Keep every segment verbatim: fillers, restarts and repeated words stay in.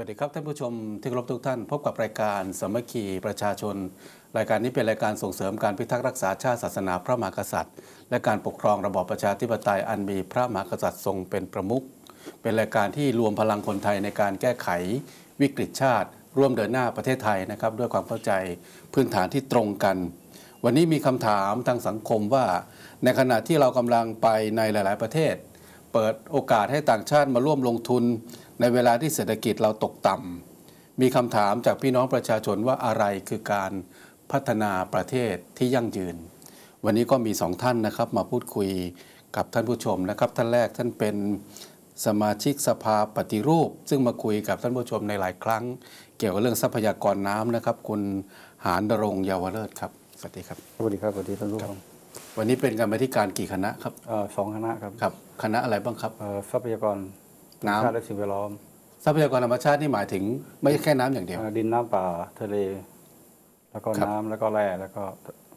วัสดีครับท่านผู้ชมที่เคารพทุกท่านพบกับรายการสามัคคีประชาชนรายการนี้เป็นรายการส่งเสริมการพิทักษ์รักษาชาติศาสนาพระมหากษัตริย์และการปกครองระบอบประชาธิปไตยอันมีพระมหากษัตริย์ทรงเป็นประมุขเป็นรายการที่รวมพลังคนไทยในการแก้ไขวิกฤตชาติร่วมเดินหน้าประเทศไทยนะครับด้วยความเข้าใจพื้นฐานที่ตรงกันวันนี้มีคำถามทางสังคมว่าในขณะที่เรากำลังไปในหลาย ๆประเทศเปิดโอกาสให้ต่างชาติมาร่วมลงทุนในเวลาที่เศรษฐกิจเราตกต่ำมีคำถามจากพี่น้องประชาชนว่าอะไรคือการพัฒนาประเทศที่ยั่งยืนวันนี้ก็มีสองท่านนะครับมาพูดคุยกับท่านผู้ชมนะครับท่านแรกท่านเป็นสมาชิกสภาปฏิรูปซึ่งมาคุยกับท่านผู้ชมในหลายครั้งเกี่ยวกับเรื่องทรัพยากรน้ำนะครับคุณหานดรงค์เยาวเลิศครับสวัสดีครับสวัสดีครับสวัสดีท่านผู้ชมวันนี้เป็นกรรมาธิการกี่คณะครับสองคณะครับครับคณะอะไรบ้างครับทรัพยากรน้ำและสิ่งแวดล้อมทรัพยากรธรรมชาตินี่หมายถึงไม่ใช่แค่น้ำอย่างเดียวดินน้ำป่าทะเลแล้วก็น้ำแล้วก็แร่แล้วก็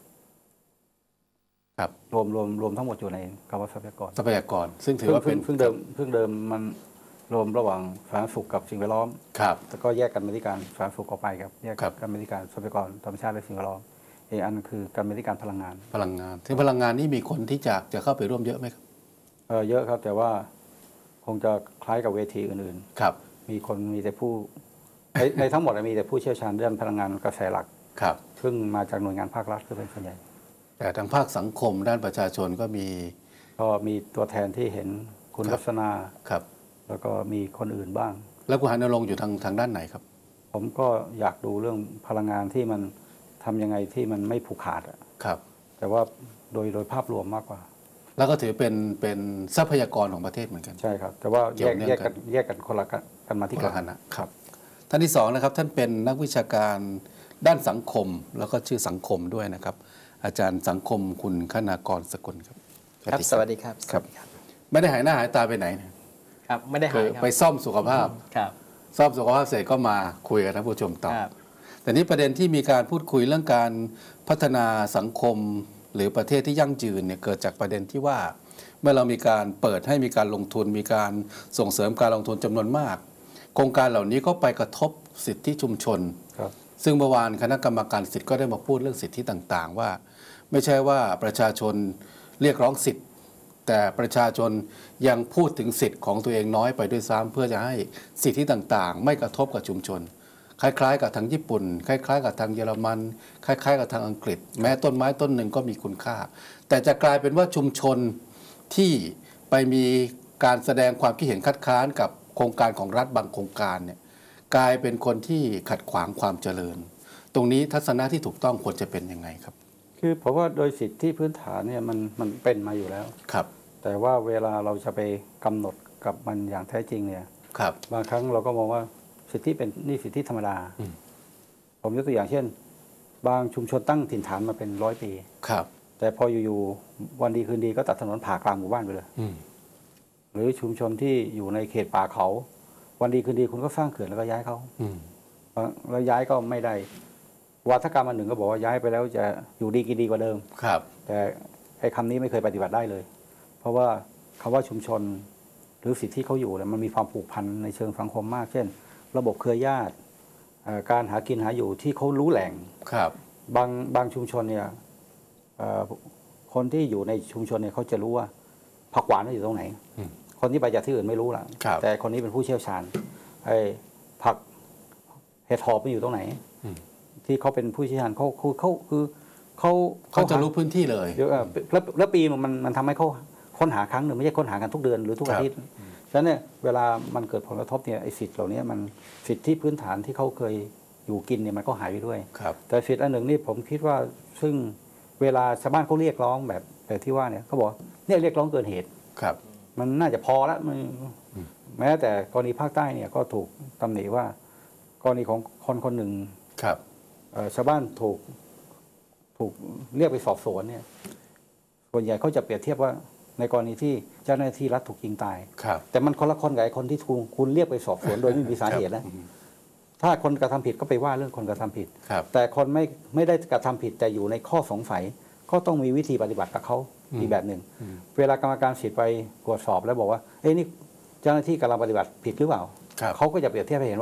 ครับรวมรวมรวมทั้งหมดอยู่ในคำว่าทรัพยากรทรัพยากรซึ่งถือว่าเป็นเพิ่งเดิมเพิ่งเดิมมันรวมระหว่างสาธารณสุขกับสิ่งแวดล้อมครับแล้วก็แยกกันมาที่การสาธารณสุขออกไปครับแยกกันมาที่การทรัพยากรธรรมชาติและสิ่งแวดล้อมอีกอันคือการมาที่การพลังงานพลังงานถึงพลังงานนี่มีคนที่จะจะเข้าไปร่วมเยอะไหมครับเออเยอะครับแต่ว่าคงจะคล้ายกับเวทีอื่นๆครับมีคนมีแต่ผู้ในในทั้งหมดมีแต่ผู้เชี่ยวชาญเรื่องพลังงานกระแสหลักครับซึ่งมาจากหน่วยงานภาครัฐก็เป็นส่วนใหญ่แต่ทางภาคสังคมด้านประชาชนก็มีก็มีตัวแทนที่เห็นคุณลักษณะครับแล้วก็มีคนอื่นบ้างแล้วคุณหานรงค์อยู่ทางทางด้านไหนครับผมก็อยากดูเรื่องพลังงานที่มันทำยังไงที่มันไม่ผูกขาดอะครับแต่ว่าโดยโดยภาพรวมมากกว่าแล้วก็ถือเป็นเป็นทรัพยากรของประเทศเหมือนกันใช่ครับแต่ว่าแยกแยกกันแยกกันคนละกันมาที่คณะครับท่านที่สองนะครับท่านเป็นนักวิชาการด้านสังคมแล้วก็ชื่อสังคมด้วยนะครับอาจารย์สังคมคุณคณากรสกุลครับครับสวัสดีครับครับไม่ได้หายหน้าหายตาไปไหนครับไม่ได้หายไปซ่อมสุขภาพครับซ่อมสุขภาพเสร็จก็มาคุยกับท่านผู้ชมต่อแต่นี้ประเด็นที่มีการพูดคุยเรื่องการพัฒนาสังคมหรือประเทศที่ยั่งยืนเนี่ยเกิดจากประเด็นที่ว่าเมื่อเรามีการเปิดให้มีการลงทุนมีการส่งเสริมการลงทุนจำนวนมากโครงการเหล่านี้ก็ไปกระทบสิทธิชุมชนซึ่งเมื่อวานคณะกรรมการสิทธิ์ก็ได้มาพูดเรื่องสิทธิต่างๆว่าไม่ใช่ว่าประชาชนเรียกร้องสิทธิ์แต่ประชาชนยังพูดถึงสิทธิ์ของตัวเองน้อยไปด้วยซ้ำเพื่อจะให้สิทธิต่างๆไม่กระทบกับชุมชนคล้ายๆกับทางญี่ปุ่นคล้ายๆกับทางเยอรมันคล้ายๆกับทางอังกฤษแม้ต้นไม้ต้นหนึ่งก็มีคุณค่าแต่จะกลายเป็นว่าชุมชนที่ไปมีการแสดงความคิดเห็นคัดค้านกับโครงการของรัฐบางโครงการเนี่ยกลายเป็นคนที่ขัดขวางความเจริญตรงนี้ทัศนะที่ถูกต้องควรจะเป็นยังไงครับคือเพราะว่าโดยสิทธิพื้นฐานเนี่ยมันมันเป็นมาอยู่แล้วครับแต่ว่าเวลาเราจะไปกำหนดกับมันอย่างแท้จริงเนี่ยครับบางครั้งเราก็มองว่าสิทธิเป็นนี่สิทธิธรรมดาผมยกตัวอย่างเช่นบางชุมชนตั้งถิ่นฐานมาเป็นร้อยปีครับแต่พออยู่ๆวันดีคืนดีก็ตัดถนนผ่ากลางหมู่บ้านไปเลยหรือชุมชนที่อยู่ในเขตป่าเขาวันดีคืนดีคุณก็สร้างเขื่อนแล้วก็ย้ายเขาแล้วย้ายก็ไม่ได้วาทกรรมอันหนึ่งก็บอกว่าย้ายไปแล้วจะอยู่ดีกินดีกว่าเดิมครับแต่ไอ้คำนี้ไม่เคยปฏิบัติได้เลยเพราะว่าคำว่าชุมชนหรือสิทธิเขาอยู่เนี่ยมันมีความผูกพันในเชิงสังคมมากเช่นระบบเครือญาติการหากินหาอยู่ที่เขารู้แหล่งครับบางบางชุมชนเนี่ยคนที่อยู่ในชุมชนเนี่ยเขาจะรู้ว่าผักหวานอยู่ตรงไหนคนที่ไปจากที่อื่นไม่รู้ล่ะแต่คนนี้เป็นผู้เชี่ยวชาญไอ้ผักเห็ดหอบมันอยู่ตรงไหนที่เขาเป็นผู้เชี่ยวชาญเขาคือเขาคือเขาเขาจะรู้พื้นที่เลยเยอะแล้วแล้วปีมันมันทำให้เขาค้นหาครั้งหนึ่งไม่ใช่ค้นหากันทุกเดือนหรือทุกอาทิตย์ฉะนั้นเนี่ยเวลามันเกิดผลกระทบเนี่ยไอ้สิทธิ์เหล่านี้มันสิทธิพื้นฐานที่เขาเคยอยู่กินเนี่ยมันก็หายไปด้วยแต่สิทธิ์อันหนึ่งนี่ผมคิดว่าซึ่งเวลาชาวบ้านเขาเรียกร้องแบบแบบที่ว่าเนี่ยเขาบอกเนี่ยเรียกร้องเกินเหตุครับมันน่าจะพอแล้วแม้แต่กรณีภาคใต้เนี่ยก็ถูกตำหนิว่ากรณีของคนคนหนึ่งครับชาวบ้านถูกถูกเรียกไปสอบสวนเนี่ยส่วนใหญ่เขาจะเปรียบเทียบว่าในกรณีที่เจ้าหน้าที่รัฐถูกยิงตายแต่มันคนละคนกับไอ้คนที่คุณคุณเรียกไปสอบสวนโดยไม่มีสาเหตุนะถ้าคนกระทำผิดก็ไปว่าเรื่องคนกระทำผิดแต่คนไม่ไม่ได้กระทำผิดแต่อยู่ในข้อสงสัยก็ต้องมีวิธีปฏิบัติกับเขาอีกแบบหนึ่งเวลากรรมการสิทธิ์ไปตรวจสอบแล้วบอกว่าเอ้ยนี่เจ้าหน้าที่กำลังปฏิบัติผิดหรือเปล่าเขาก็จะเปรียบเทียบให้เห็นว่า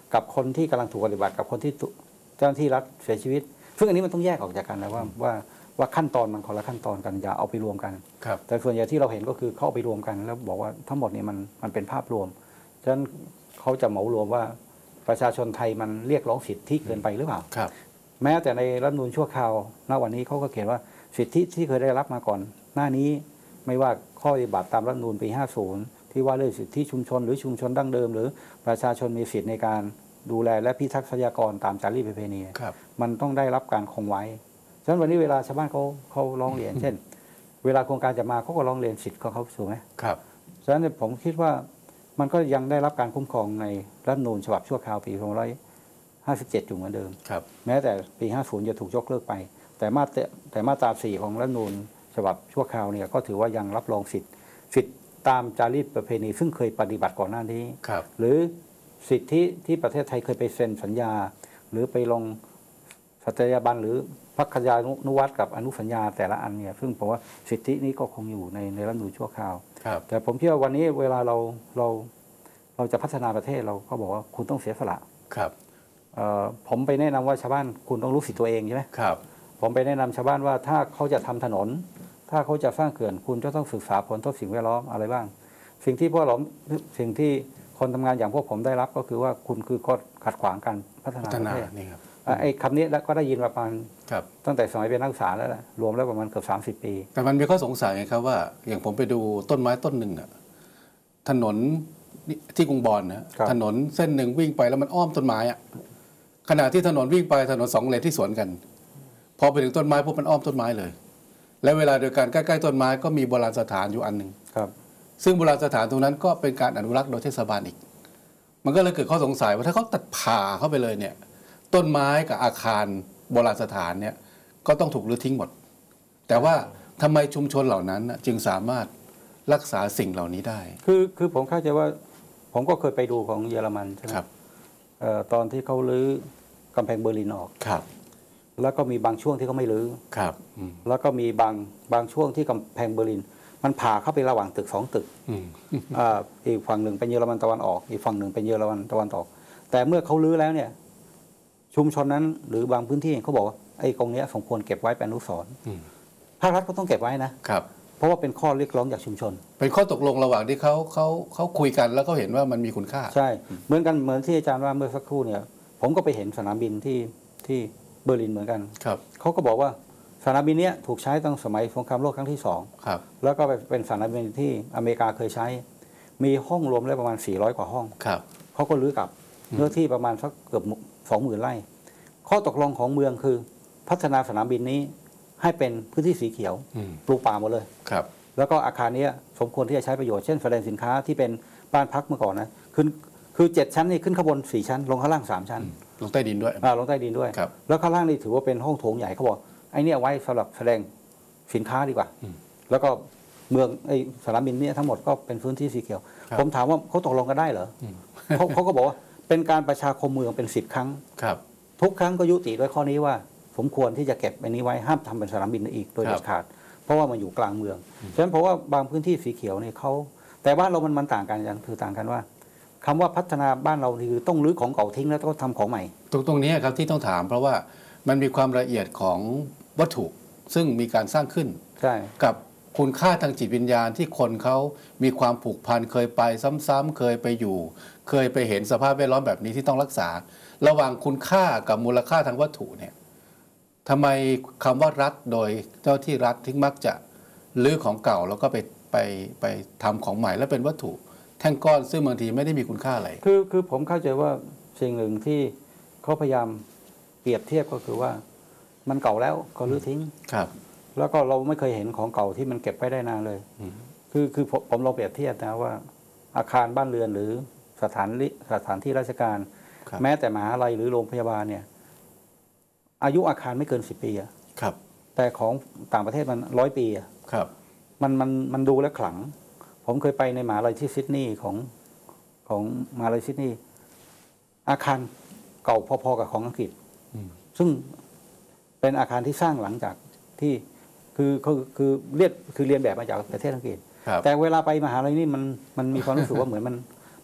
กับคนที่กำลังถูกปฏิบัติกับคนที่เจ้าหน้าที่รัฐเสียชีวิตซึ่งอันนี้มันต้องแยกออกจากกันนะว่าว่าว่าขั้นตอนมันคนละขั้นตอนกันอย่าเอาไปรวมกันแต่ส่วนใหญ่ที่เราเห็นก็คือเข้าไปรวมกันแล้วบอกว่าทั้งหมดนี้มันมันเป็นภาพรวมฉะนั้นเขาจะเหมารวมว่าประชาชนไทยมันเรียกร้องสิทธิเกินไปหรือเปล่าแม้แต่ในรัฐธรรมนูญชั่วคราวณวันนี้เขาก็เขียนว่าสิทธิที่เคยได้รับมาก่อนหน้านี้ไม่ว่าข้อปฏิบัติตามรัฐธรรมนูญปีห้าสิบที่ว่าเรื่องสิทธิชุมชนหรือชุมชนดั้งเดิมหรือประชาชนมีสิทธิในการดูแลและพิทักษ์ทรัพยากรตามจารีตประเพณีมันต้องได้รับการคงไว้ฉะนั้นวันนี้เวลาชาวบ้านเขาเขาร้องเรียนเช่นเวลาโครงการจะมาเขาก็ร้องเรียนสิทธิ์ของเขาถูกไหมครับฉะนั้นผมคิดว่ามันก็ยังได้รับการคุ้มครองในรัฐธรรมนูญฉบับชั่วคราวปีสองพันห้าร้อยห้าสิบเจ็ดอยู่เหมือนเดิมแม้แต่ปีห้าสิบจะถูกยกเลิกไปแต่มาตราแต่มาตราสี่ของรัฐธรรมนูญฉบับชั่วคราวเนี่ยก็ถือว่ายังรับรองสิทธิ์สิทธิตามจารีตประเพณีซึ่งเคยปฏิบัติก่อนหน้านี้หรือสิทธิที่ประเทศไทยเคยไปเซ็นสัญญาหรือไปลงสัตยาบันหรือพักยานุวัตกับอนุสัญญาแต่ละอันเนี่ยซึ่งผมว่าสิทธินี้ก็คงอยู่ในในรัฐธรรมนูญชั่วคราวแต่ผมเชื่อวันนี้เวลาเราเราเราจะพัฒนาประเทศเราก็บอกว่าคุณต้องเสียสละครับผมไปแนะนำว่าชาวบ้านคุณต้องรู้สิทธิตัวเองใช่ไหมครับผมไปแนะนำชาวบ้านว่าถ้าเขาจะทำถนนถ้าเขาจะสร้างเขื่อนคุณจะต้องศึกษาผลทบสิ่งแวดล้อมอะไรบ้างสิ่งที่พวกเราสิ่งที่คนทำงานอย่างพวกผมได้รับก็คือว่าคุณคือข้อขัดขวางการพัฒนาประเทศนี่ครับไอ้คำนี้ก็ได้ยินมาประมาณตั้งแต่สมัยเป็นนักศึกษาแล้วแหละรวมแล้วประมาณเกือบสามสิบปีแต่มันมีข้อสงสัยครับว่าอย่างผมไปดูต้นไม้ต้นหนึ่งน่ะถนนที่กรุงบอนนะถนนเส้นหนึ่งวิ่งไปแล้วมันอ้อมต้นไม้อะขณะที่ถนนวิ่งไปถนนสองเลนที่สวนกันพอไปถึงต้นไม้พวกมันอ้อมต้นไม้เลยและเวลาเดียวกันใกล้ๆต้นไม้ก็มีโบราณสถานอยู่อันหนึ่งซึ่งโบราณสถานตรงนั้นก็เป็นการอนุรักษ์โดยเทศบาลอีกมันก็เลยเกิดข้อสงสัยว่าถ้าเขาตัดผ่าเข้าไปเลยเนี่ยต้นไม้กับอาคารโบราณสถานเนี่ยก็ต้องถูกรื้อทิ้งหมดแต่ว่าทำไมชุมชนเหล่านั้นจึงสามารถรักษาสิ่งเหล่านี้ได้คือคือผมเข้าใจว่าผมก็เคยไปดูของเยอรมันใช่ไหมครับตอนที่เขารื้อกำแพงเบอร์ลินออกครับแล้วก็มีบางช่วงที่เขาไม่รื้อครับแล้วก็มีบางบางช่วงที่กำแพงเบอร์ลินมันผ่าเข้าไประหว่างตึกสองตึกอีกฝั่งหนึ่งเป็นเยอรมันตะวันออกอีกฝั่งหนึ่งเป็นเยอรมันตะวันตกแต่เมื่อเขารื้อแล้วเนี่ยชุมชนนั้นหรือบางพื้นที่เขาบอกว่าไอ้ตรงนี้สมควรเก็บไว้เป็นอนุสรณ์ภาครัฐก็ต้องเก็บไว้นะครับเพราะว่าเป็นข้อเรียกร้องจากชุมชนเป็นข้อตกลงระหว่างที่เขาเขาเขาคุยกันแล้วก็เห็นว่ามันมีคุณค่าใช่เหมือนกันเหมือนที่อาจารย์ว่าเมื่อสักครู่เนี่ยผมก็ไปเห็นสนามบินที่ที่เบอร์ลินเหมือนกันครับเขาก็บอกว่าสนามบินนี้ถูกใช้ตั้งสมัยสงครามโลกครั้งที่สองครับแล้วก็เป็นสนามบินที่อเมริกาเคยใช้มีห้องรวมแล้วประมาณสี่ร้อยกว่าห้องครับเขาก็รื้อกลับเนื้อที่ประมาณสักเกือบสองหมื่นไร่ข้อตกลงของเมืองคือพัฒนาสนามบินนี้ให้เป็นพื้นที่สีเขียวปลูกป่าหมดเลยครับแล้วก็อาคารนี้สมควรที่จะใช้ประโยชน์เช่นแสดงสินค้าที่เป็นบ้านพักเมื่อก่อนนะขึ้นคือเจ็ดชั้นนี่ขึ้นข้างบนสี่ชั้นลงข้างล่างสามชั้นลงใต้ดินด้วยอ่าลงใต้ดินด้วยแล้วข้างล่างนี่ถือว่าเป็นห้องโถงใหญ่เขาบอกไอ้นี่ไว้สำหรับแสดงสินค้าดีกว่าแล้วก็เมืองไอ้สนามบินนี้ทั้งหมดก็เป็นพื้นที่สีเขียวผมถามว่าเขาตกลงกันได้เหรอเขาเขาก็บอกว่าเป็นการประชาคมเมืองเป็นสิบครั้งครับทุกครั้งก็ยุติด้วยข้อนี้ว่าสมควรที่จะเก็บอันนี้ไว้ห้ามทำเป็นสนามบินอีกโดยเด็ดขาดเพราะว่ามันอยู่กลางเมืองฉะนั้นเพราะว่าบางพื้นที่สีเขียวเนี่ยเขาแต่บ้านเรามันมันต่างกันอย่างคือต่างกันว่าคำว่าพัฒนาบ้านเราคือต้องรื้อของเก่าทิ้งแล้วต้องทำของใหม่ตรงตรงนี้ครับที่ต้องถามเพราะว่ามันมีความละเอียดของวัตถุซึ่งมีการสร้างขึ้นใช่กับคุณค่าทางจิตวิญญาณที่คนเขามีความผูกพันเคยไปซ้ำๆเคยไปอยู่เคยไปเห็นสภาพแวดล้อมแบบนี้ที่ต้องรักษาระหว่างคุณค่ากับมูลค่าทางวัตถุเนี่ยทำไมคำว่ารัฐโดยเจ้าที่รัฐที่มักจะลื้อของเก่าแล้วก็ไปไปไปทำของใหม่แล้วเป็นวัตถุแท่งก้อนซึ่งบางทีไม่ได้มีคุณค่าอะไรคือคือผมเข้าใจว่าสิ่งหนึ่งที่เขาพยายามเปรียบเทียบก็คือว่ามันเก่าแล้วก็รื้อทิ้งครับแล้วก็เราไม่เคยเห็นของเก่าที่มันเก็บไว้ได้นานเลยคือคือผมเราเปรียบเทียบนะว่าอาคารบ้านเรือนหรือสถานสถานที่ราชการแม้แต่มหาลัยหรือโรงพยาบาลเนี่ยอายุอาคารไม่เกินสิบปีอะครับแต่ของต่างประเทศมันร้อยปีอะครับมันมันมันดูแล้วขลังผมเคยไปในมหาลัยที่ซิดนีย์ของของมหาลัยซิดนีย์อาคารเก่าพอๆกับของอังกฤษซึ่งเป็นอาคารที่สร้างหลังจากที่คือคือคือเรียนคือเรียนแบบมาจากประเทศอังกฤษแต่เวลาไปมหาลัยนี่มันมันมีความรู้สึกว่าเหมือนมัน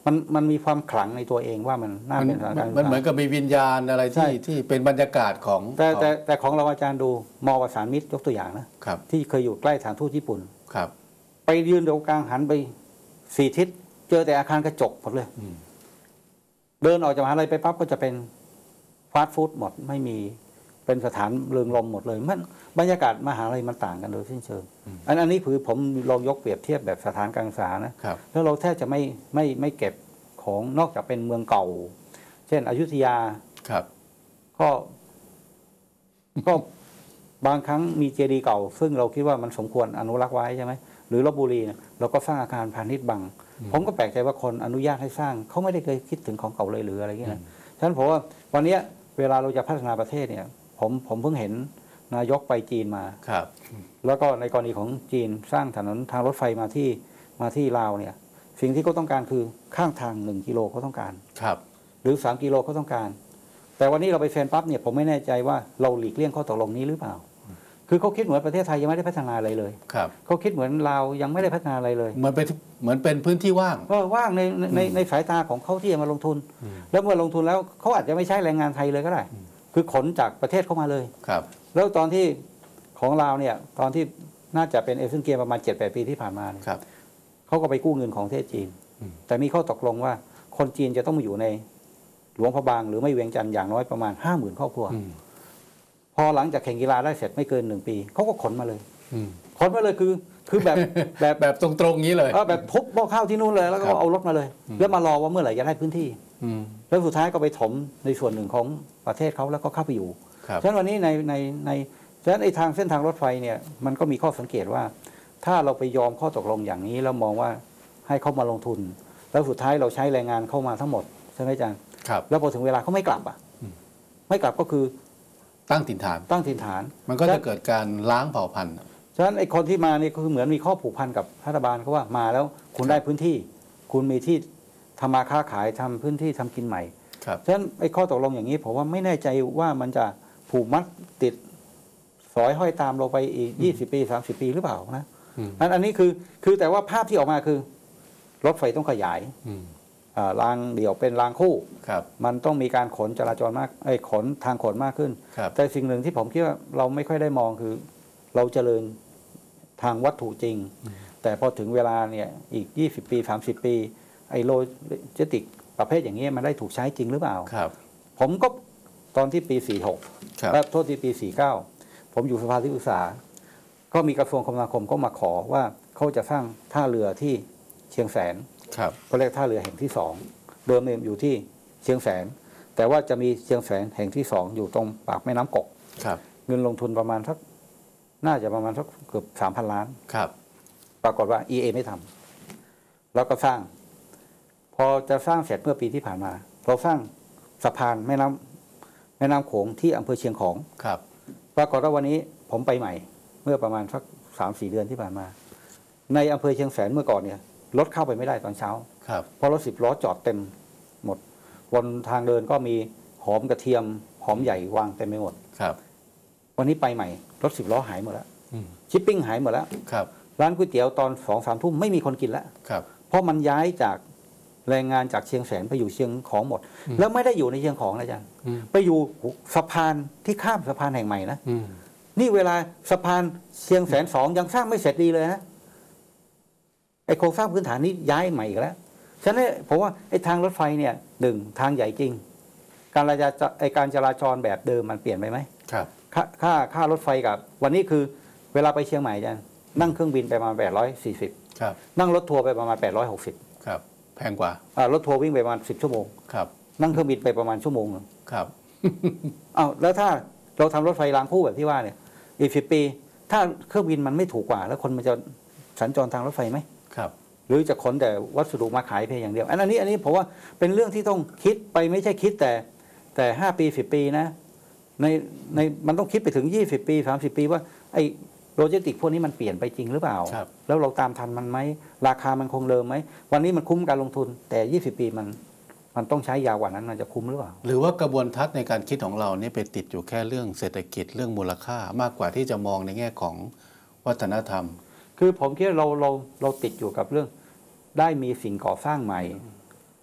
มันมันมีความขลังในตัวเองว่ามันน่าเป็นสถานการณ์มันเหมือนกับมีวิญญาณอะไรที่ที่เป็นบรรยากาศของแต่แต่แต่ของเราอาจารย์ดูมอประสานมิตรยกตัวอย่างนะครับที่เคยอยู่ใกล้สถานทูตญี่ปุ่นครับไปยืนตรงกลางหันไปสี่ทิศเจอแต่อาคารกระจกหมดเลยเดินออกจากมหาลัยไปปั๊บก็จะเป็นฟาสต์ฟู้ดหมดไม่มีเป็นสถานเริงรมหมดเลยมันบรรยากาศมหาลัยมันต่างกันโดยสิ้นเชิงอันอันนี้คือผมลองยกเปรียบเทียบแบบสถานการศึกษานะแล้วเราแทบจะไม่ไม่ไม่เก็บของนอกจากเป็นเมืองเก่า เช่นอยุธยาครับก็ก็บางครั้งมีเจดีย์เก่าซึ่งเราคิดว่ามันสมควรอนุรักษ์ไว้ใช่ไหมหรือลพบุรีเนี่ยเราก็สร้างอาคารพาณิชย์บังผมก็แปลกใจว่าคนอนุญาตให้สร้างเขาไม่ได้เคยคิดถึงของเก่าเลยหรืออะไรอย่างเงี้ยนะฉะนั้นผมว่าวันนี้เวลาเราจะพัฒนาประเทศเนี่ยผมผมเพิ่งเห็นนายกไปจีนมาครับแล้วก็ในกรณีของจีนสร้างถนนทางรถไฟมาที่มาที่ลาวเนี่ยสิ่งที่เขาต้องการคือข้างทางหนึ่งกิโลเขาต้องการครับหรือสามกิโลเขาต้องการแต่วันนี้เราไปเซ็นปั๊บเนี่ยผมไม่แน่ใจว่าเราหลีกเลี่ยงข้อตกลงนี้หรือเปล่าคือเขาคิดเหมือนประเทศไทยยังไม่ได้พัฒนาอะไรเลยครับเขาคิดเหมือนลาวยังไม่ได้พัฒนาอะไรเลยเหมือนเป็นเหมือนเป็นพื้นที่ว่างเออว่างในในในสายตาของเขาที่จะมาลงทุนแล้วเมื่อลงทุนแล้วเขาอาจจะไม่ใช้แรงงานไทยเลยก็ได้คือขนจากประเทศเข้ามาเลยครับแล้วตอนที่ของลาวเนี่ยตอนที่น่าจะเป็นเอเชียนเกมประมาณ เจ็ดแปด ปีที่ผ่านมาครับเขาก็ไปกู้เงินของประเทศจีนแต่มีข้อตกลงว่าคนจีนจะต้องมาอยู่ในหลวงพระบางหรือไม่เวียงจันทร์อย่างน้อยประมาณห้าหมื่นครอบครัวพอหลังจากแข่งกีฬาได้เสร็จไม่เกินหนึ่งปีเขาก็ขนมาเลยขนมาเลยคือคือแบบแบบแบบตรงๆนี้เลยแบบทุบหม้อข้าวที่นู่นเลยแล้วก็เอารถมาเลยแล้วมารอว่าเมื่อไหร่จะได้พื้นที่แล้วสุดท้ายก็ไปถมในส่วนหนึ่งของประเทศเขาแล้วก็เข้าไปอยู่ฉะนั้นวันนี้ในในในฉะนั้นไอ้ทางเส้นทางรถไฟเนี่ยมันก็มีข้อสังเกตว่าถ้าเราไปยอมข้อตกลงอย่างนี้แล้วมองว่าให้เขามาลงทุนแล้วสุดท้ายเราใช้แรงงานเข้ามาทั้งหมดใช่ไหมอาจารย์แล้วพอถึงเวลาเขาไม่กลับอ่ะไม่กลับก็คือตั้งถิ่นฐานตั้งถิ่นฐานมันก็จะเกิดการล้างเผ่าพันธุ์ฉะนั้นไอ้คนที่มานี่คือเหมือนมีข้อผูกพันกับรัฐบาลเขาว่ามาแล้วคุณได้พื้นที่ คุณมีที่ทำมาค้าขายทำพื้นที่ทำกินใหม่ฉะนั้นไอ้ข้อตกลงอย่างนี้ผมว่าไม่แน่ใจว่ามันจะผูกมัดติดสอยห้อยตามเราไปอีกยี่สิบปีสามสิบปีหรือเปล่านะอันอันนี้คือคือแต่ว่าภาพที่ออกมาคือรถไฟต้องขยายรางเดี่ยวเป็นรางคู่มันต้องมีการขนจราจรมากไอ้ขนทางขนมากขึ้นแต่สิ่งหนึ่งที่ผมคิดว่าเราไม่ค่อยได้มองคือเราเจริญทางวัตถุจริงแต่พอถึงเวลาเนี่ยอีกยี่สิบปีสามสิบปีไอ้โลจิสติกประเภทอย่างนี้มันได้ถูกใช้จริงหรือเปล่าผมก็ตอนที่ปีสี่หกและโทษที่ปีสี่เก้าผมอยู่สภาที่ปรึกษาก็มีกระทรวงคมนาคมก็มาขอว่าเขาจะสร้างท่าเรือที่เชียงแสนเขาเรียกท่าเรือแห่งที่สองเดิมเนี่ยอยู่ที่เชียงแสนแต่ว่าจะมีเชียงแสนแห่งที่สองอยู่ตรงปากแม่น้ำกกเงินลงทุนประมาณสักน่าจะประมาณสักเกือบสามพันล้านปรากฏว่า อี เอ ไม่ทำแล้วก็สร้างพอจะสร้างเสร็จเมื่อปีที่ผ่านมาเราสร้างสะพานแม่น้ำแม่น้ำโขงที่อำเภอเชียงของปรากฏว่าวันนี้ผมไปใหม่เมื่อประมาณสักสามสี่เดือนที่ผ่านมาในอำเภอเชียงแสนเมื่อก่อนเนี่ยรถเข้าไปไม่ได้ตอนเช้าเพราะรถสิบล้อจอดเต็มหมดบนทางเดินก็มีหอมกระเทียมหอมใหญ่วางเต็มไปหมดวันนี้ไปใหม่รถสิบล้อหายหมดแล้วชิปปิ้งหายหมดแล้วร้านก๋วยเตี๋ยวตอนสองสามทุ่มไม่มีคนกินแล้วเพราะมันย้ายจากแรงงานจากเชียงแสนไปอยู่เชียงของหมดแล้วไม่ได้อยู่ในเชียงของนะอาจารย์ไปอยู่สะพานที่ข้ามสะพานแห่งใหม่นะนี่เวลาสะพานเชียงแสนสองยังสร้างไม่เสร็จดีเลยนะไอ้โครงสร้างพื้นฐานนี้ย้ายใหม่อีกแล้วฉะนั้นผมว่าไอ้ทางรถไฟเนี่ยหนึ่งทางใหญ่จริงการราจไอ้การจราจรแบบเดิมมันเปลี่ยนไปไหมครับค่าค่าค่ารถไฟกับวันนี้คือเวลาไปเชียงใหม่อาจารย์นั่งเครื่องบินไปประมาณแปดร้อยสี่สิบนั่งรถทัวร์ไปประมาณแปดร้อยหกสิบครับแพงกว่าอ่ารถทัวร์วิ่งไปประมาณสิบชั่วโมงครับนั่งเครื่องบินไปประมาณชั่วโมงนึงครับอ้าวแล้วถ้าเราทำรถไฟรางคู่แบบที่ว่าเนี่ยอีกสิบปีถ้าเครื่องบินมันไม่ถูกกว่าแล้วคนมันจะสัญจรทางรถไฟไหมครับหรือจะขนแต่วัสดุมาขายเพียงอย่างเดียวอันนี้อันนี้ผมว่าเป็นเรื่องที่ต้องคิดไปไม่ใช่คิดแต่แต่ห้าปีสิบปีนะในในมันต้องคิดไปถึงยี่สิบปีสามสิบปีว่าไอ้โลจิสติกพวกนี้มันเปลี่ยนไปจริงหรือเปล่าแล้วเราตามทันมันไหมราคามันคงเดิมไหมวันนี้มันคุ้มการลงทุนแต่ยี่สิบปีมันมันต้องใช้ยาวกว่านั้นมันจะคุ้มหรือเปล่าหรือว่ากระบวนทัศน์ในการคิดของเราเนี่ยไปติดอยู่แค่เรื่องเศรษฐกิจเรื่องมูลค่ามากกว่าที่จะมองในแง่ของวัฒนธรรมคือผมคิดเราเราเราติดอยู่กับเรื่องได้มีสิ่งก่อสร้างใหม่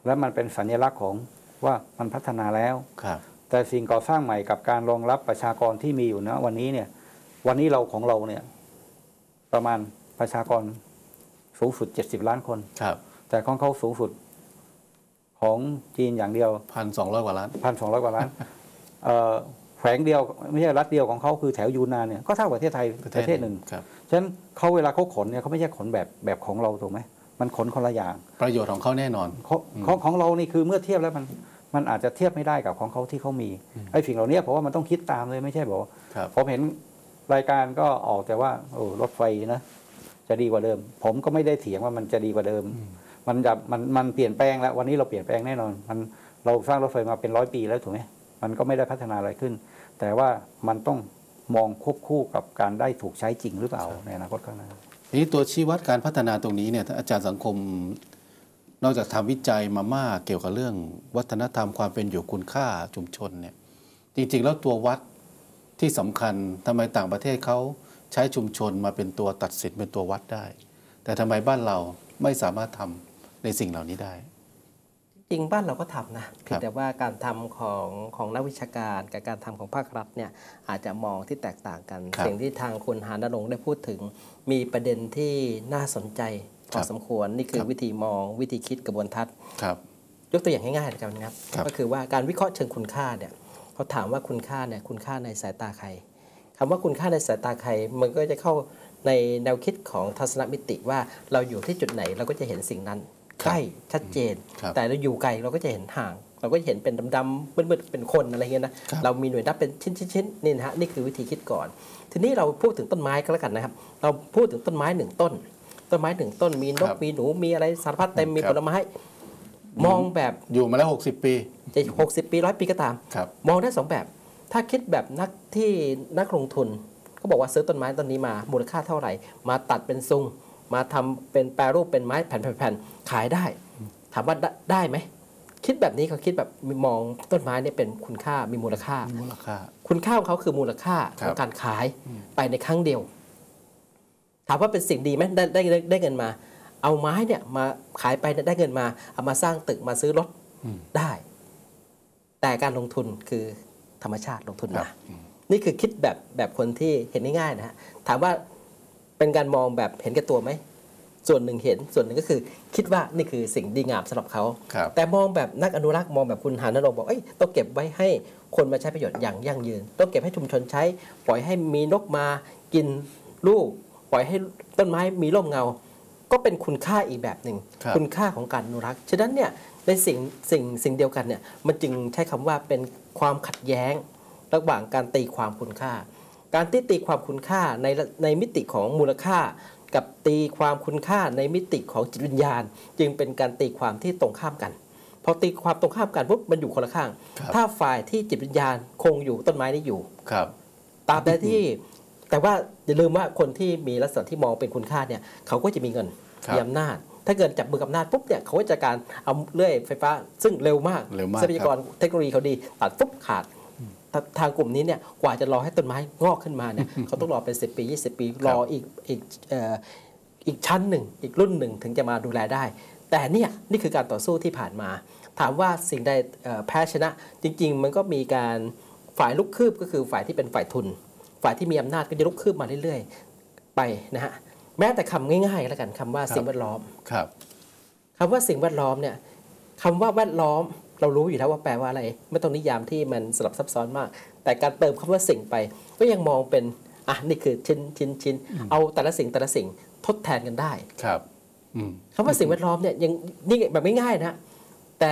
และมันเป็นสัญลักษณ์ของว่ามันพัฒนาแล้วครับแต่สิ่งก่อสร้างใหม่กับการรองรับประชากรที่มีอยู่นะวันนี้เนี่ยวันนี้เราของเราเนี่ยประมาณประชากรสูงสุดเจ็ดสิบล้านคนครับแต่ของเขาสูงสุดของจีนอย่างเดียวพันสองร้อยกว่าล้านพันสองร้อยกว่าล้านแขวงเดียวไม่ใช่รัฐเดียวของเขาคือแถวยูนนานเนี่ยก็เท่ากับประเทศไทยประเทศหนึ่งฉะนั้นเขาเวลาเขาขนเนี่ยเขาไม่ใช่ขนแบบแบบของเราถูกไหมมันขนคนละอย่างประโยชน์ของเขาแน่นอนของของเรานี่คือเมื่อเทียบแล้วมันมันอาจจะเทียบไม่ได้กับของเขาที่เขามีไอ้สิ่งเหล่านี้เพราะว่ามันต้องคิดตามเลยไม่ใช่บอกผมเห็นรายการก็ออกแต่ว่าโอ้รถไฟนะจะดีกว่าเดิมผมก็ไม่ได้เถียงว่ามันจะดีกว่าเดิมมันจะมันมันเปลี่ยนแปลงแล้ววันนี้เราเปลี่ยนแปลงแน่นอนมันเราสร้างรถไฟมาเป็นร้อยปีแล้วถูกไหมมันก็ไม่ได้พัฒนาอะไรขึ้นแต่ว่ามันต้องมองควบคู่กับการได้ถูกใช้จริงหรือเปล่าในอนาคตข้างหน้านี้ตัวชี้วัดการพัฒนาตรงนี้เนี่ยอาจารย์สังคมนอกจากทำวิจัยมามากเกี่ยวกับเรื่องวัฒนธรรมความเป็นอยู่คุณค่าชุมชนเนี่ยจริงๆแล้วตัววัดที่สำคัญทำไมต่างประเทศเขาใช้ชุมชนมาเป็นตัวตัดสินเป็นตัววัดได้แต่ทำไมบ้านเราไม่สามารถทำในสิ่งเหล่านี้ได้จริงบ้านเราก็ทำนะเพียงแต่ว่าการทำของของนักวิชาการกับการทำของภาครัฐเนี่ยอาจจะมองที่แตกต่างกันสิ่งที่ทางคุณหานรงค์ได้พูดถึงมีประเด็นที่น่าสนใจพอสมควรนี่คือวิธีมองวิธีคิดกระบวนทัศน์ยกตัวอย่างง่ายๆนะครับนะครับก็คือว่าการวิเคราะห์เชิงคุณค่าเนี่ยเขาถามว่าคุณค่าเนี่ยคุณค่าในสายตาใครคำว่าคุณค่าในสายตาใครมันก็จะเข้าในแนวคิดของทัศนมิติว่าเราอยู่ที่จุดไหนเราก็จะเห็นสิ่งนั้นใกล้ชัดเจนแต่เราอยู่ไกลเราก็จะเห็นห่างเราก็จะเห็นเป็นดำๆมืดๆเป็นคนอะไรเงี้ยนะเรามีหน่วยนับเป็นชิ้นๆๆนี่นะฮะนี่คือวิธีคิดก่อนทีนี้เราพูดถึงต้นไม้ก็แล้วกันนะครับเราพูดถึงต้นไม้หนึ่งต้นต้นไม้หนึ่งต้นมีนกมีหนูมีอะไรสารพัดเต็มมีผลไม้มองแบบอยู่มาแล้วหกสิบปีจะหกสิบปีร้อยปีก็ตามมองได้สองแบบถ้าคิดแบบนักที่นักลงทุนก็บอกว่าซื้อต้นไม้ต้นนี้มามูลค่าเท่าไหร่มาตัดเป็นซุงมาทำเป็นแปรรูปเป็นไม้แผ่นๆขายได้ถามว่าได้ไหมคิดแบบนี้เขาคิดแบบมองต้นไม้เนี่ยเป็นคุณค่ามีมูลค่ามูลค่าคุณค่าของเขาคือมูลค่าของการขายไปในครั้งเดียวถามว่าเป็นสิ่งดีไหมได้ได้ได้เงินมาเอาไม้เนี่ยมาขายไปได้เงินมาเอามาสร้างตึกมาซื้อรถได้แต่การลงทุนคือธรรมชาติลงทุนมานี่คือคิดแบบแบบคนที่เห็นง่ายๆนะฮะถามว่าเป็นการมองแบบเห็นแก่ตัวไหมส่วนหนึ่งเห็นส่วนหนึ่งก็คือคิดว่านี่คือสิ่งดีงามสำหรับเขาแต่มองแบบนักอนุรักษ์มองแบบคุณหานรงค์บอกเอ้ยต้องเก็บไว้ให้คนมาใช้ประโยชน์อย่างยั่งยืนต้องเก็บให้ชุมชนใช้ปล่อยให้มีนกมากินลูกปล่อยให้ต้นไม้มีร่มเงาก็เป็นคุณค่าอีกแบบหนึ่ง ค, คุณค่าของการอนุรักษ์ฉะนั้นเนี่ยในสิ่งสิ่งสิ่งเดียวกันเนี่ยมันจึงใช้คำว่าเป็นความขัดแย้งระหว่างการตีความคุณค่าการที่ตีความคุณค่าในในมิติของมูลค่ากับตีความคุณค่าในมิติของจิตวิญญาณจึงเป็นการตีความที่ตรงข้ามกันพอตีความตรงข้ามกันปุ๊บมันอยู่คนละข้างถ้าฝ่ายที่จิตวิญญาณคงอยู่ต้นไม้นี้อยู่ตราบใดที่แต่ว่าอย่าลืมว่าคนที่มีลักษณะที่มองเป็นคุณค่าเนี่ยเขาก็จะมีเงินมีอำนาจถ้าเกิดจับมือกับอำนาจปุ๊บเนี่ยเขาก็จะการเอาเลื่อยไฟฟ้าซึ่งเร็วมากทรัพยากรเทคโนโลยีเขาดีตัดปุ๊บขาดทางกลุ่มนี้เนี่ยกว่าจะรอให้ต้นไม้งอกขึ้นมาเนี่ยเขาต้องรอเป็นสิบปียี่สิบปีรออีกอีกอีกชั้นหนึ่งอีกรุ่นหนึ่งถึงจะมาดูแลได้แต่เนี่ยนี่คือการต่อสู้ที่ผ่านมาถามว่าสิ่งใดแพ้ชนะจริงๆมันก็มีการฝ่ายลุกคืบก็คือฝ่ายที่เป็นฝ่ายทุนฝ่ายที่มีอำนาจก็จะลุกคืบมาเรื่อยๆไปนะฮะแม้แต่คำง่ายๆแล้วกันคำว่าสิ่งแวดล้อมครับคำว่าสิ่งแวดล้อมเนี่ยคำว่าแวดล้อมเรารู้อยู่แล้วว่าแปลว่าอะไรไม่ต้องนิยามที่มันสลับซับซ้อนมากแต่การเติมคำว่าสิ่งไปก็ยังมองเป็นอ่ะนี่คือชิ้นชิ้นชิ้นเอาแต่ละสิ่งแต่ละสิ่งทดแทนกันได้ครับคำว่าสิ่งแวดล้อมเนี่ยยังนี่แบบไม่ง่ายนะแต่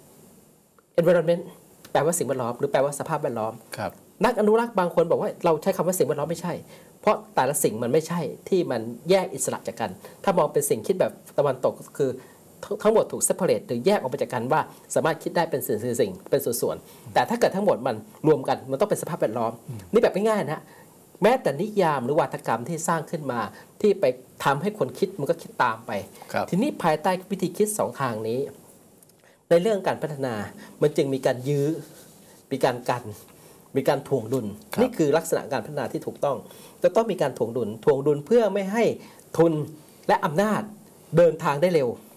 environment แปลว่าสิ่งแวดล้อมหรือแปลว่าสภาพแวดล้อมนักอนุรักษ์บางคนบอกว่าเราใช้คำว่าสิ่งแวดล้อมไม่ใช่เพราะแต่ละสิ่งมันไม่ใช่ที่มันแยกอิสระจากกันถ้ามองเป็นสิ่งคิดแบบตะวันตกคือทั้งหมดถูก separate หรือแยกออกไปจากกันว่าสามารถคิดได้เป็นสิ่งสิ่งเป็นส่วนๆแต่ถ้าเกิดทั้งหมดมันรวมกันมันต้องเป็นสภาพแวดล้อมนี่แบบง่ายๆนะแม้แต่นิยามหรือวาทกรรมที่สร้างขึ้นมาที่ไปทำให้คนคิดมันก็คิดตามไปทีนี้ภายใต้วิธีคิดสองทางนี้ในเรื่องการพัฒนามันจึงมีการยื้อมีการกันมีการถ่วงดุลนี่คือลักษณะการพัฒนาที่ถูกต้องจะต้องมีการถ่วงดุลถ่วงดุลเพื่อไม่ให้ทุนและอำนาจเดินทางได้เร็ว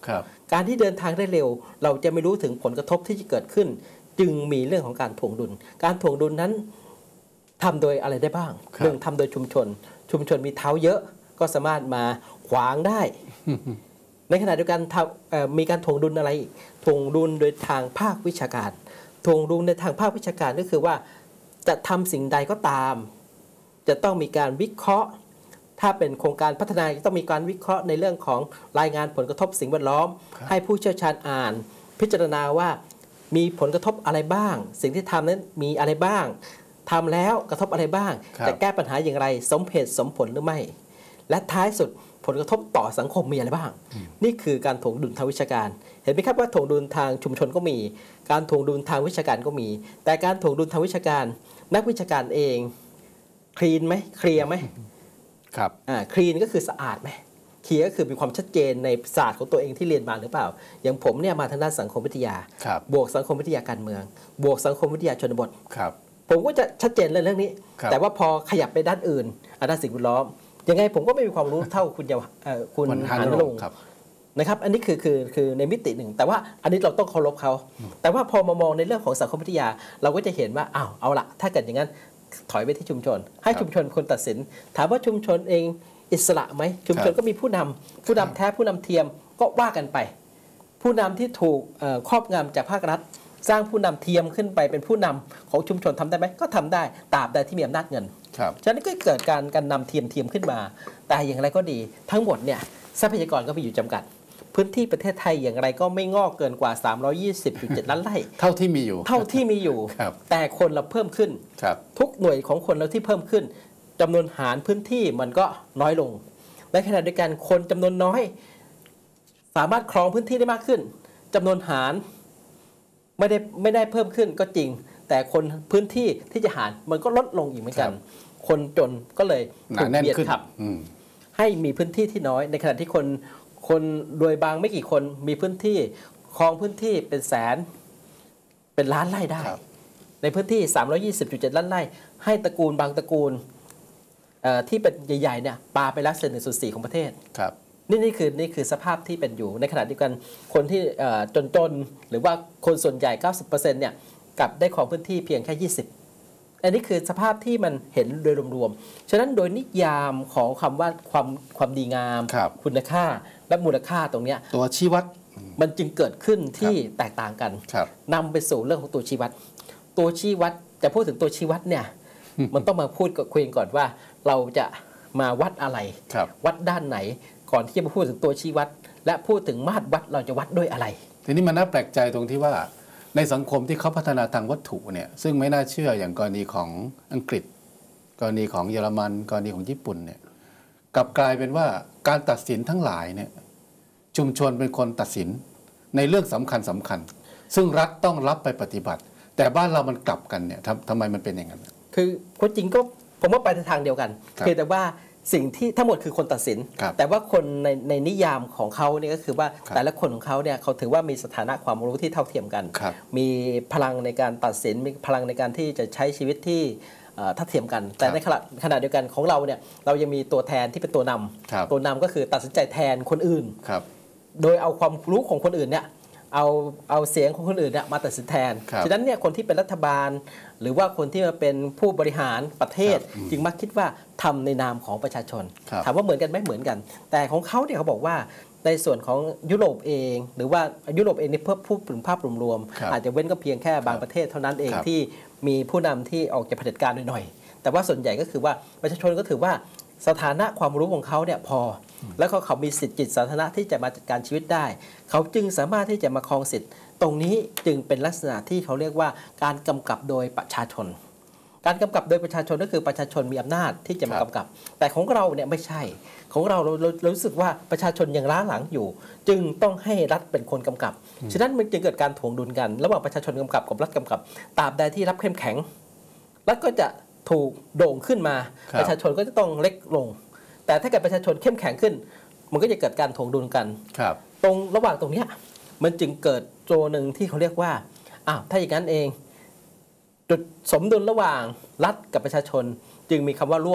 ครับการที่เดินทางได้เร็วเราจะไม่รู้ถึงผลกระทบที่จะเกิดขึ้น จึงมีเรื่องของการถ่วงดุลการถ่วงดุลนั้นทำโดยอะไรได้บ้างหนึ่งทำโดยชุมชนชุมชนมีเท้าเยอะก็สามารถมาขวางได้ ในขณะเดียวกันมีการถ่วงดุลอะไรอีกถ่วงดุลโดยทางภาควิชาการถ่วงดุลในทางภาควิชาการก็คือว่าจะทำสิ่งใดก็ตามจะต้องมีการวิเคราะห์ถ้าเป็นโครงการพัฒนาจะต้องมีการวิเคราะห์ในเรื่องของรายงานผลกระทบสิ่งแวดล้อมให้ผู้เชี่ยวชาญอ่านพิจารณาว่ามีผลกระทบอะไรบ้างสิ่งที่ทำนั้นมีอะไรบ้างทำแล้วกระทบอะไรบ้างจะแก้ปัญหาอย่างไรสมเหตุสมผลหรือไม่และท้ายสุดผลกระทบต่อสังคมมีอะไรบ้างนี่คือการถ่วงดุลทางวิชาการเห็นไหมครับว่าถ่วงดุลทางชุมชนก็มีการถ่วงดุลทางวิชาการก็มีแต่การถ่วงดุลทางวิชาการนักวิชาการเองคลีนไหมเคลียร์ไหมครับอ่าคลีนก็คือสะอาดไหมเคลียร์ก็คือมีความชัดเจนในศาสตร์ของตัวเองที่เรียนมาหรือเปล่าอย่างผมเนี่ยมาทางด้านสังคมวิทยาบวกสังคมวิทยาการเมืองบวกสังคมวิทยาชนบทผมก็จะชัดเจนเรื่องนี้แต่ว่าพอขยับไปด้านอื่นด้านสิ่งแวดล้อมยังไงผมก็ไม่มีความรู้เท่าคุณยาคุณหานรงค์นะครับอันนี้คือคือคือในมิติหนึ่งแต่ว่าอันนี้เราต้องเคารพเขาแต่ว่าพอมามองในเรื่องของสังคมวิทยาเราก็จะเห็นว่าอ้าวเอาละถ้าเกิดอย่างนั้นถอยไปที่ชุมชนให้ชุมชนคนตัดสินถามว่าชุมชนเองอิสระไหมชุมชนก็มีผู้นำผู้นำแท้ผู้นำเทียมก็ว่ากันไปผู้นำที่ถูกครอบงำจากภาครัฐสร้างผู้นำเทียมขึ้นไปเป็นผู้นำของชุมชนทำได้ไหมก็ทำได้ตราบใดที่มีอำนาจเงินฉะนั้นก็เกิดการการนำเทียมเทียมขึ้นมาแต่อย่างไรก็ดีทั้งหมดเนี่ยทรัพยากรก็มีอยู่จำกัดพื้นที่ประเทศไทยอย่างไรก็ไม่งอกเกินกว่า สามร้อยยี่สิบจุดเจ็ด ล้านไร่เท่าที่มีอยู่เท่าที่มีอยู่แต่คนเราเพิ่มขึ้นทุกหน่วยของคนเราที่เพิ่มขึ้นจำนวนหารพื้นที่มันก็น้อยลงในขณะเดียวกันคนจำนวนน้อยสามารถครองพื้นที่ได้มากขึ้นจำนวนหารไม่ได้ไม่ได้เพิ่มขึ้นก็จริงแต่คนพื้นที่ที่จะหารมันก็ลดลงอีกเหมือนกันคนจนก็เลยถูกเบียดขับให้มีพื้นที่ที่น้อยในขณะที่คนคนโดยบางไม่กี่คนมีพื้นที่ครองพื้นที่เป็นแสนเป็นล้านไร่ได้ในพื้นที่ สามร้อยยี่สิบจุดเจ็ด ล้านไร่ให้ตระกูลบางตระกูลที่เป็นใหญ่ๆเนี่ยปาไปแล้วเศษหนึ่งส่วนสี่ของประเทศนี่นี่คือนี่คือสภาพที่เป็นอยู่ในขณะเดียวกันคนที่จนๆหรือว่าคนส่วนใหญ่ เก้าสิบเปอร์เซ็นต์ เนี่ยกลับได้ของพื้นที่เพียงแค่ยี่สิบอันนี้คือสภาพที่มันเห็นโดยรวมๆฉะนั้นโดยนิยามของคำว่าความความดีงามคุณค่าและมูลค่าตรงนี้ตัวชี้วัดมันจึงเกิดขึ้นที่แตกต่างกันนำไปสู่เรื่องของตัวชี้วัดตัวชี้วัดจะพูดถึงตัวชี้วัดเนี่ยมันต้องมาพูดกับคุยก่อนว่าเราจะมาวัดอะไรวัดด้านไหนก่อนที่จะมาพูดถึงตัวชี้วัดและพูดถึงมาตรวัดเราจะวัดด้วยอะไรทีนี้มันน่าแปลกใจตรงที่ว่าในสังคมที่เขาพัฒนาทางวัตถุเนี่ยซึ่งไม่น่าเชื่ออย่างกรณีของอังกฤษกรณีของเยอรมันกรณีของญี่ปุ่นเนี่ยกลับกลายเป็นว่าการตัดสินทั้งหลายเนี่ยชุมชนเป็นคนตัดสินในเรื่องสำคัญสำคัญซึ่งรัฐต้องรับไปปฏิบัติแต่บ้านเรามันกลับกันเนี่ยทำทำไมมันเป็นอย่างนั้นคือคนจริงก็ผมว่าไปในทางเดียวกันเพียงแต่ว่าสิ่งที่ทั้งหมดคือคนตัดสินแต่ว่าคนในในนิยามของเขาเนี่ยก็คือว่าแต่ละคนของเขาเนี่ยเขาถือว่ามีสถานะความรู้ที่เท่าเทียมกันมีพลังในการตัดสินมีพลังในการที่จะใช้ชีวิตที่เท่าเทียมกันแต่ในขณะขณะเดียวกันของเราเนี่ยเรายังมีตัวแทนที่เป็นตัวนำตัวนำก็คือตัดสินใจแทนคนอื่นโดยเอาความรู้ของคนอื่นเนี่ยเอาเอาเสียงของคนอื่นเนี่ยมาตัดสินแทนฉะนั้นเนี่ยคนที่เป็นรัฐบาลหรือว่าคนที่มาเป็นผู้บริหารประเทศจึงมักคิดว่าทำในนามของประชาชนถามว่าเหมือนกันไหมเหมือนกันแต่ของเขาเนี่ยเขาบอกว่าในส่วนของยุโรปเองหรือว่ายุโรปเองนี่เพื่อพูดถึงภาพรวมๆอาจจะเว้นก็เพียงแค่บางประเทศเท่านั้นเองที่มีผู้นำที่ออกจากเผด็จการหน่อยๆแต่ว่าส่วนใหญ่ก็คือว่าประชาชนก็ถือว่าสถานะความรู้ของเขาเนี่ยพอแล้วก็เขามีสิทธิจิตสาธารณะที่จะมาจัดการชีวิตได้เขาจึงสามารถที่จะมาครองสิทธิ์ตรงนี้จึงเป็นลักษณะที่เขาเรียกว่าการกำกับโดยประชาชนการกำกับโดยประชาชนก็คือประชาชนมีอำนาจที่จะมากำกับแต่ของเราเนี่ยไม่ใช่ของเราเราเรารู้สึกว่าประชาชนยังล้าหลังอยู่จึงต้องให้รัฐเป็นคนกำกับฉะนั้นมันจึงเกิดการถ่วงดุลกันระหว่างประชาชนกำกับกับรัฐกำกับตราบใดที่รัฐเข้มแข็งรัฐก็จะถูกโด่งขึ้นมาประชาชนก็จะต้องเล็กลงแต่ถ้าเกิดประชาชนเข้มแข็งขึ้นมันก็จะเกิดการถ่วงดุลกันตรงระหว่างตรงนี้มันจึงเกิดโจหนึ่งที่เขาเรียกว่าอ้าวถ้าอย่างนั้นเองจุดสมดุลระหว่างรัฐกับประชาชนจึงมีคำว่าร่วม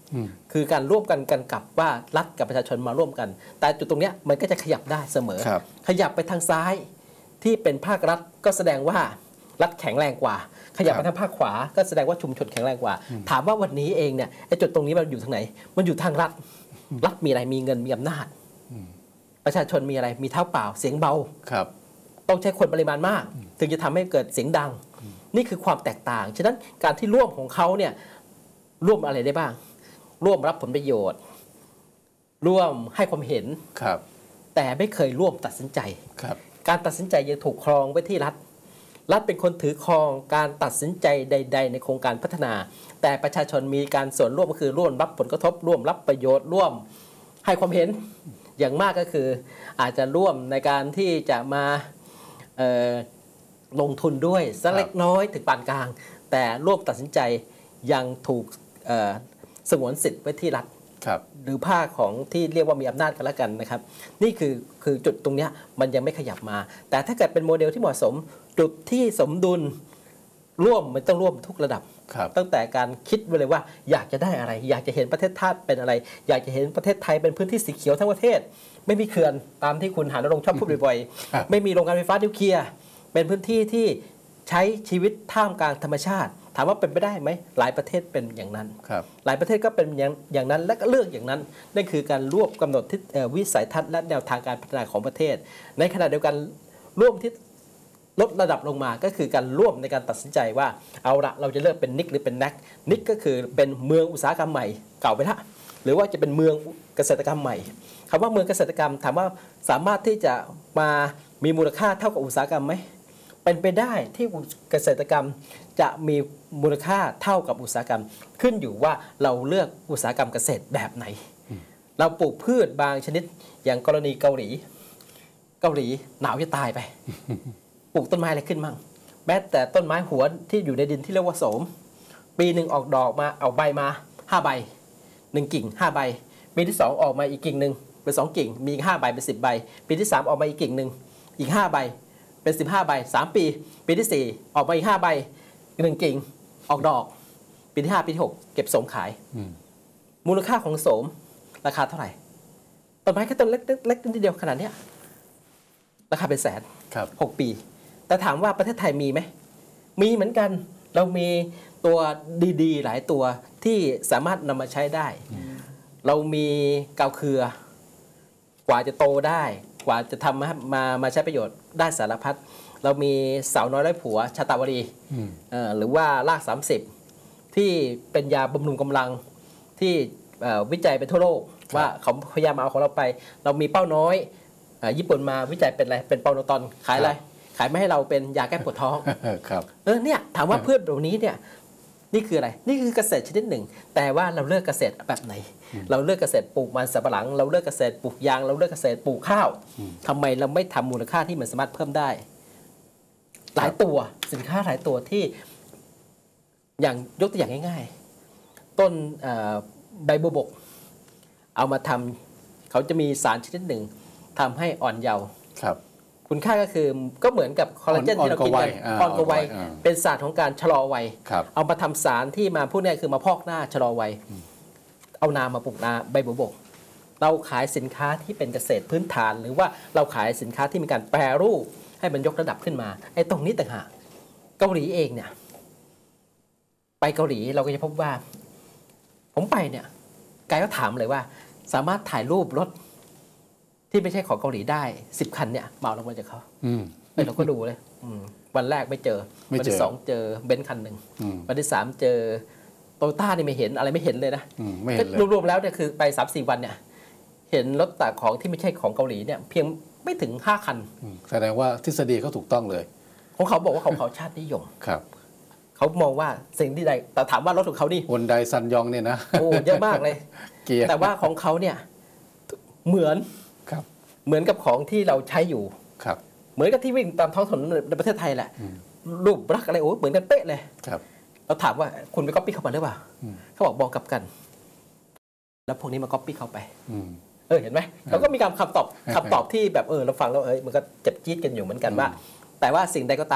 คือการร่วมกันกันกับว่ารัฐกับประชาชนมาร่วมกัน แต่จุดตรงเนี้ยมันก็จะขยับได้เสมอขยับไปทางซ้ายที่เป็นภาครัฐก็แสดงว่ารัฐแข็งแรงกว่าขยับไปทางภาคขวาก็แสดงว่าชุมชนแข็งแรงกว่าถามว่าวันนี้เองเนี่ยไอ้จุดตรงนี้มันอยู่ทางไหนมันอยู่ทางรัฐรัฐมีอะไรมีเงินมีอำนาจประชาชนมีอะไรมีเท้าเปล่าเสียงเบาครับต้องใช้คนปริมาณมากถึงจะทำให้เกิดเสียงดังนี่คือความแตกต่างฉะนั้นการที่ร่วมของเขาเนี่ยร่วมอะไรได้บ้างร่วมรับผลประโยชน์ร่วมให้ความเห็นครับแต่ไม่เคยร่วมตัดสินใจครับการตัดสินใจยังถูกครองไว้ที่รัฐรัฐเป็นคนถือครองการตัดสินใจใดๆในโครงการพัฒนาแต่ประชาชนมีการส่วนร่วมก็คือร่วมรับผลกระทบร่วมรับประโยชน์ร่วมให้ความเห็นอย่างมากก็คืออาจจะร่วมในการที่จะมาลงทุนด้วยสักเล็กน้อยถึงปานกลางแต่ร่วมตัดสินใจยังถูกสงวนสิทธิ์ไว้ที่รัฐหรือภาคของที่เรียกว่ามีอำนาจกันแล้วกันนะครับนี่คือคือจุดตรงนี้มันยังไม่ขยับมาแต่ถ้าเกิดเป็นโมเดลที่เหมาะสมจุดที่สมดุลร่วมมันต้องร่วมทุกระดับตั้งแต่การคิดไว้เลยว่าอยากจะได้อะไรอยากจะเห็นประเทศชาติเป็นอะไรอยากจะเห็นประเทศไทยเป็นพื้นที่สีเขียวทั้งประเทศไม่มีเขื่อนตามที่คุณหาณรงค์ชอบพูดบ่อยๆไม่มีโรงงานไฟฟ้านิวเคลียร์เป็นพื้นที่ที่ใช้ชีวิตท่ามกลางธรรมชาติถามว่าเป็นไปได้ไหมหลายประเทศเป็นอย่างนั้นหลายประเทศก็เป็นอย่างอย่างนั้นและก็เลือกอย่างนั้นนั่นคือการรวบกำหนดทิศวิสัยทัศน์และแนวทางการพัฒนาของประเทศในขณะเดียวกันร่วมที่ลดระดับลงมาก็คือการร่วมในการตัดสินใจว่าเอาละเราจะเลือกเป็นนิกหรือเป็นแนกนิกก็คือเป็นเมืองอุตสาหกรรมใหม่เก่าไปละหรือว่าจะเป็นเมืองเกษตรกรรมใหม่คำว่าเมืองเกษตรกรรมถามว่าสามารถที่จะมามีมูลค่าเท่ากับอุตสาหกรรมไหมเป็นไปได้ที่เกษตรกรรมจะมีมูลค่าเท่ากับอุตสาหกรรมขึ้นอยู่ว่าเราเลือกอุตสาหกรรมเกษตรแบบไหนเราปลูกพืชบางชนิดอย่างกรณีเกาหลีเกาหลีหนาวจะตายไปปลูกต้นไม้อะไรขึ้นมั่งแม้แต่ต้นไม้หัวที่อยู่ในดินที่เรียกว่าโสมปีหนึ่งออกดอกมาเอาใบมาห้าใบหนึ่งกิ่งห้าใบปีที่สองออกมาอีกกิ่งหนึ่งเป็นสองกิ่งมีห้าใบเป็นสิบใบปีที่สามออกมาอีกกิ่งหนึ่งอีกห้าใบเป็นสิบห้าใบสามปีปีที่สี่ออกมาอีกห้าใบหนึ่งกิ่งออกดอกปีที่ห้าปีที่หกเก็บโสมขายมูลค่าของโสมราคาเท่าไหร่ต้นไม้แค่ต้นเล็กเล็กนิดเดียวขนาดนี้ราคาเป็นแสนหกปีแต่ถามว่าประเทศไทยมีไหมมีเหมือนกันเรามีตัวดีๆหลายตัวที่สามารถนำมาใช้ได้เรามีกาวเครือกว่าจะโตได้กว่าจะทำมามามาใช้ประโยชน์ได้สารพัดเรามีสาวน้อยไร้ผัวชาตาวรีหรือว่ารากสามสิบที่เป็นยาบำรุงกำลังที่วิจัยไปทั่วโลกว่าเขาพยายามเอาของเราไปเรามีเป้าน้อยญี่ปุ่นมาวิจัยเป็นอะไรเป็นเปาโนตอนขายอะไรขายไม่ให้เราเป็นยาแก้ปวดท้องครับเออเนี่ยถามว่าพืชเหล่านี้เนี่ยนี่คืออะไรนี่คือเกษตรชนิดหนึ่งแต่ว่าเราเลือกเกษตรแบบไหนเราเลือกเกษตรปลูกมันสำปะหลังเราเลือกเกษตรปลูกยางเราเลือกเกษตรปลูกข้าวทำไมเราไม่ทำมูลค่าที่มันสามารถเพิ่มได้หลายตัวสินค้าหลายตัวที่อย่างยกตัวอย่างง่ายๆต้นใบบัวบกเอามาทำเขาจะมีสารชนิดหนึ่งทำให้อ่อนเยาว์คุณค่าก็คือก็เหมือนกับคอลลาเจนที่เรากินกันอ่อนกว่าวัยเป็นศาสตร์ของการชะลอวัยเอามาทำสารที่มาพูดง่ายคือมาพอกหน้าชะลอวัยเอานามาปลูกนาใบบัวบกเราขายสินค้าที่เป็นเกษตรพื้นฐานหรือว่าเราขายสินค้าที่มีการแปรรูปให้มันยกระดับขึ้นมาไอ้ตรงนี้ต่างหากเกาหลีเองเนี่ยไปเกาหลีเราก็จะพบว่าผมไปเนี่ยไกด์ก็ถามเลยว่าสามารถถ่ายรูปรถที่ไม่ใช่ของเกาหลีได้สิบคันเนี่ยเมาลงมาจากเขาเออเราก็ดูเลยวันแรกไม่เจอวันที่สองเจอเบนซ์คันหนึ่งวันที่สามเจอโตโยต้านี่ไม่เห็นอะไรไม่เห็นเลยนะรวมๆแล้วเนี่ยคือไปสามสี่วันเนี่ยเห็นรถต่างของที่ไม่ใช่ของเกาหลีเนี่ยเพียงไม่ถึงห้าคันแสดงว่าทฤษฎีเขาถูกต้องเลยของเขาบอกว่าของเขาชาตินิยมครับเขามองว่าสิ่งที่ใดแต่ถามว่ารถของเขานี่ฮุนไดซันยองเนี่ยนะโอ้เยอะมากเลยแต่ว่าของเขาเนี่ยเหมือนเหมือนกับของที่เราใช้อยู่ครับเหมือนกับที่วิ่งตามท้องถนนในประเทศไทยแหละรูปลักษณ์อะไรโอ้เหมือนกันเป๊ะเลยครับเราถามว่าคุณไปก๊อปปี้เข้ามาหรือเปล่าเขาบอกบอกกับกันแล้วพวกนี้มาก๊อปปี้เข้าไปเออเห็นไหมเราก็มีการคำตอบคำตอบที่แบบเออเราฟังแล้วเออมันก็เจ็บจี๊ดกันอยู่เหมือนกันว่าแต่ว่าสิ่งใดก็ตามเนี่ย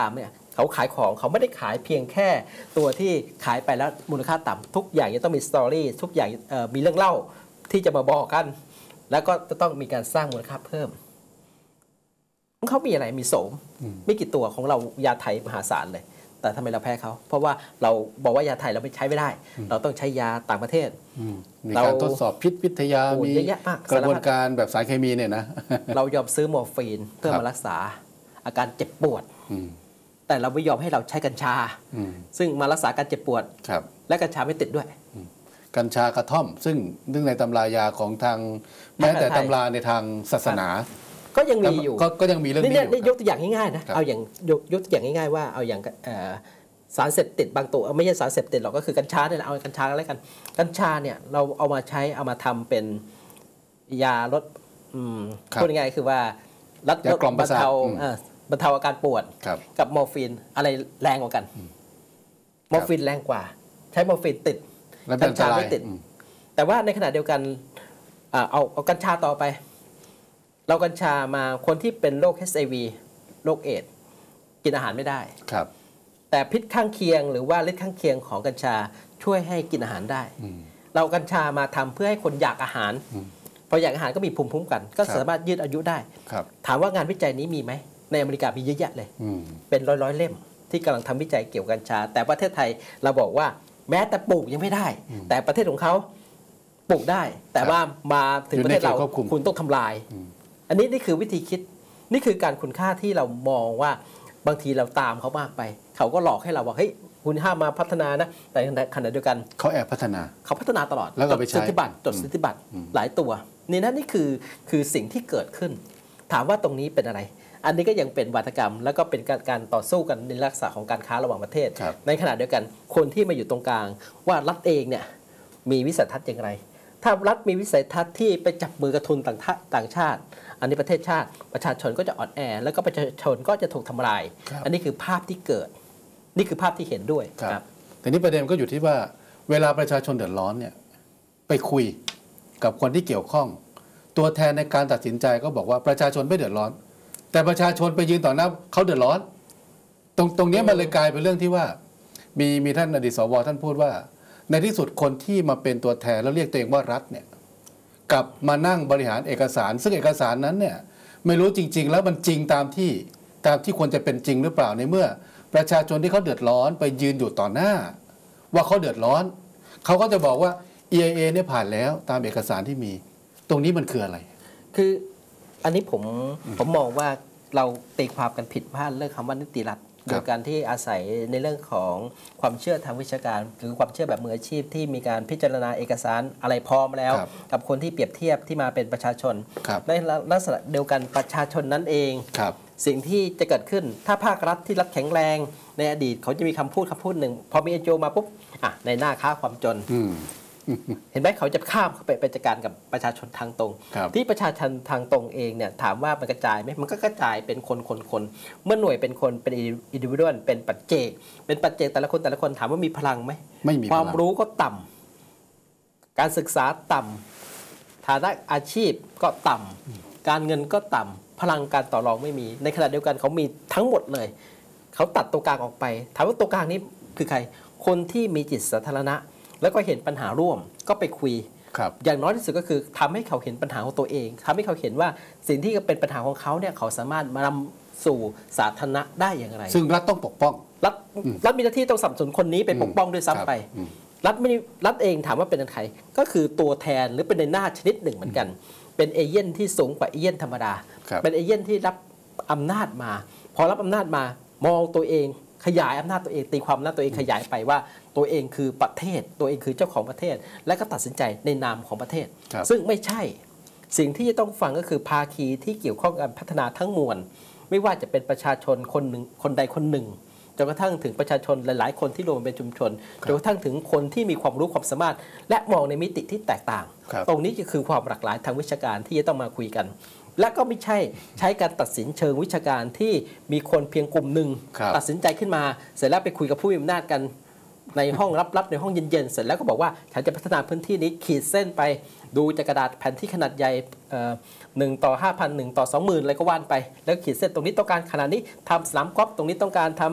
เขาขายของเขาไม่ได้ขายเพียงแค่ตัวที่ขายไปแล้วมูลค่าต่ำทุกอย่างจะต้องมีสตอรี่ทุกอย่างมีเรื่องเล่าที่จะมาบอกกันแล้วก็จะต้องมีการสร้างมูลค่าเพิ่มเขามีอะไรมีโสมไม่กี่ตัวของเรายาไทยมหาศาลเลยแต่ทำไมเราแพ้เขาเพราะว่าเราบอกว่ายาไทยเราไม่ใช้ไม่ได้เราต้องใช้ยาต่างประเทศมีการทดสอบพิษวิทยามีกระบวนการแบบสารเคมีเนี่ยนะเรายอมซื้อมอร์ฟีนเพื่อมารักษาอาการเจ็บปวดแต่เราไม่ยอมให้เราใช้กัญชาซึ่งมารักษาการเจ็บปวดและกัญชาไม่ติดด้วยกัญชากระท่อมซึ่งเนื่องในตำรายาของทางแม้แต่ตำราในทางศาสนาก็ยังมีอยู่ก็ยังมีเรื่องนี้นี่ยกตัวอย่างง่ายๆนะเอาอย่างยกยกตัวอย่างง่ายๆว่าเอาอย่างสารเสพติดบางตัวไม่ใช่สารเสพติดหรอกก็คือกัญชาเนี่ยเอากัญชาอะไรกันกัญชาเนี่ยเราเอามาใช้เอามาทำเป็นยาลดพูดง่ายๆคือว่าลดบรรเทาบรรเทาอาการปวดกับมอร์ฟีนอะไรแรงกว่ากันมอร์ฟีนแรงกว่าใช้มอร์ฟีนติดกัญชาไม่ติดแต่ว่าในขณะเดียวกันเอาเอากัญชาต่อไปเรากัญชามาคนที่เป็นโรค เอช ไอ วี โรคเอดส์กินอาหารไม่ได้ครับแต่พิษข้างเคียงหรือว่าฤทธิ์ข้างเคียงของกัญชาช่วยให้กินอาหารได้เรากัญชามาทำเพื่อให้คนอยากอาหารพออยากอาหารก็มีภูมิคุ้มกันก็สามารถยืดอายุได้ถามว่างานวิจัยนี้มีไหมในอเมริกามีเยอะแยะเลยเป็นร้อยๆเล่มที่กำลังทำวิจัยเกี่ยวกับกัญชาแต่ประเทศไทยเราบอกว่าแม้แต่ปลูกยังไม่ได้แต่ประเทศของเขาปลูกได้แต่ว่ามาถึงประเทศเราคุณต้องทำลายอันนี้นี่คือวิธีคิดนี่คือการคุณค่าที่เรามองว่าบางทีเราตามเขามากไปเขาก็หลอกให้เราว่าเฮ้ยคุณห้ามมาพัฒนานะแต่ขณะเดียวกันเขาแอบพัฒนาเขาพัฒนาตลอดแล้วก็ไปใช้สิทธิบัตรจดสิทธิบัตรหลายตัวนี่นั่นนี่คือคือสิ่งที่เกิดขึ้นถามว่าตรงนี้เป็นอะไรอันนี้ก็ยังเป็นวาทกรรมแล้วก็เป็นการต่อสู้กันในลักษณะของการค้าระหว่างประเทศในขณะเดียวกันคนที่มาอยู่ตรงกลางว่ารัฐเองเนี่ยมีวิสัยทัศน์อย่างไรถ้ารัฐมีวิสัยทัศน์ที่ไปจับมือกับทุนต่างชาติอันนี้ประเทศชาติประชาชนก็จะอ่อนแอแล้วก็ประชาชนก็จะถูกทำลายอันนี้คือภาพที่เกิดนี่คือภาพที่เห็นด้วยครับแต่นี้ประเด็นก็อยู่ที่ว่าเวลาประชาชนเดือดร้อนเนี่ยไปคุยกับคนที่เกี่ยวข้องตัวแทนในการตัดสินใจก็บอกว่าประชาชนไม่เดือดร้อนแต่ประชาชนไปยืนต่อหน้าเขาเดือดร้อนตรงตรงนี้มันเลยกลายเป็นเรื่องที่ว่ามีมีท่านอดีตสวท่านพูดว่าในที่สุดคนที่มาเป็นตัวแทนแล้วเรียกตัวเองว่ารัฐเนี่ยกับมานั่งบริหารเอกสารซึ่งเอกสารนั้นเนี่ยไม่รู้จริงๆแล้วมันจริงตามที่ตามที่ควรจะเป็นจริงหรือเปล่าในเมื่อประชาชนที่เขาเดือดร้อนไปยืนอยู่ต่อหน้าว่าเขาเดือดร้อนเขาก็จะบอกว่า อี ไอ เอ เนี่ยผ่านแล้วตามเอกสารที่มีตรงนี้มันคืออะไรคืออันนี้ผมผมมองว่าเราตีความกันผิดพลาดเรื่องคำว่านิติรัฐโดยการที่อาศัยในเรื่องของความเชื่อทางวิชาการหรือความเชื่อแบบมืออาชีพที่มีการพิจารณาเอกสารอะไรพร้อมแล้วกับคนที่เปรียบเทียบที่มาเป็นประชาชนในลักษณะเดียวกันประชาชนนั้นเองสิ่งที่จะเกิดขึ้นถ้าภาครัฐที่รัฐแข็งแรงในอดีตเขาจะมีคำพูดคำพูดหนึ่งพอมีเอ็น จี โอ มาปุ๊บอ่ะในหน้าค้าความจนเห็นไหมเขาจะข้ามเข้าไปไปจัดการกับประชาชนทางตรงที่ประชาชนทางตรงเองเนี่ยถามว่ามันกระจายไหมมันก็กระจายเป็นคนคนคนเมื่อหน่วยเป็นคนเป็นอินดิวิวเป็นปัจเจกเป็นปัจเจกแต่ละคนแต่ละคนถามว่ามีพลังไหมไม่มีความรู้ก็ต่ำการศึกษาต่ำฐานะอาชีพก็ต่ำการเงินก็ต่ำพลังการต่อรองไม่มีในขณะเดียวกันเขามีทั้งหมดเลยเขาตัดตัวกลางออกไปถามว่าตัวกลางนี้คือใครคนที่มีจิตสาธารณะแล้วก็เห็นปัญหาร่วมก็ไปคุยอย่างน้อยที่สุดก็คือทำให้เขาเห็นปัญหาของตัวเองทำให้เขาเห็นว่าสิ่งที่เป็นปัญหาของเขาเนี่ยเขาสามารถมานำสู่สาธารณะได้อย่างไรซึ่งรัฐต้องปกป้องรัฐรัฐมีหน้าที่ต้องสนับสนุนคนนี้ไปปกป้องด้วยซ้ำไปรัฐไม่รัฐเองถามว่าเป็นใครก็คือตัวแทนหรือเป็นในหน้าชนิดหนึ่งเหมือนกันเป็นเอเย่นที่สูงกว่าเอเย่นธรรมดาเป็นเอเย่นที่รับอำนาจมาพอรับอำนาจมามองตัวเองขยายอำนาจตัวเองตีความอำนาจตัวเองขยายไปว่าตัวเองคือประเทศตัวเองคือเจ้าของประเทศและก็ตัดสินใจในนามของประเทศซึ่งไม่ใช่สิ่งที่จะต้องฟังก็คือภาคีที่เกี่ยวข้องกับพัฒนาทั้งมวลไม่ว่าจะเป็นประชาชนคนหนึ่งคนใดคนหนึ่งจนกระทั่งถึงประชาชนหลายๆคนที่รวมเป็นชุมชนจนกระทั่งถึงคนที่มีความรู้ความสามารถและมองในมิติที่แตกต่างตรงนี้ก็คือความหลากหลายทางวิชาการที่จะต้องมาคุยกันและก็ไม่ใช่ใช้การตัดสินเชิงวิชาการที่มีคนเพียงกลุ่มหนึ่งตัดสินใจขึ้นมาเสร็จแล้วไปคุยกับผู้มีอำนาจกันในห้องลับๆในห้องเย็นๆเสร็จแล้วก็บอกว่าฉันจะพัฒนาพื้นที่นี้ขีดเส้นไปดูจากกระดาษแผ่นที่ขนาดใหญ่หนึ่งต่อห้าพันหนึ่งต่อสองหมื่นอะไรก็ว่านไปแล้วขีดเส้นตรงนี้ต้องการขนาดนี้ทำสนามกอล์ฟตรงนี้ต้องการท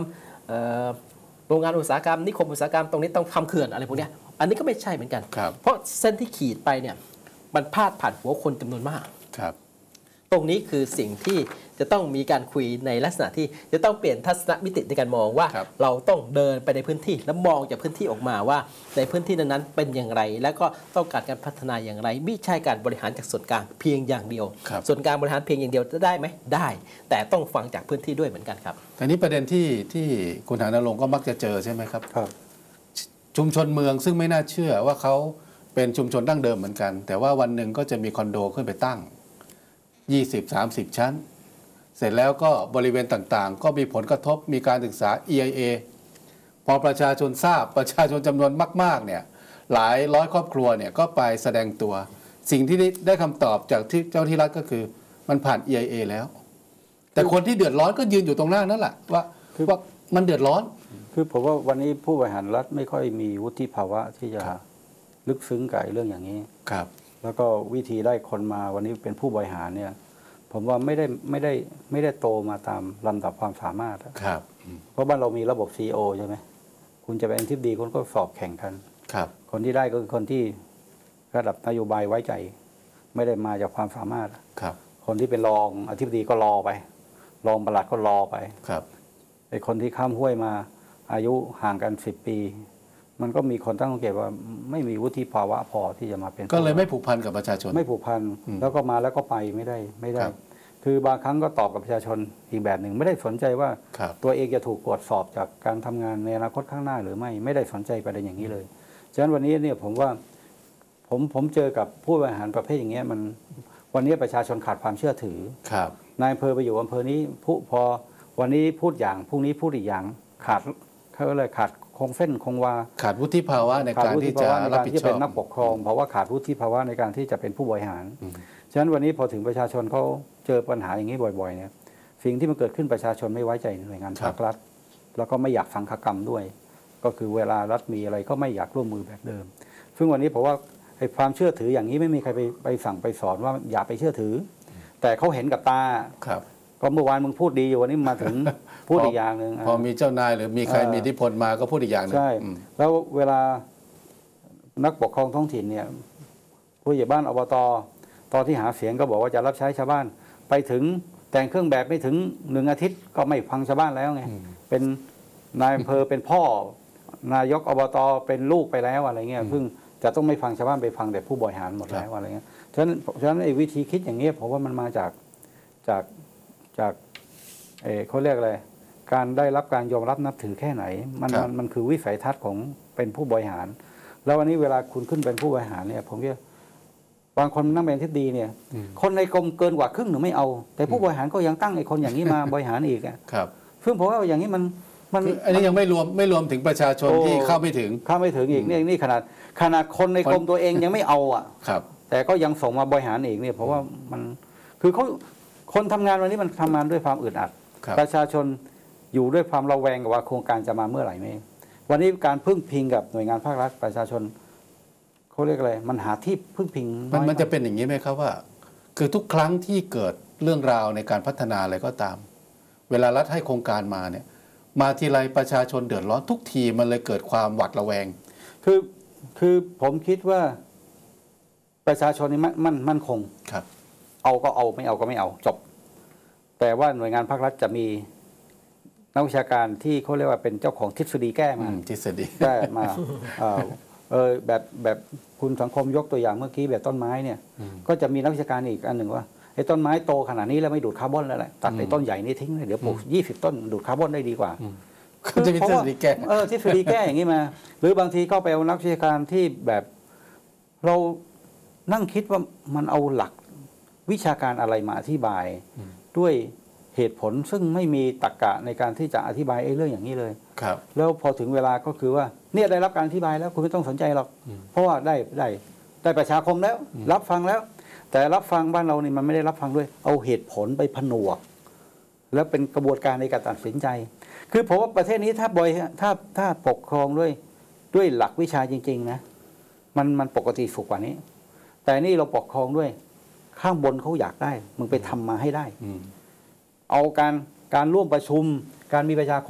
โรงงานอุตสาหกรรมนิคมอุตสาหกรรมตรงนี้ต้องทำเขื่อนอะไรพวกนี้อันนี้ก็ไม่ใช่เหมือนกันเพราะเส้นที่ขีดไปเนี่ยมันพาดผ่านหัวคนจำนวนมากครับตรงนี้คือสิ่งที่จะต้องมีการคุยในลักษณะที่จะต้องเปลี่ยนทัศนมิติในการมองว่าเราต้องเดินไปในพื้นที่แล้วมองจากพื้นที่ออกมาว่าในพื้นที่นั้นๆเป็นอย่างไรแล้วก็ต้องการการพัฒนาอย่างไรไม่ใช่การบริหารจากส่วนกลางเพียงอย่างเดียวส่วนกลางบริหารเพียงอย่างเดียวจะได้ไหมได้แต่ต้องฟังจากพื้นที่ด้วยเหมือนกันครับแต่นี้ประเด็นที่ที่คุณหานรงค์ก็มักจะเจอใช่ไหมครับครับชุมชนเมืองซึ่งไม่น่าเชื่อว่าเขาเป็นชุมชนดั้งเดิมเหมือนกันแต่ว่าวันหนึ่งก็จะมีคอนโดขึ้นไปตั้งยี่สิบ สามสิบ ชั้นเสร็จแล้วก็บริเวณต่างๆก็มีผลกระทบมีการศึกษา อี ไอ เอ พอประชาชนทราบประชาชนจำนวนมากๆเนี่ยหลายร้อยครอบครัวเนี่ยก็ไปแสดงตัวสิ่งที่ได้ได้คำตอบจากที่เจ้าที่รัฐก็คือมันผ่าน อี ไอ เอ แล้วแต่คนที่เดือดร้อนก็ยืนอยู่ตรงหน้านั่นแหละว่าคือว่ามันเดือดร้อนคือผมว่าวันนี้ผู้บริหารรัฐไม่ค่อยมีวุฒิภาวะที่จะลึกซึ้งกับเรื่องอย่างนี้ครับแล้วก็วิธีได้คนมาวันนี้เป็นผู้บริหารเนี่ยผมว่าไม่ได้ไม่ได้ไม่ได้โตมาตามลำดับความสามารถครับเพราะบ้านเรามีระบบ ซี อี โอ ใช่ไหมคุณจะเป็นทิพดีคุณก็สอบแข่งกันครับคนที่ได้ก็คือคนที่ระดับนโยบายไว้ใจไม่ได้มาจากความสามารถครับคนที่เป็นรองอธิบดีก็รอไปรองปลัดก็รอไปครับไอ้คนที่ข้ามห้วยมาอายุห่างกันสิบปีมันก็มีคนตั้งสังเกตว่าไม่มีวุฒิภาวะพอที่จะมาเป็นก็เลยไม่ผูกพันกับประชาชนไม่ผูกพันแล้วก็มาแล้วก็ไปไม่ได้ไม่ได้คือบางครั้งก็ตอบกับประชาชนอีกแบบหนึ่งไม่ได้สนใจว่าตัวเองจะถูกตรวจสอบจากการทำงานในอนาคตข้างหน้าหรือไม่ไม่ได้สนใจประเด็นอย่างนี้เลยฉะนั้นวันนี้เนี่ยผมว่าผมผมเจอกับผู้บริหารประเภทอย่างเงี้ยมันวันนี้ประชาชนขาดความเชื่อถือครับนายอำเภอไปอยู่อำเภอนี้ผู้พอวันนี้พูดอย่างพรุ่งนี้พูดอีกอย่างขาดเขาเลยขาดคงเส้นคงวาขาดวุฒิภาวะในการที่จะรับผิดชอบเป็นนักปกครองเพราะว่าขาดวุฒิภาวะในการที่จะเป็นผู้บริหารฉะนั้นวันนี้พอถึงประชาชนเขาเจอปัญหาอย่างนี้บ่อยๆเนี่ยสิ่งที่มันเกิดขึ้นประชาชนไม่ไว้ใจหน่วยงานภาครัฐแล้วก็ไม่อยากสังฆกรรมด้วยก็คือเวลารัฐมีอะไรก็ไม่อยากร่วมมือแบบเดิมซึ่งวันนี้ผมว่าไอ้ความเชื่อถืออย่างนี้ไม่มีใครไปไปสั่งไปสอนว่าอย่าไปเชื่อถือแต่เขาเห็นกับตาครับก็เมื่อวานมึงพูดดีอยู่วันนี้มาถึงพูดอีกอย่างหนึ่งพอมีเจ้านายหรือมีใครมีอิทธิพลมาก็พูดอีกอย่างหนึ่งใช่แล้วเวลานักปกครองท้องถิ่นเนี่ยผู้ใหญ่บ้านอบตตอนที่หาเสียงก็บอกว่าจะรับใช้ชาวบ้านไปถึงแต่งเครื่องแบบไม่ถึงหนึ่งอาทิตย์ก็ไม่ฟังชาวบ้านแล้วไงเป็นนายอำเภอเป็นพ่อนายกอบตเป็นลูกไปแล้วอะไรเงี้ยซึ่งจะต้องไม่ฟังชาวบ้านไปฟังแต่ผู้บริหารหมดแล้วอะไรเงี้ยฉะนั้นฉะนั้นไอ้วิธีคิดอย่างเงี้ยผมว่ามันมาจากจากจากเออเขาเรียกอะไรการได้รับการยอมรับนับถือแค่ไหนมันมันมันคือวิสัยทัศน์ของเป็นผู้บริหารแล้ววันนี้เวลาคุณขึ้นเป็นผู้บริหารเนี่ยผมว่าบางคนนั่งเป็นทิศดีเนี่ยคนในกรมเกินกว่าครึ่งหนึ่งไม่เอาแต่ผู้บริหารก็ยังตั้งไอ้คนอย่างนี้มาบริหารอีกอ่ะครับซึ่งผมว่าอย่างนี้มันมันอันนี้ยังไม่รวมไม่รวมถึงประชาชนที่เข้าไม่ถึงเข้าไม่ถึงอีกนี่นี่ขนาดขนาดคนในกรมตัวเองยังไม่เอาอ่ะครับแต่ก็ยังส่งมาบริหารอีกเนี่ยเพราะว่ามันคือเขาคนทำงานวันนี้มันทำงานด้วยความอึดอัดประชาชนอยู่ด้วยความระแวงกับว่าโครงการจะมาเมื่อไหร่ไม่วันนี้การพึ่งพิงกับหน่วยงานภาครัฐประชาชนเขาเรียกอะไรมันหาที่พึ่งพิงมันมันจะเป็นอย่างนี้ไหมครับว่าคือทุกครั้งที่เกิดเรื่องราวในการพัฒนาอะไรก็ตามเวลารัฐให้โครงการมาเนี่ยมาทีไรประชาชนเดือดร้อนทุกทีมันเลยเกิดความหวาดระแวงคือคือผมคิดว่าประชาชนนี่มันมันมั่นคงครับเอาก็เอาไม่เอาก็ไม่เอาจบแต่ว่าหน่วยงานภาครัฐจะมีนักวิชาการที่เขาเรียกว่าเป็นเจ้าของทฤษฎีแก้มาทฤษฎีแก้มาเออแบบแบบคุณสังคมยกตัวอย่างเมื่อกี้แบบต้นไม้เนี่ยก็จะมีนักวิชาการอีกอันหนึ่งว่าไอ้ต้นไม้โตขนาดนี้แล้วไม่ดูดคาร์บอนแล้วแหละตัดไอ้ต้นใหญ่นี้ทิ้งเลยเดี๋ยวปลูกยี่สิบต้นดูดคาร์บอนได้ดีกว่าก็จะมีทฤษฎีแก้เออทฤษฎีแก้อย่างนี้มาหรือบางทีก็ไปเอานักวิชาการที่แบบเรานั่งคิดว่ามันเอาหลักวิชาการอะไรมาอธิบายด้วยเหตุผลซึ่งไม่มีตรรกะในการที่จะอธิบายไอ้เรื่องอย่างนี้เลยครับแล้วพอถึงเวลาก็คือว่าเนี่ยได้รับการอธิบายแล้วคุณไม่ต้องสนใจหรอกเพราะว่าได้ได้ได้ประชาคมแล้วรับฟังแล้วแต่รับฟังบ้านเรานี่มันไม่ได้รับฟังด้วยเอาเหตุผลไปผนวกแล้วเป็นกระบวนการในการตัดสินใจคือผมว่าประเทศนี้ถ้าบอยถ้าถ้าปกครองด้วยด้วยหลักวิชาจริงๆนะมันมันปกติสุขกว่านี้แต่นี่เราปกครองด้วยข้างบนเขาอยากได้มึงไปทำมาให้ได้เอาการการร่วมประชุมการมีประชาคม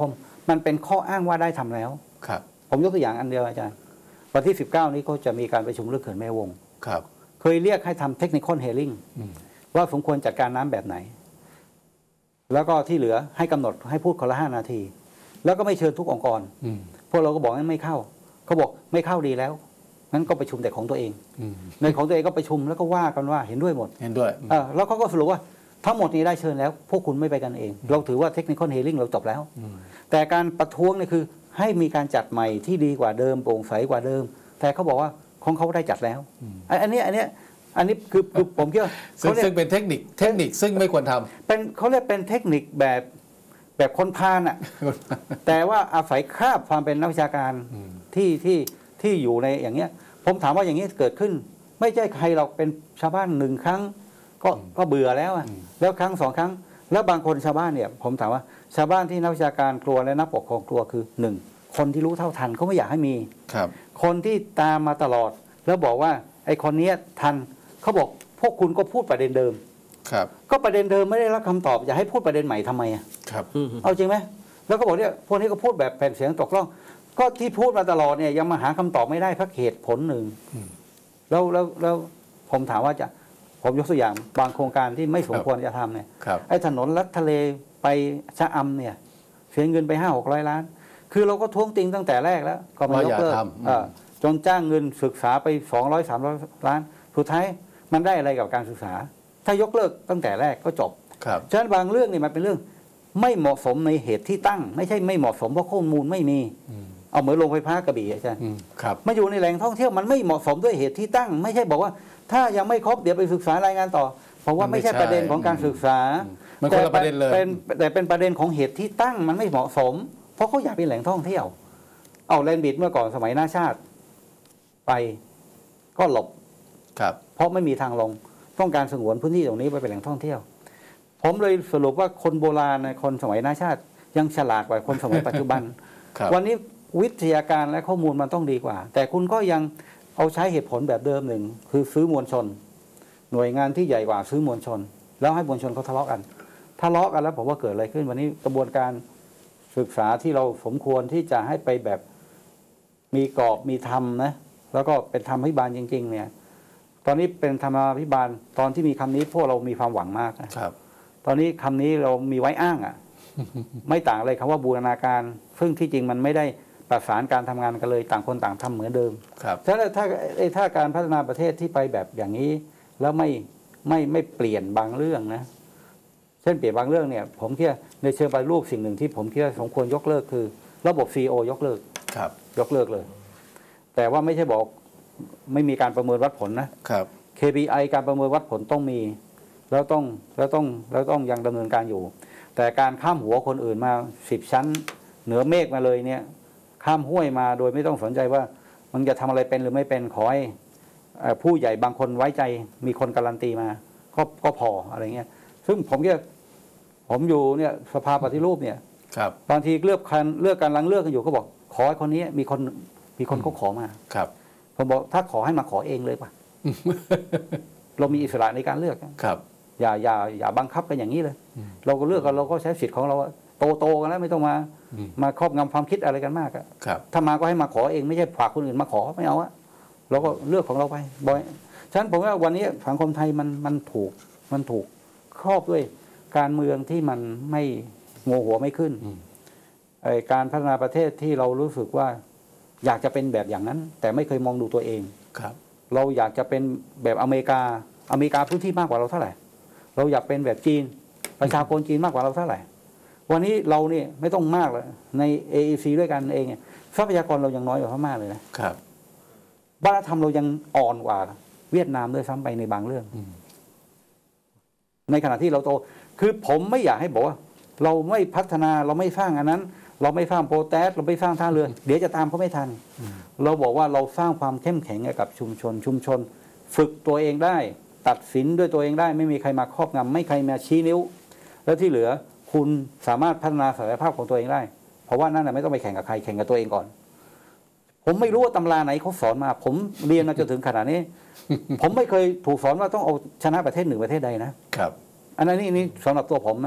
มันเป็นข้ออ้างว่าได้ทำแล้วครับผมยกตัวอย่างอันเดียวอาจารย์วันที่สิบเก้านี้ก็จะมีการประชุมเรื่องเขื่อนแม่วงครับเคยเรียกให้ทำเทคนิคอลเฮลิ่งว่าสมควรจัดการน้ำแบบไหน แล้วก็ที่เหลือให้กำหนดให้พูดคนละห้านาที แล้วก็ไม่เชิญทุกองค์กรพวกเราก็บอกงั้นไม่เข้าเขาบอกไม่เข้าดีแล้วงั้นก็ประชุมแต่ของตัวเองในของตัวเองก็ประชุมแล้วก็ว่ากันว่าเห็นด้วยหมดเห็นด้วยเออแล้วเขาก็สรุปว่าทั้งหมดนี้ได้เชิญแล้ว พวกคุณไม่ไปกันเอง เราถือว่าเทคนิคอลเฮลิ่งเราจบแล้ว แต่การประท้วงเนี่ยคือให้มีการจัดใหม่ที่ดีกว่าเดิมโปร่งใสกว่าเดิม แต่เขาบอกว่าของเขาได้จัดแล้วอันนี้อันนี้อันนี้คือคือผมคิดว่าซึ่งซึ่งเป็นเทคนิคเทคนิคซึ่งไม่ควรทำเป็นเขาเรียกเป็นเทคนิคแบบแบบคนพาลอ่ะ แต่ว่าอาศัยคราบความเป็นนักวิชาการที่ที่ที่อยู่ในอย่างเงี้ยผมถามว่าอย่างนี้เกิดขึ้น ไม่ใช่ใครเราเป็นชาวบ้านหนึ่งครั้งก็ก็เบื่อแล้วอ่ะแล้วครั้งสองครั้งแล้วบางคนชาวบ้านเนี่ยผมถามว่าชาวบ้านที่นักวิชาการกลัวและนักปกครองกลัวคือหนึ่งคนที่รู้เท่าทันเขาไม่อยากให้มีครับคนที่ตามมาตลอดแล้วบอกว่าไอ้คนนี้ทันเขาบอกพวกคุณก็พูดประเด็นเดิมครับก็ประเด็นเดิมไม่ได้รับคำตอบอยากให้พูดประเด็นใหม่ทำไมอ่ะครับเอาจริงไหมแล้วก็บอกเนี่ยพวกนี้ก็พูดแบบแผ่นเสียงตกล่องก็ที่พูดมาตลอดเนี่ยยังมาหาคำตอบไม่ได้สักเหตุผลหนึ่งแล้วแล้วแล้วผมถามว่าจะผมยกตัวอย่างบางโครงการที่ไม่สมควรจะทำเนี่ยไอ้ถนนลัดทะเลไปชะอำเนี่ยเสียเงินไปห้าหกร้อยล้าน คือเราก็ท้วงติงตั้งแต่แรกแล้วก็ไม่ยกเลิกจนจ้างเงินศึกษาไปสองร้อยสามร้อยล้านสุดท้ายมันได้อะไรกับการศึกษาถ้ายกเลิกตั้งแต่แรกก็จบฉะนั้นบางเรื่องนี่มันเป็นเรื่องไม่เหมาะสมในเหตุที่ตั้งไม่ใช่ไม่เหมาะสมเพราะข้อมูลไม่มีเอาเหมือนโรงไฟฟ้ากระบี่อาจารย์มาอยู่ในแหล่งท่องเที่ยวมันไม่เหมาะสมด้วยเหตุที่ตั้งไม่ใช่บอกว่าถ้ายังไม่ครบเดี๋ยวไปศึกษารายงานต่อเพราะว่าไม่ใช่ประเด็นของการศึกษามันคนละประเด็นเลยแต่เป็นประเด็นของเหตุที่ตั้งมันไม่เหมาะสมเพราะเขาอยากเป็นแหล่งท่องเที่ยวเอาแลนด์บีชเมื่อก่อนสมัยหน้าชาติไปก็หลบเพราะไม่มีทางลงต้องการสงวนพื้นที่ตรงนี้ไว้เป็นแหล่งท่องเที่ยวผมเลยสรุปว่าคนโบราณในคนสมัยหน้าชาติยังฉลาดกว่าคนสมัยปัจจุบัน วันนี้วิทยาการและข้อมูลมันต้องดีกว่าแต่คุณก็ยังเอาใช้เหตุผลแบบเดิมหนึ่งคือซื้อมวลชนหน่วยงานที่ใหญ่กว่าซื้อมวลชนแล้วให้มวลชนเขาทะเลาะกันทะเลาะกันแล้วผมว่าเกิดอะไรขึ้นวันนี้กระบวนการศึกษาที่เราสมควรที่จะให้ไปแบบมีกรอบมีธรรมนะแล้วก็เป็นธรรมพิบาลจริงๆเนี่ยตอนนี้เป็นธรรมาภิบาลตอนที่มีคำนี้พวกเรามีความหวังมากนะครับตอนนี้คำนี้เรามีไว้อ้างอ่ะ ไม่ต่างอะไรคำว่าบูรณาการซึ่งที่จริงมันไม่ได้ประสานการทำงานกันเลยต่างคนต่างทำเหมือนเดิมครับฉะนั้นถ้าถ้าการพัฒนาประเทศที่ไปแบบอย่างนี้แล้วไม่ไม่ไม่เปลี่ยนบางเรื่องนะเช่นเปลี่ยนบางเรื่องเนี่ยผมคิดในเชิงปฏิรูปสิ่งหนึ่งที่ผมคิดว่าสมควรยกเลิกคือระบบ ซี อี โอ ยกเลิกครับยกเลิกเลยแต่ว่าไม่ใช่บอกไม่มีการประเมินวัดผลนะครับ เค พี ไอ การประเมินวัดผลต้องมีแล้วต้องแล้วต้องแล้วต้องยังดำเนินการอยู่แต่การข้ามหัวคนอื่นมาสิบชั้นเหนือเมฆมาเลยเนี่ยข้ามห้วยมาโดยไม่ต้องสนใจว่ามันจะทำอะไรเป็นหรือไม่เป็นขอให้ผู้ใหญ่บางคนไว้ใจมีคนการันตีมาก็ก็พออะไรเงี้ยซึ่งผมเนี่ยผมอยู่เนี่ยสภาปฏิรูปเนี่ยบางทีเลือกคันเลือกการลังเลือกกันอยู่ก็บอกขอให้คนนี้มีคนมีคนเขาขอมาครับผมบอกถ้าขอให้มาขอเองเลยป่ะ เรามีอิสระในการเลือกครับอย่าอย่าอย่าบังคับกันอย่างนี้เลยเราก็เลือกกันเราก็ใช้สิทธิ์ของเราโตโตกันแล้วไม่ต้องมามาครอบงำความคิดอะไรกันมากอะถ้ามาก็ให้มาขอเองไม่ใช่ฝากคนอื่นมาขอไม่เอาอะเราก็เลือกของเราไปบ่อยฉะนั้นผมว่าวันนี้สังคมไทยมันมันถูกมันถูกครอบด้วยการเมืองที่มันไม่โง่หัวไม่ขึ้นไอการพัฒนาประเทศที่เรารู้สึกว่าอยากจะเป็นแบบอย่างนั้น แต่ไม่เคยมองดูตัวเองครับเราอยากจะเป็นแบบอเมริกาอเมริกาพื้นที่มากกว่าเราเท่าไหร่เราอยากเป็นแบบจีนประชากรจีนมากกว่าเราเท่าไหร่วันนี้เราเนี่ยไม่ต้องมากเลยใน เอ อี ซี ด้วยกันเองทรัพยากรเรายังน้อยกว่าพม่าเลยนะครับวัฒนธรรมเรายังอ่อนกว่าเวียดนามด้วยซ้ำไปในบางเรื่องในขณะที่เราโตคือผมไม่อยากให้บอกว่าเราไม่พัฒนาเราไม่สร้างอันนั้นเราไม่สร้างโปรแทสเราไม่สร้างท่าเรือเดี๋ยวจะตามเขาไม่ทันเราบอกว่าเราสร้างความเข้มแข็งให้กับชุมชนชุมชนฝึกตัวเองได้ตัดสินด้วยตัวเองได้ไม่มีใครมาครอบงำไม่ใครมาชี้นิ้วแล้วที่เหลือคุณสามารถพัฒนาศักยภาพของตัวเองได้เพราะว่านั่นไม่ต้องไปแข่งกับใครแข่งกับตัวเองก่อนผมไม่รู้ว่าตำราไหนเขาสอนมาผมเรียนมาจนถึงขนาดนี้ ผมไม่เคยถูกสอนว่าต้องเอาชนะประเทศหนึ่งประเทศใดนะครับอันนั้นนี่นี่สำหรับตัวผมนะ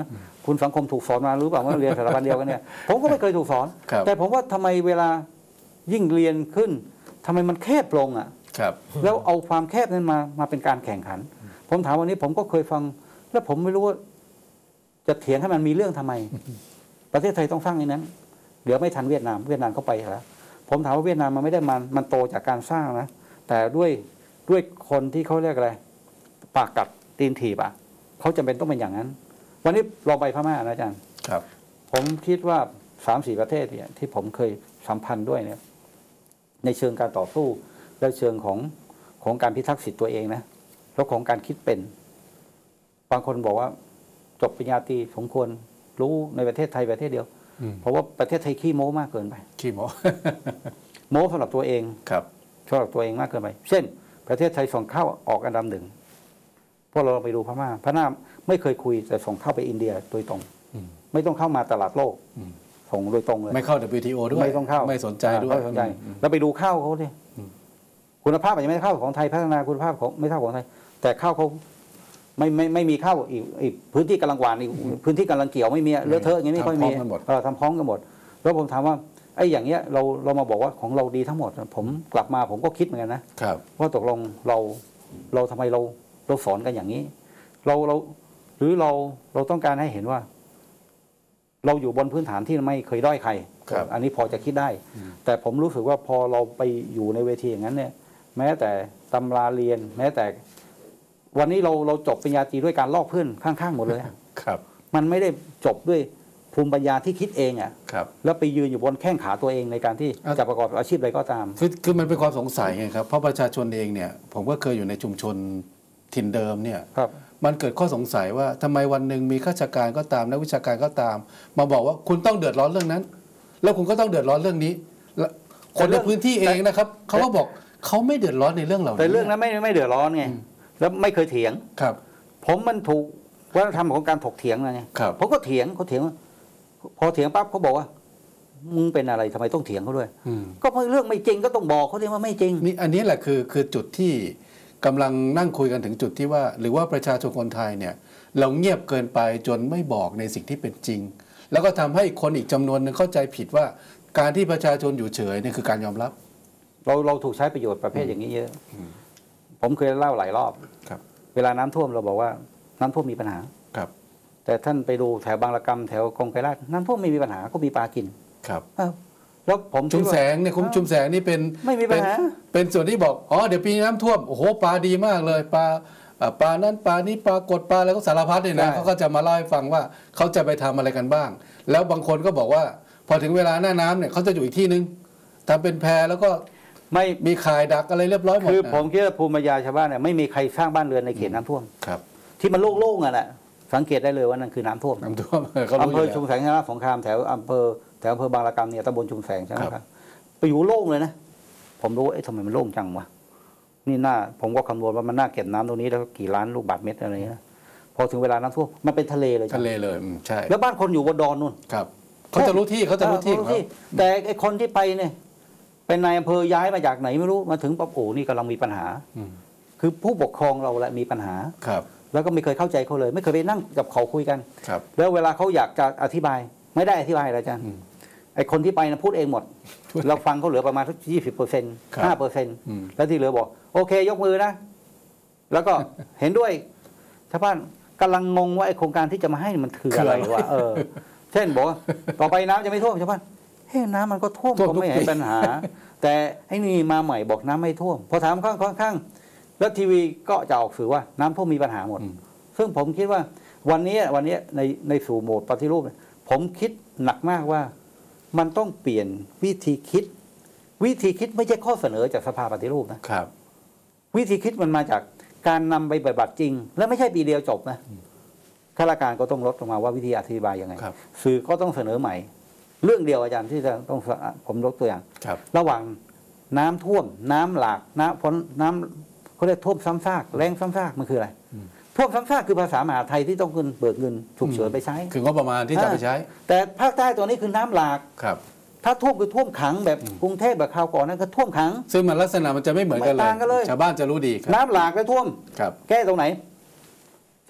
คุณสังคมถูกสอนมารู้เปล่าว่าเรียนสถาบันเดียวกันเนี่ยผมก็ไม่เคยถูกสอน แต่ผมว่าทำไมเวลายิ่งเรียนขึ้นทำไมมันแคบลงอ่ะแล้วเอาความแคบนั้นมามาเป็นการแข่งขันผมถามวันนี้ผมก็เคยฟังแล้วผมไม่รู้ว่าจะเถียงให้มันมีเรื่องทำไม ประเทศไทยต้องสร้างในนั้นเดี๋ยวไม่ทันเวียดนามเวียดนามเข้าไปแล้วผมถามว่าเวียดนามมันไม่ได้มันมันโตจากการสร้างนะแต่ด้วยด้วยคนที่เขาเรียกอะไรปากกัดตีนถีบอ่ะเขาจำเป็นต้องเป็นอย่างนั้นวันนี้เราไปพม่านะอาจารย์ครับผมคิดว่าสามสี่ประเทศเนี่ยที่ผมเคยสัมพันธ์ด้วยเนี่ยในเชิงการต่อสู้และเชิงของของการพิทักษ์สิทธิ์ตัวเองนะแล้วของการคิดเป็นบางคนบอกว่าจบปริญญาตรีสมควรรู้ในประเทศไทยประเทศเดียวเพราะว่าประเทศไทยขี้โม้มากเกินไปขี้โม้โม้สำหรับตัวเองครับสำหรับตัวเองมากเกินไปเช่นประเทศไทยส่งเข้าออกอันดับหนึ่งพวกเราไปดูพม่าพม่าไม่เคยคุยแต่ส่งเข้าไปอินเดียโดยตรงไม่ต้องเข้ามาตลาดโลกส่งโดยตรงเลยไม่เข้า ดับเบิลยู ที โอ ด้วยไม่ต้องเข้าไม่สนใจด้วยไม่สนใจแล้วไปดูข้าวเขาดิคุณภาพอาจจะไม่เข้าของไทยพัฒนาคุณภาพของไม่เท่าของไทยแต่ข้าวเขาไม่ไม่ไม่มีข้าวอีกอีกพื้นที่กำลังหวานอีกพื้นที่กำลังเกี่ยวไม่มีเลอะเทอะอย่างนี้ไม่ค่อยมีเออทำพร้อมกันหมดแล้วผมถามว่าไอ้อย่างเงี้ยเราเรามาบอกว่าของเราดีทั้งหมดผมกลับมาผมก็คิดเหมือนกันนะว่าตกลงเราเราทำไมเราเราสอนกันอย่างนี้เราเราหรือเราเราต้องการให้เห็นว่าเราอยู่บนพื้นฐานที่ไม่เคยด้อยใครอันนี้พอจะคิดได้แต่ผมรู้สึกว่าพอเราไปอยู่ในเวทีอย่างนั้นเนี่ยแม้แต่ตำราเรียนแม้แต่วันนี้เราเราจบปริญญาตรีด้วยการลอกเพื่อนข้างๆหมดเลยครับมันไม่ได้จบด้วยภูมิปัญญาที่คิดเองอ่ะแล้วไปยืนอยู่บนแข้งขาตัวเองในการที่จะประกอบอาชีพใดก็ตามคือคือมันเป็นความสงสัยไงครับเพราะประชาชนเองเนี่ยผมก็เคยอยู่ในชุมชนถิ่นเดิมเนี่ยมันเกิดข้อสงสัยว่าทำไมวันหนึ่งมีข้าราชการก็ตามนักวิชาการก็ตามมาบอกว่าคุณต้องเดือดร้อนเรื่องนั้นแล้วคุณก็ต้องเดือดร้อนเรื่องนี้คนในพื้นที่เองนะครับเขาก็บอกเขาไม่เดือดร้อนในเรื่องเหล่านี้แต่เรื่องนั้นไม่ไม่เดือดร้อนไงแล้วไม่เคยเถียงครับผมมันถูกวัฒนธรรมของการถกเถียงไงผมก็เถียงเขาเถียงพอเถียงปั๊บเขาบอกว่ามึงเป็นอะไรทำไมต้องเถียงเขาด้วยก็เพราะเรื่องไม่จริงก็ต้องบอกเขาด้วยว่าไม่จริงนี่อันนี้แหละคือคือจุดที่กำลังนั่งคุยกันถึงจุดที่ว่าหรือว่าประชาชนคนไทยเนี่ยเราเงียบเกินไปจนไม่บอกในสิ่งที่เป็นจริงแล้วก็ทำให้คนอีกจำนวนหนึ่งเข้าใจผิดว่าการที่ประชาชนอยู่เฉยเนี่ยคือการยอมรับเราเราถูกใช้ประโยชน์ประเภทอย่างนี้เยอะผมเคยเล่าหลายรอบเวลาน้ำท่วมเราบอกว่าน้ำท่วมมีปัญหาครับแต่ท่านไปดูแถวบางระกำแถวกองไกรราชน้ำท่วมไม่มีปัญหาก็มีปลากินครับแล้วผมชุมแสงเนี่ยคุ้มชุมแสงนี่เป็นไม่มีปัญหาเป็นส่วนที่บอกอ๋อเดี๋ยวปีน้ำท่วมโอ้โหปลาดีมากเลยปลาปลานั้นปลานี้ปลากดปลาอะไรก็สารพัดเลยนะเขาก็จะมาเล่าให้ฟังว่าเขาจะไปทำอะไรกันบ้างแล้วบางคนก็บอกว่าพอถึงเวลาหน้าน้ำเนี่ยเขาจะอยู่อีกที่นึงทำเป็นแพแล้วก็ไม่มีข่ายดักอะไรเรียบร้อยหมดคือผมคิดว่าภูมิปัญญาชาวบ้านเนี่ยไม่มีใครสร้างบ้านเรือนในเขตน้ำท่วมครับที่มันโล่งๆอ่ะแหละสังเกตได้เลยว่านั่นคือน้ำท่วมน้ำท่วมอำเภอชุมแสงชนะสงครามแถวอำเภอแถวอำเภอบางระกำเนี่ยตำบลชุมแสงใช่ไหมครับไปอยู่โล่งเลยนะผมรู้ไอ้ทำไมมันโล่งจังวะนี่น่าผมก็คำนวณว่ามันน่าเก็บน้ำตรงนี้แล้วกี่ล้านลูกบาศก์เมตรอะไรนะพอถึงเวลาน้ำท่วมมันเป็นทะเลเลยทะเลเลยใช่แล้วบ้านคนอยู่บนดอนนู่นครับเขาจะรู้ที่เขาจะรู้ที่แต่ไอ้คนที่ไปเนี่ยเป็นนายอำเภอย้ายมาจากไหนไม่รู้มาถึงปั๊บโอ้นี่กำลังมีปัญหาคือผู้ปกครองเราแหละมีปัญหาครับแล้วก็ไม่เคยเข้าใจเขาเลยไม่เคยไปนั่งกับเขาคุยกันครับแล้วเวลาเขาอยากจะอธิบายไม่ได้อธิบายอะไรอาจารย์ไอ้คนที่ไปนะพูดเองหมดเราฟังเขาเหลือประมาณสักยี่สิบเปอร์เซ็นต์ห้าเปอร์เซ็นต์แล้วที่เหลือบอกโอเคยกมือนะแล้วก็เห็นด้วยชาวบ้านกำลังงงว่าไอ้โครงการที่จะมาให้มันคืออะไรวะเออเช่นบอกต่อไปน้ำจะไม่ท่วมชาวบ้านเฮ้ยน้ำมันก็ท่วมก็ไม่เห็นปัญหาแต่ไอ้นี่มาใหม่บอกน้ำไม่ท่วมพอถามข้างข้างแล้วทีวีก็จะออกสื่อว่าน้ำท่วมมีปัญหาหมดซึ่งผมคิดว่าวันนี้วันนี้ในในสู่โหมดปฏิรูปผมคิดหนักมากว่ามันต้องเปลี่ยนวิธีคิดวิธีคิดไม่ใช่ข้อเสนอจากสภาปฏิรูปนะครับวิธีคิดมันมาจากการนำไปปฏิบัติจริงและไม่ใช่ปีเดียวจบนะข้าราชการก็ต้องลดลงมาว่าวิธีอธิบายยังไงสื่อก็ต้องเสนอใหม่เรื่องเดียวอาจารย์ที่จะต้องผมยกตัวอย่างระหว่างน้ำท่วมน้ำหลากน้ำฝนน้ำเขาเรียกท่วมซ้ำซากแรงซ้ำซากมันคืออะไรท่วมซ้ำซากคือภาษามหาไทยที่ต้องเงินเบิกเงินฉุกเฉินไปใช้คืองบประมาณที่จะไปใช้แต่ภาคใต้ตัวนี้คือน้ำหลากครับถ้าท่วมคือท่วมขังแบบกรุงเทพแบบคราวก่อนนั่นก็ท่วมขังซึ่งมันลักษณะมันจะไม่เหมือนกันเลยชาวบ้านจะรู้ดีน้ำหลากและท่วมแก้ตรงไหน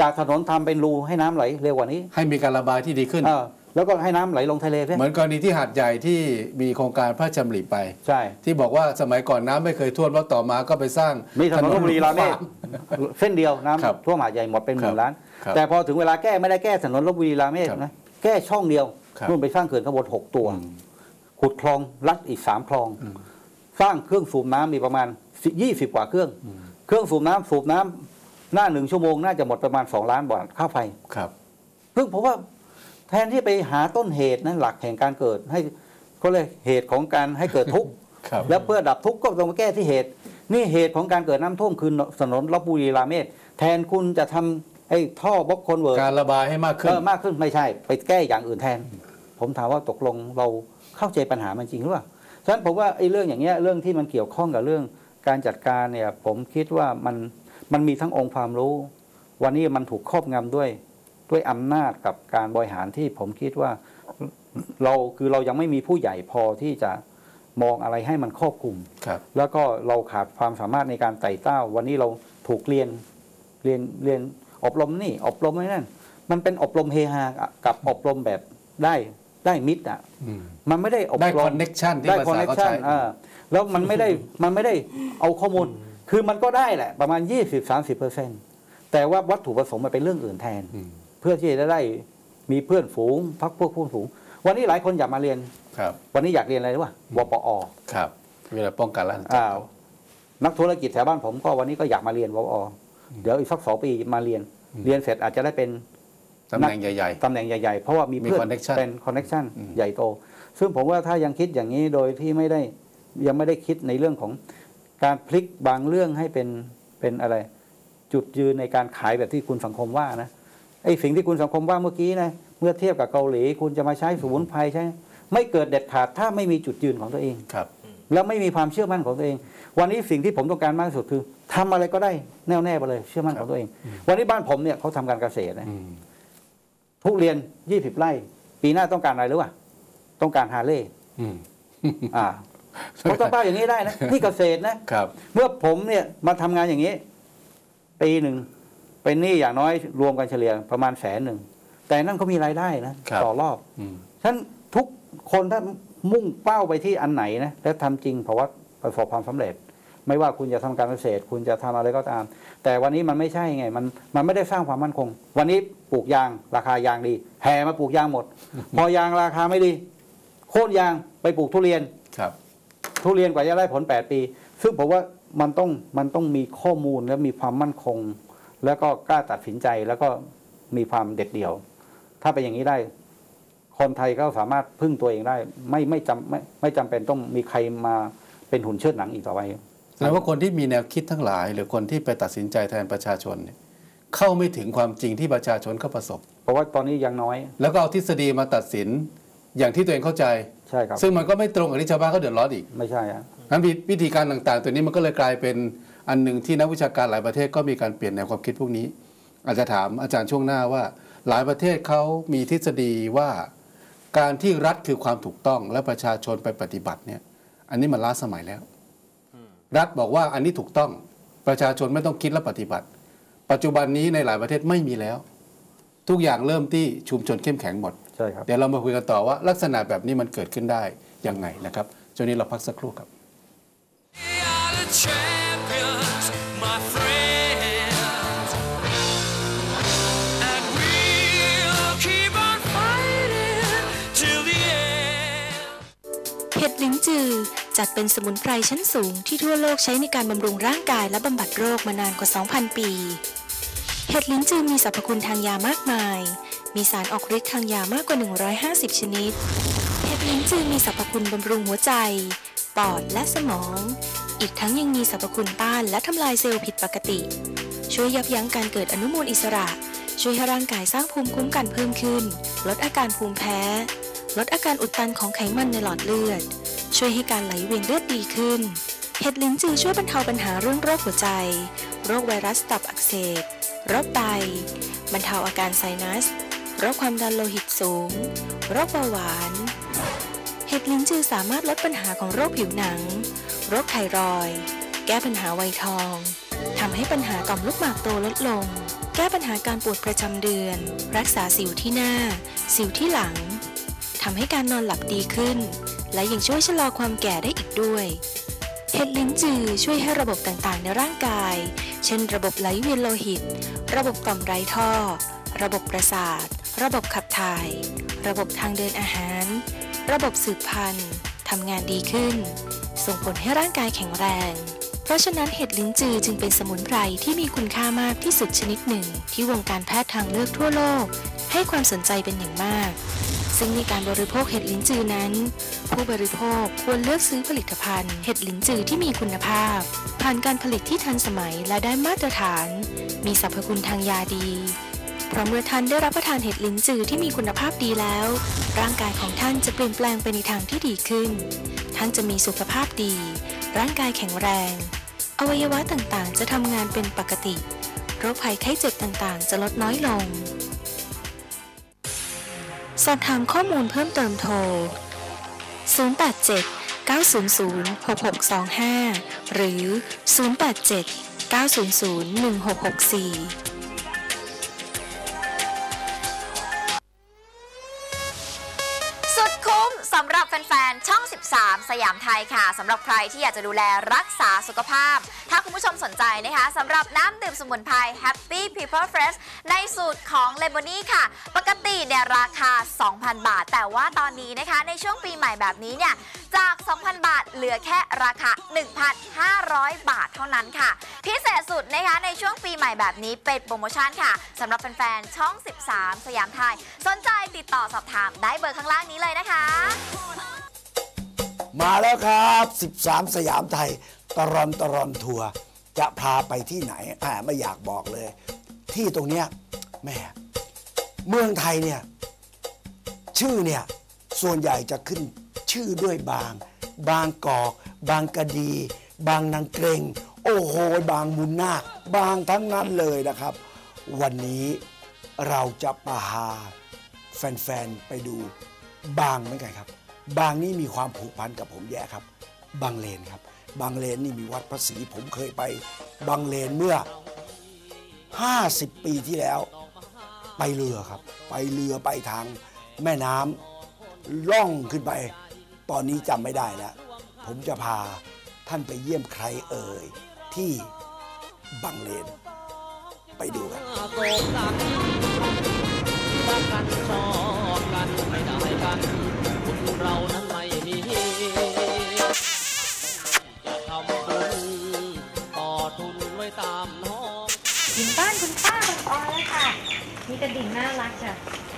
จากถนนทำเป็นรูให้น้ำไหลเร็วกว่านี้ให้มีการระบายที่ดีขึ้นแล้วก็ให้น้ำไหลลงทะเลเหมือนกรณีที่หาดใหญ่ที่มีโครงการพระราชดำริไปใช่ที่บอกว่าสมัยก่อนน้ำไม่เคยท่วมแล้วต่อมาก็ไปสร้างมีถนนลพบุรีราเมศเส้นเดียวน้ำท่วมหาดใหญ่หมดเป็นหมื่นล้านแต่พอถึงเวลาแก้ไม่ได้แก้ถนนลพบุรีราเมศนะแก้ช่องเดียวนู่นไปสร้างเขื่อนข้างบนหกตัวขุดคลองลัดอีกสามคลองสร้างเครื่องสูบน้ำมีประมาณยี่สิบกว่าเครื่องเครื่องสูบน้ำสูบน้ำหน้าหนึ่งชั่วโมงน่าจะหมดประมาณสองล้านบาทค่าไฟครับซึ่งผมว่าแทนที่ไปหาต้นเหตุนั้นหลักแห่งการเกิดให้ก็เลยเหตุของการให้เกิดทุกข์แล้วเพื่อดับทุกข์ก็ต้องมาแก้ที่เหตุนี่เหตุของการเกิดน้ำท่วมคือถนนลพบุรีราเมศแทนคุณจะทำไอ้ท่อบล็อกคอนเวิร์ตการระบายให้มากขึ้นเออมากขึ้นไม่ใช่ไปแก้อย่างอื่นแทนผมถามว่าตกลงเราเข้าใจปัญหามันจริงหรือเปล่าฉะนั้นผมว่าไอ้เรื่องอย่างเงี้ยเรื่องที่มันเกี่ยวข้องกับเรื่องการจัดการเนี่ยผมคิดว่ามันมันมีทั้งองค์ความรู้วันนี้มันถูกครอบงำด้วยด้วยอำนาจกับการบริหารที่ผมคิดว่าเราคือเรายังไม่มีผู้ใหญ่พอที่จะมองอะไรให้มันครอบคลุมแล้วก็เราขาดความสามารถในการไต่เต้าวันนี้เราถูกเรียนเรียนเรียนอบรมนี่อบรมไม่นั่นมันเป็นอบรมเฮฮากับอบรมแบบได้ได้มิตรอ่ะมันไม่ได้อบรมได้คอนเน็กชันที่ภาษาเขาใช้แล้วมันไม่ได้มันไม่ได้เอาข้อมูลคือมันก็ได้แหละประมาณ ยี่สิบถึงสามสิบเปอร์เซ็นต์ แต่ว่าวัตถุประสงค์มันเป็นเรื่องอื่นแทนเพื่อที่จะได้มีเพื่อนฝูงพักพวกเพื่อนฝูงวันนี้หลายคนอยากมาเรียนวันนี้อยากเรียนอะไรรู้ป่ะวปอครับเวลาป้องกันแล้วนักธุรกิจแถวบ้านผมก็วันนี้ก็อยากมาเรียนวปอเดี๋ยวอีกสักสองปีมาเรียนเรียนเสร็จอาจจะได้เป็นตำแหน่งใหญ่ๆตำแหน่งใหญ่ๆเพราะว่ามีเพื่อนเป็นคอนเนคชั่นใหญ่โตซึ่งผมว่าถ้ายังคิดอย่างนี้โดยที่ไม่ได้ยังไม่ได้คิดในเรื่องของการพลิกบางเรื่องให้เป็นเป็นอะไรจุดยืนในการขายแบบที่คุณสังคมว่านะไอ้สิ่งที่คุณสังคมว่าเมื่อกี้นะเมื่อเทียบกับเกาหลีคุณจะมาใช้สมุนไพรใช่ไม่เกิดเด็ดขาดถ้าไม่มีจุดยืนของตัวเองครับแล้วไม่มีความเชื่อมั่นของตัวเองวันนี้สิ่งที่ผมต้องการมากที่สุดคือทำอะไรก็ได้แน่วแน่ไปเลยเชื่อมั่นของตัวเองวันนี้บ้านผมเนี่ยเขาทำการเกษตรนะทุเรียนยี่สิบไร่ปีหน้าต้องการอะไรหรือวะต้องการฮาร์เลย์อ่าเขาต้องเป้าอย่างนี้ได้นะที่เกษตรนะครับเมื่อผมเนี่ยมาทำงานอย่างนี้ปีหนึ่งเป็นหนี้อย่างน้อยรวมกันเฉลี่ยประมาณแสนหนึ่งแต่นั่นเขามีรายได้นะต่อรอบฉะนั้นทุกคนถ้ามุ่งเป้าไปที่อันไหนนะและทำจริงเพราะว่าประสบความสำเร็จไม่ว่าคุณจะทำการเกษตรคุณจะทำอะไรก็ตามแต่วันนี้มันไม่ใช่ไงมันมันไม่ได้สร้างความมั่นคงวันนี้ปลูกยางราคายางดีแห่มาปลูกยางหมด พอยางราคาไม่ดีโค่นยางไปปลูกทุเรียนครับทุเรียนกว่าจะได้ผลแปดปีซึ่งผมว่ามันต้องมันต้องมีข้อมูลและมีความมั่นคงแล้วก็กล้าตัดสินใจแล้วก็มีความเด็ดเดี่ยวถ้าเป็นอย่างนี้ได้คนไทยก็สามารถพึ่งตัวเองได้ไม่ไม่จำไม่ไม่จำเป็นต้องมีใครมาเป็นหุ่นเชิดหนังอีกต่อไปแสดงว่าคนที่มีแนวคิดทั้งหลายหรือคนที่ไปตัดสินใจแทนประชาชนเนี่ยเข้าไม่ถึงความจริงที่ประชาชนเขาประสบเพราะว่าตอนนี้ยังน้อยแล้วก็เอาทฤษฎีมาตัดสินอย่างที่ตัวเองเข้าใจใช่ครับซึ่งมันก็ไม่ตรงกับที่ชาวบ้านเขาเดือดร้อนอีกไม่ใช่ครับนั้นวิธีการต่างๆตัวนี้มันก็เลยกลายเป็นอันหนึ่งที่นักวิชาการหลายประเทศก็มีการเปลี่ยนแนวความคิดพวกนี้อาจจะถามอาจารย์ช่วงหน้าว่าหลายประเทศเขามีทฤษฎีว่าการที่รัฐคือความถูกต้องและประชาชนไปปฏิบัติเนี่ยอันนี้มันล้าสมัยแล้วรัฐบอกว่าอันนี้ถูกต้องประชาชนไม่ต้องคิดและปฏิบัติปัจจุบันนี้ในหลายประเทศไม่มีแล้วทุกอย่างเริ่มที่ชุมชนเข้มแข็งหมดใช่ครับเดี๋ยวเรามาคุยกันต่อว่าลักษณะแบบนี้มันเกิดขึ้นได้ยังไงนะครับช่วงนี้เราพักสักครู่ครับเห็ดลิ้นจือจัดเป็นสมุนไพรชั้นสูงที่ทั่วโลกใช้ในการบำรุงร่างกายและบำบัดโรคมานานกว่า สองพัน ปี เห็ดลิ้นจือมีสรรพคุณทางยามากมายมีสารออกฤทธิ์ทางยามากกว่าหนึ่งร้อยห้าสิบชนิดเห็ดลิ้นจือมีสรรพคุณบำรุงหัวใจปอดและสมองอีกทั้งยังมีสรรพคุณต้านและทำลายเซลล์ผิดปกติช่วยยับยั้งการเกิดอนุมูลอิสระช่วยให้ร่างกายสร้างภูมิคุ้มกันเพิ่มขึ้นลดอาการภูมิแพ้ลดอาการอุดตันของไขมันในหลอดเลือดช่วยให้การไหลเวียนเลือดดีขึ้นเห็ดลิ้นจือช่วยบรรเทาปัญหาเรื่องโรคหัวใจโรคไวรัสตับอักเสบโรคไตบรรเทาอาการไซนัสโรคความดันโลหิตสูงโรคเบาหวานเห็ดลิ้นจือสามารถลดปัญหาของโรคผิวหนังโรคไทรอยด์แก้ปัญหาวัยทองทำให้ปัญหาต่อมลูกหมากโตลดลงแก้ปัญหาการปวดประจำเดือนรักษาสิวที่หน้าสิวที่หลังทำให้การนอนหลับดีขึ้นและยังช่วยชะลอความแก่ได้อีกด้วยเห็ดลิ้นจือช่วยให้ระบบต่างๆในร่างกายเช่นระบบไหลเวียนโลหิตระบบต่อมไร้ท่อระบบประสาทระบบขับถ่ายระบบทางเดินอาหารระบบสืบพันธุ์ทำงานดีขึ้นส่งผลให้ร่างกายแข็งแรงเพราะฉะนั้นเห็ดลิ้นจือจึงเป็นสมุนไพรที่มีคุณค่ามากที่สุดชนิดหนึ่งที่วงการแพทย์ทางเลือกทั่วโลกให้ความสนใจเป็นอย่างมากซึ่งในการบริโภคเห็ดลิ้นจือนั้น ผู้บริโภคควรเลือกซื้อผลิตภัณฑ์เห็ดลิ้นจือที่มีคุณภาพผ่านการผลิตที่ทันสมัยและได้มาตรฐานมีสรรพคุณทางยาดีเพราะเมื่อท่านได้รับประทานเห็ดลิ้นจือที่มีคุณภาพดีแล้วร่างกายของท่านจะเปลี่ยนแปลงไปในทางที่ดีขึ้นท่านจะมีสุขภาพดีร่างกายแข็งแรงอวัยวะต่างๆจะทำงานเป็นปกติโรคภัยไข้เจ็บต่างๆจะลดน้อยลงสอบถามข้อมูลเพิ่มเติมโทรศูนย์ แปด เจ็ด เก้า ศูนย์ ศูนย์ หก หก สอง ห้า หรือ ศูนย์ แปด เจ็ด เก้า ศูนย์ ศูนย์ หนึ่ง หก หก สี่สำหรับแฟนๆช่องสิบสามสยามไทยค่ะสำหรับใครที่อยากจะดูแลรักษาสุขภาพถ้าคุณผู้ชมสนใจนะคะสำหรับน้ำดื่มสมุนไพร Happy People Fresh ในสูตรของ Lemony ค่ะปกติเนี่ยราคา สองพัน บาทแต่ว่าตอนนี้นะคะในช่วงปีใหม่แบบนี้เนี่ยจาก สองพัน บาทเหลือแค่ราคา หนึ่งพันห้าร้อย บาทเท่านั้นค่ะพิเศษสุดนะคะในช่วงปีใหม่แบบนี้เป็นโปรโมชั่นค่ะสำหรับแฟนๆช่องสิบสามสยามไทยสนใจติดต่อสอบถามได้เบอร์ข้างล่างนี้เลยนะคะมาแล้วครับสิบสามสยามไทยตรอนตรอนทัวร์จะพาไปที่ไหนอ่าไม่อยากบอกเลยที่ตรงเนี้ยแม่เมืองไทยเนี่ยชื่อเนี่ยส่วนใหญ่จะขึ้นชื่อด้วยบางบางกอกบางกะดี บางนางเกรงโอ้โหบางมุนนาคบางทั้งนั้นเลยนะครับวันนี้เราจะพาแฟนๆไปดูบางเหมือนกันครับบางนี่มีความผูกพันกับผมแย่ครับบางเลนครับบางเลนนี่มีวัดพระศรีผมเคยไปบางเลนเมื่อห้าสิบปีที่แล้วไปเรือครับไปเรือไปทางแม่น้ำล่องขึ้นไปตอนนี้จำไม่ได้แล้วผมจะพาท่านไปเยี่ยมใครเอ่ยที่บางเลนไปดูกันเรานั้นไม่มีจะทำบุญต่อทุนไว้ตามน้องถึงบ้านคุณป้าคุณออแล้วค่ะมีกระดิ่งน่ารักจ้ะ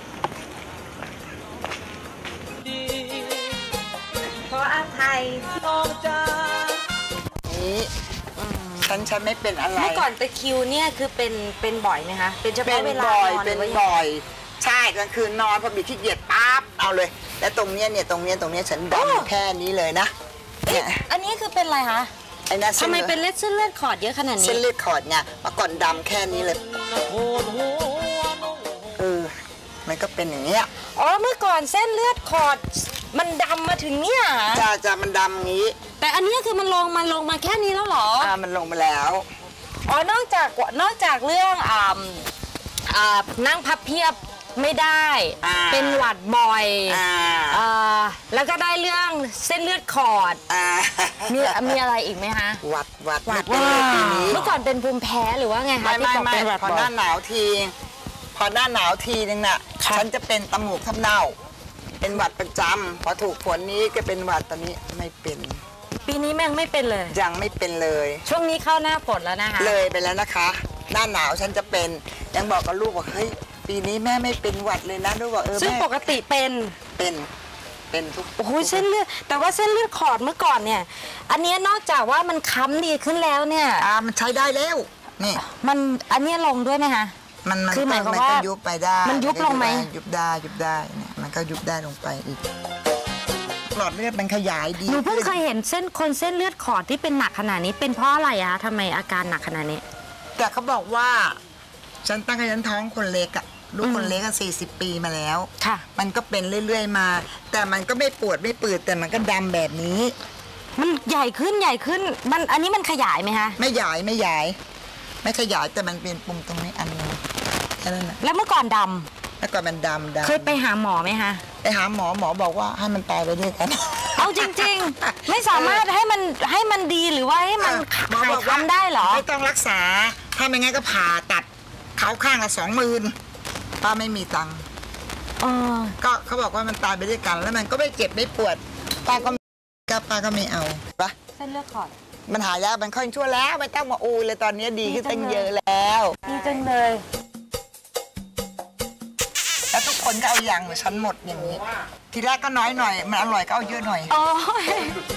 ขออภัยน้องจ้านี้ฉันฉันไม่เป็นอะไรเมื่อก่อนตะคิวเนี่ยคือเป็นเป็นบ่อยไหมคะเป็นเฉพาะเวลานอนเป็นบ่อยใช่กลางคืนนอนพอบิดขี้เกียจปั๊บเอาเลยแล้วตรงเนี้ยเนี่ยตรงเนี้ยตรงเนี้ยฉันดำแค่นี้เลยนะเนี่ยอันนี้คือเป็นอะไรคะไอ้นั่นทำไมเป็นเลือดเส้นเลือดขอดเยอะขนาดนี้เส้นเลือดขอดไงเมื่อก่อนดำแค่นี้เลยเออมันก็เป็นอย่างเงี้ยอ๋อเมื่อก่อนเส้นเลือดขอดมันดำมาถึงเนี่ยจ้าจ้ามันดำงี้แต่อันนี้คือมันลงมาลงมาแค่นี้แล้วหรออ่ามันลงมาแล้วอ๋อนอกจากนอกจากเรื่องอ่าอ่านั่งพับเพียบไม่ได้เป็นหวัดบ่อยอ่าแล้วก็ได้เรื่องเส้นเลือดขอดมีมีอะไรอีกไหมคะหวัดหวัดหวัดปีนี้เมื่อก่อนเป็นภูมิแพ้หรือว่าไงคะที่บอกเป็นหวัดพอหน้าหนาวทีพอหน้าหนาวทีนึงน่ะฉันจะเป็นตมูกทับเน่าเป็นหวัดประจำพอถูกฝนนี้ก็เป็นหวัดตอนนี้ไม่เป็นปีนี้แม่งไม่เป็นเลยยังไม่เป็นเลยช่วงนี้เข้าหน้าฝนแล้วนะคะเลยไปแล้วนะคะหน้าหนาวฉันจะเป็นยังบอกกับลูกว่าเฮ้ยปีนี้แม่ไม่เป็นหวัดเลยนะลูกบอกเออซึ่งปกติเป็นเป็นเป็นทุกโอ้โหเส้นเลือดแต่ว่าเส้นเลือดขอดเมื่อก่อนเนี่ยอันนี้นอกจากว่ามันค้ำดีขึ้นแล้วเนี่ยอ่ามันใช้ได้แล้วนี่มันอันนี้ลงด้วยไหมคะมันมันคือหมายความว่ายุบไปได้มันยุบลงไหมยุบได้ยุบได้เนี่ยมันก็ยุบได้ลงไปอีกหลอดเลือดมันขยายดีหนูเพิ่งเคยเห็นเส้นคนเส้นเลือดขอดที่เป็นหนักขนาดนี้เป็นเพราะอะไรอะทำไมอาการหนักขนาดนี้แต่เขาบอกว่าฉันตั้งแต่ฉันท้องคนเล็กอะลูกคนเล็กก็สี่สิบปีมาแล้วค่ะมันก็เป็นเรื่อยๆมาแต่มันก็ไม่ปวดไม่ปืดแต่มันก็ดำแบบนี้มันใหญ่ขึ้นใหญ่ขึ้นมันอันนี้มันขยายไหมคะไม่ใหญ่ไม่ใหญ่ไม่ขยายแต่มันเป็นปุ่มตรงนี้อันนึงค่นั้นนะแล้วเมื่อก่อนดำแล้วก็มันดำดำเคยไปหาหมอไหมคะไปหาหมอหมอบอกว่าให้มันตายไปด้วยกันเอาจริงๆ ไม่สามารถให้มันให้มันดีหรือว่าให้มันหมอหายบอกว่าคำได้เหรอไม่ต้องรักษา ถ้าไม่งั้นก็ผ่าตัดเขาข้างละสองหมื่นป้าไม่มีตังค์เออก็เขาบอกว่ามันตายไปด้วยกัน แล้วมันก็ไม่เจ็บไม่ปวดป้าก็ก็ป้าก็ไม่เอาปะเส้นเลือดขอดมันหายากมันค่อยชั่วแล้วไม่ต้องมาอูเลยตอนนี้ดีขึ้นตั้งเยอะแล้วดีจังเลยแล้วทุกคนก็เอาอย่างเหมือนฉันหมดอย่างนี้ ทีแรกก็น้อยหน่อยมันอร่อยก็เอาเยอะหน่อยโอ้ย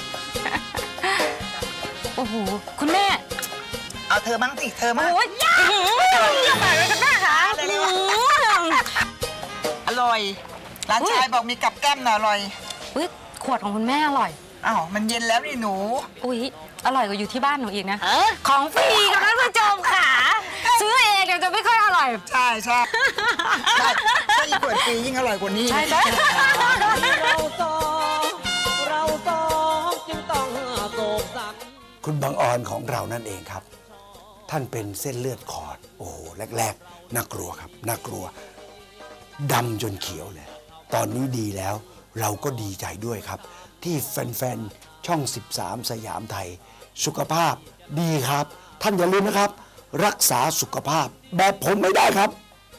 โอ้โห คุณแม่เอาเธอบ้างสิเธอบ้างโอ้ยอื้อหือจะไปเลยคุณแม่คะอะไรวะ อร่อยร้านชายบอกมีกับแก้มหน่อยอร่อยอุ๊ยขวดของคุณแม่อร่อยอ้าวมันเย็นแล้วนี่หนูอุ๊ยอร่อยกว่าอยู่ที่บ้านหนูอีกนะ ของฟรีกับท่านผู้ชมค่ะ ซื้อเองเดี๋ยวจะไม่ค่อยอร่อยใช่ใช่ใช่ถ้าอีกขวดฟรียิ่งอร่อยกว่านี้ใช่ใช่เราสองเราสองจึงต้องโศกสันคุณบางออนของเรานั่นเองครับ ท่านเป็นเส้นเลือดขอด โอ้โหแรกๆน่ากลัวครับน่ากลัวดำจนเขียวเลย ตอนนี้ดีแล้วเราก็ดีใจด้วยครับ ที่แฟนๆช่องสิบสามสยามไทย สุขภาพดีครับ ท่านอย่าลืมนะครับ รักษาสุขภาพแบบผมไม่ได้ครับ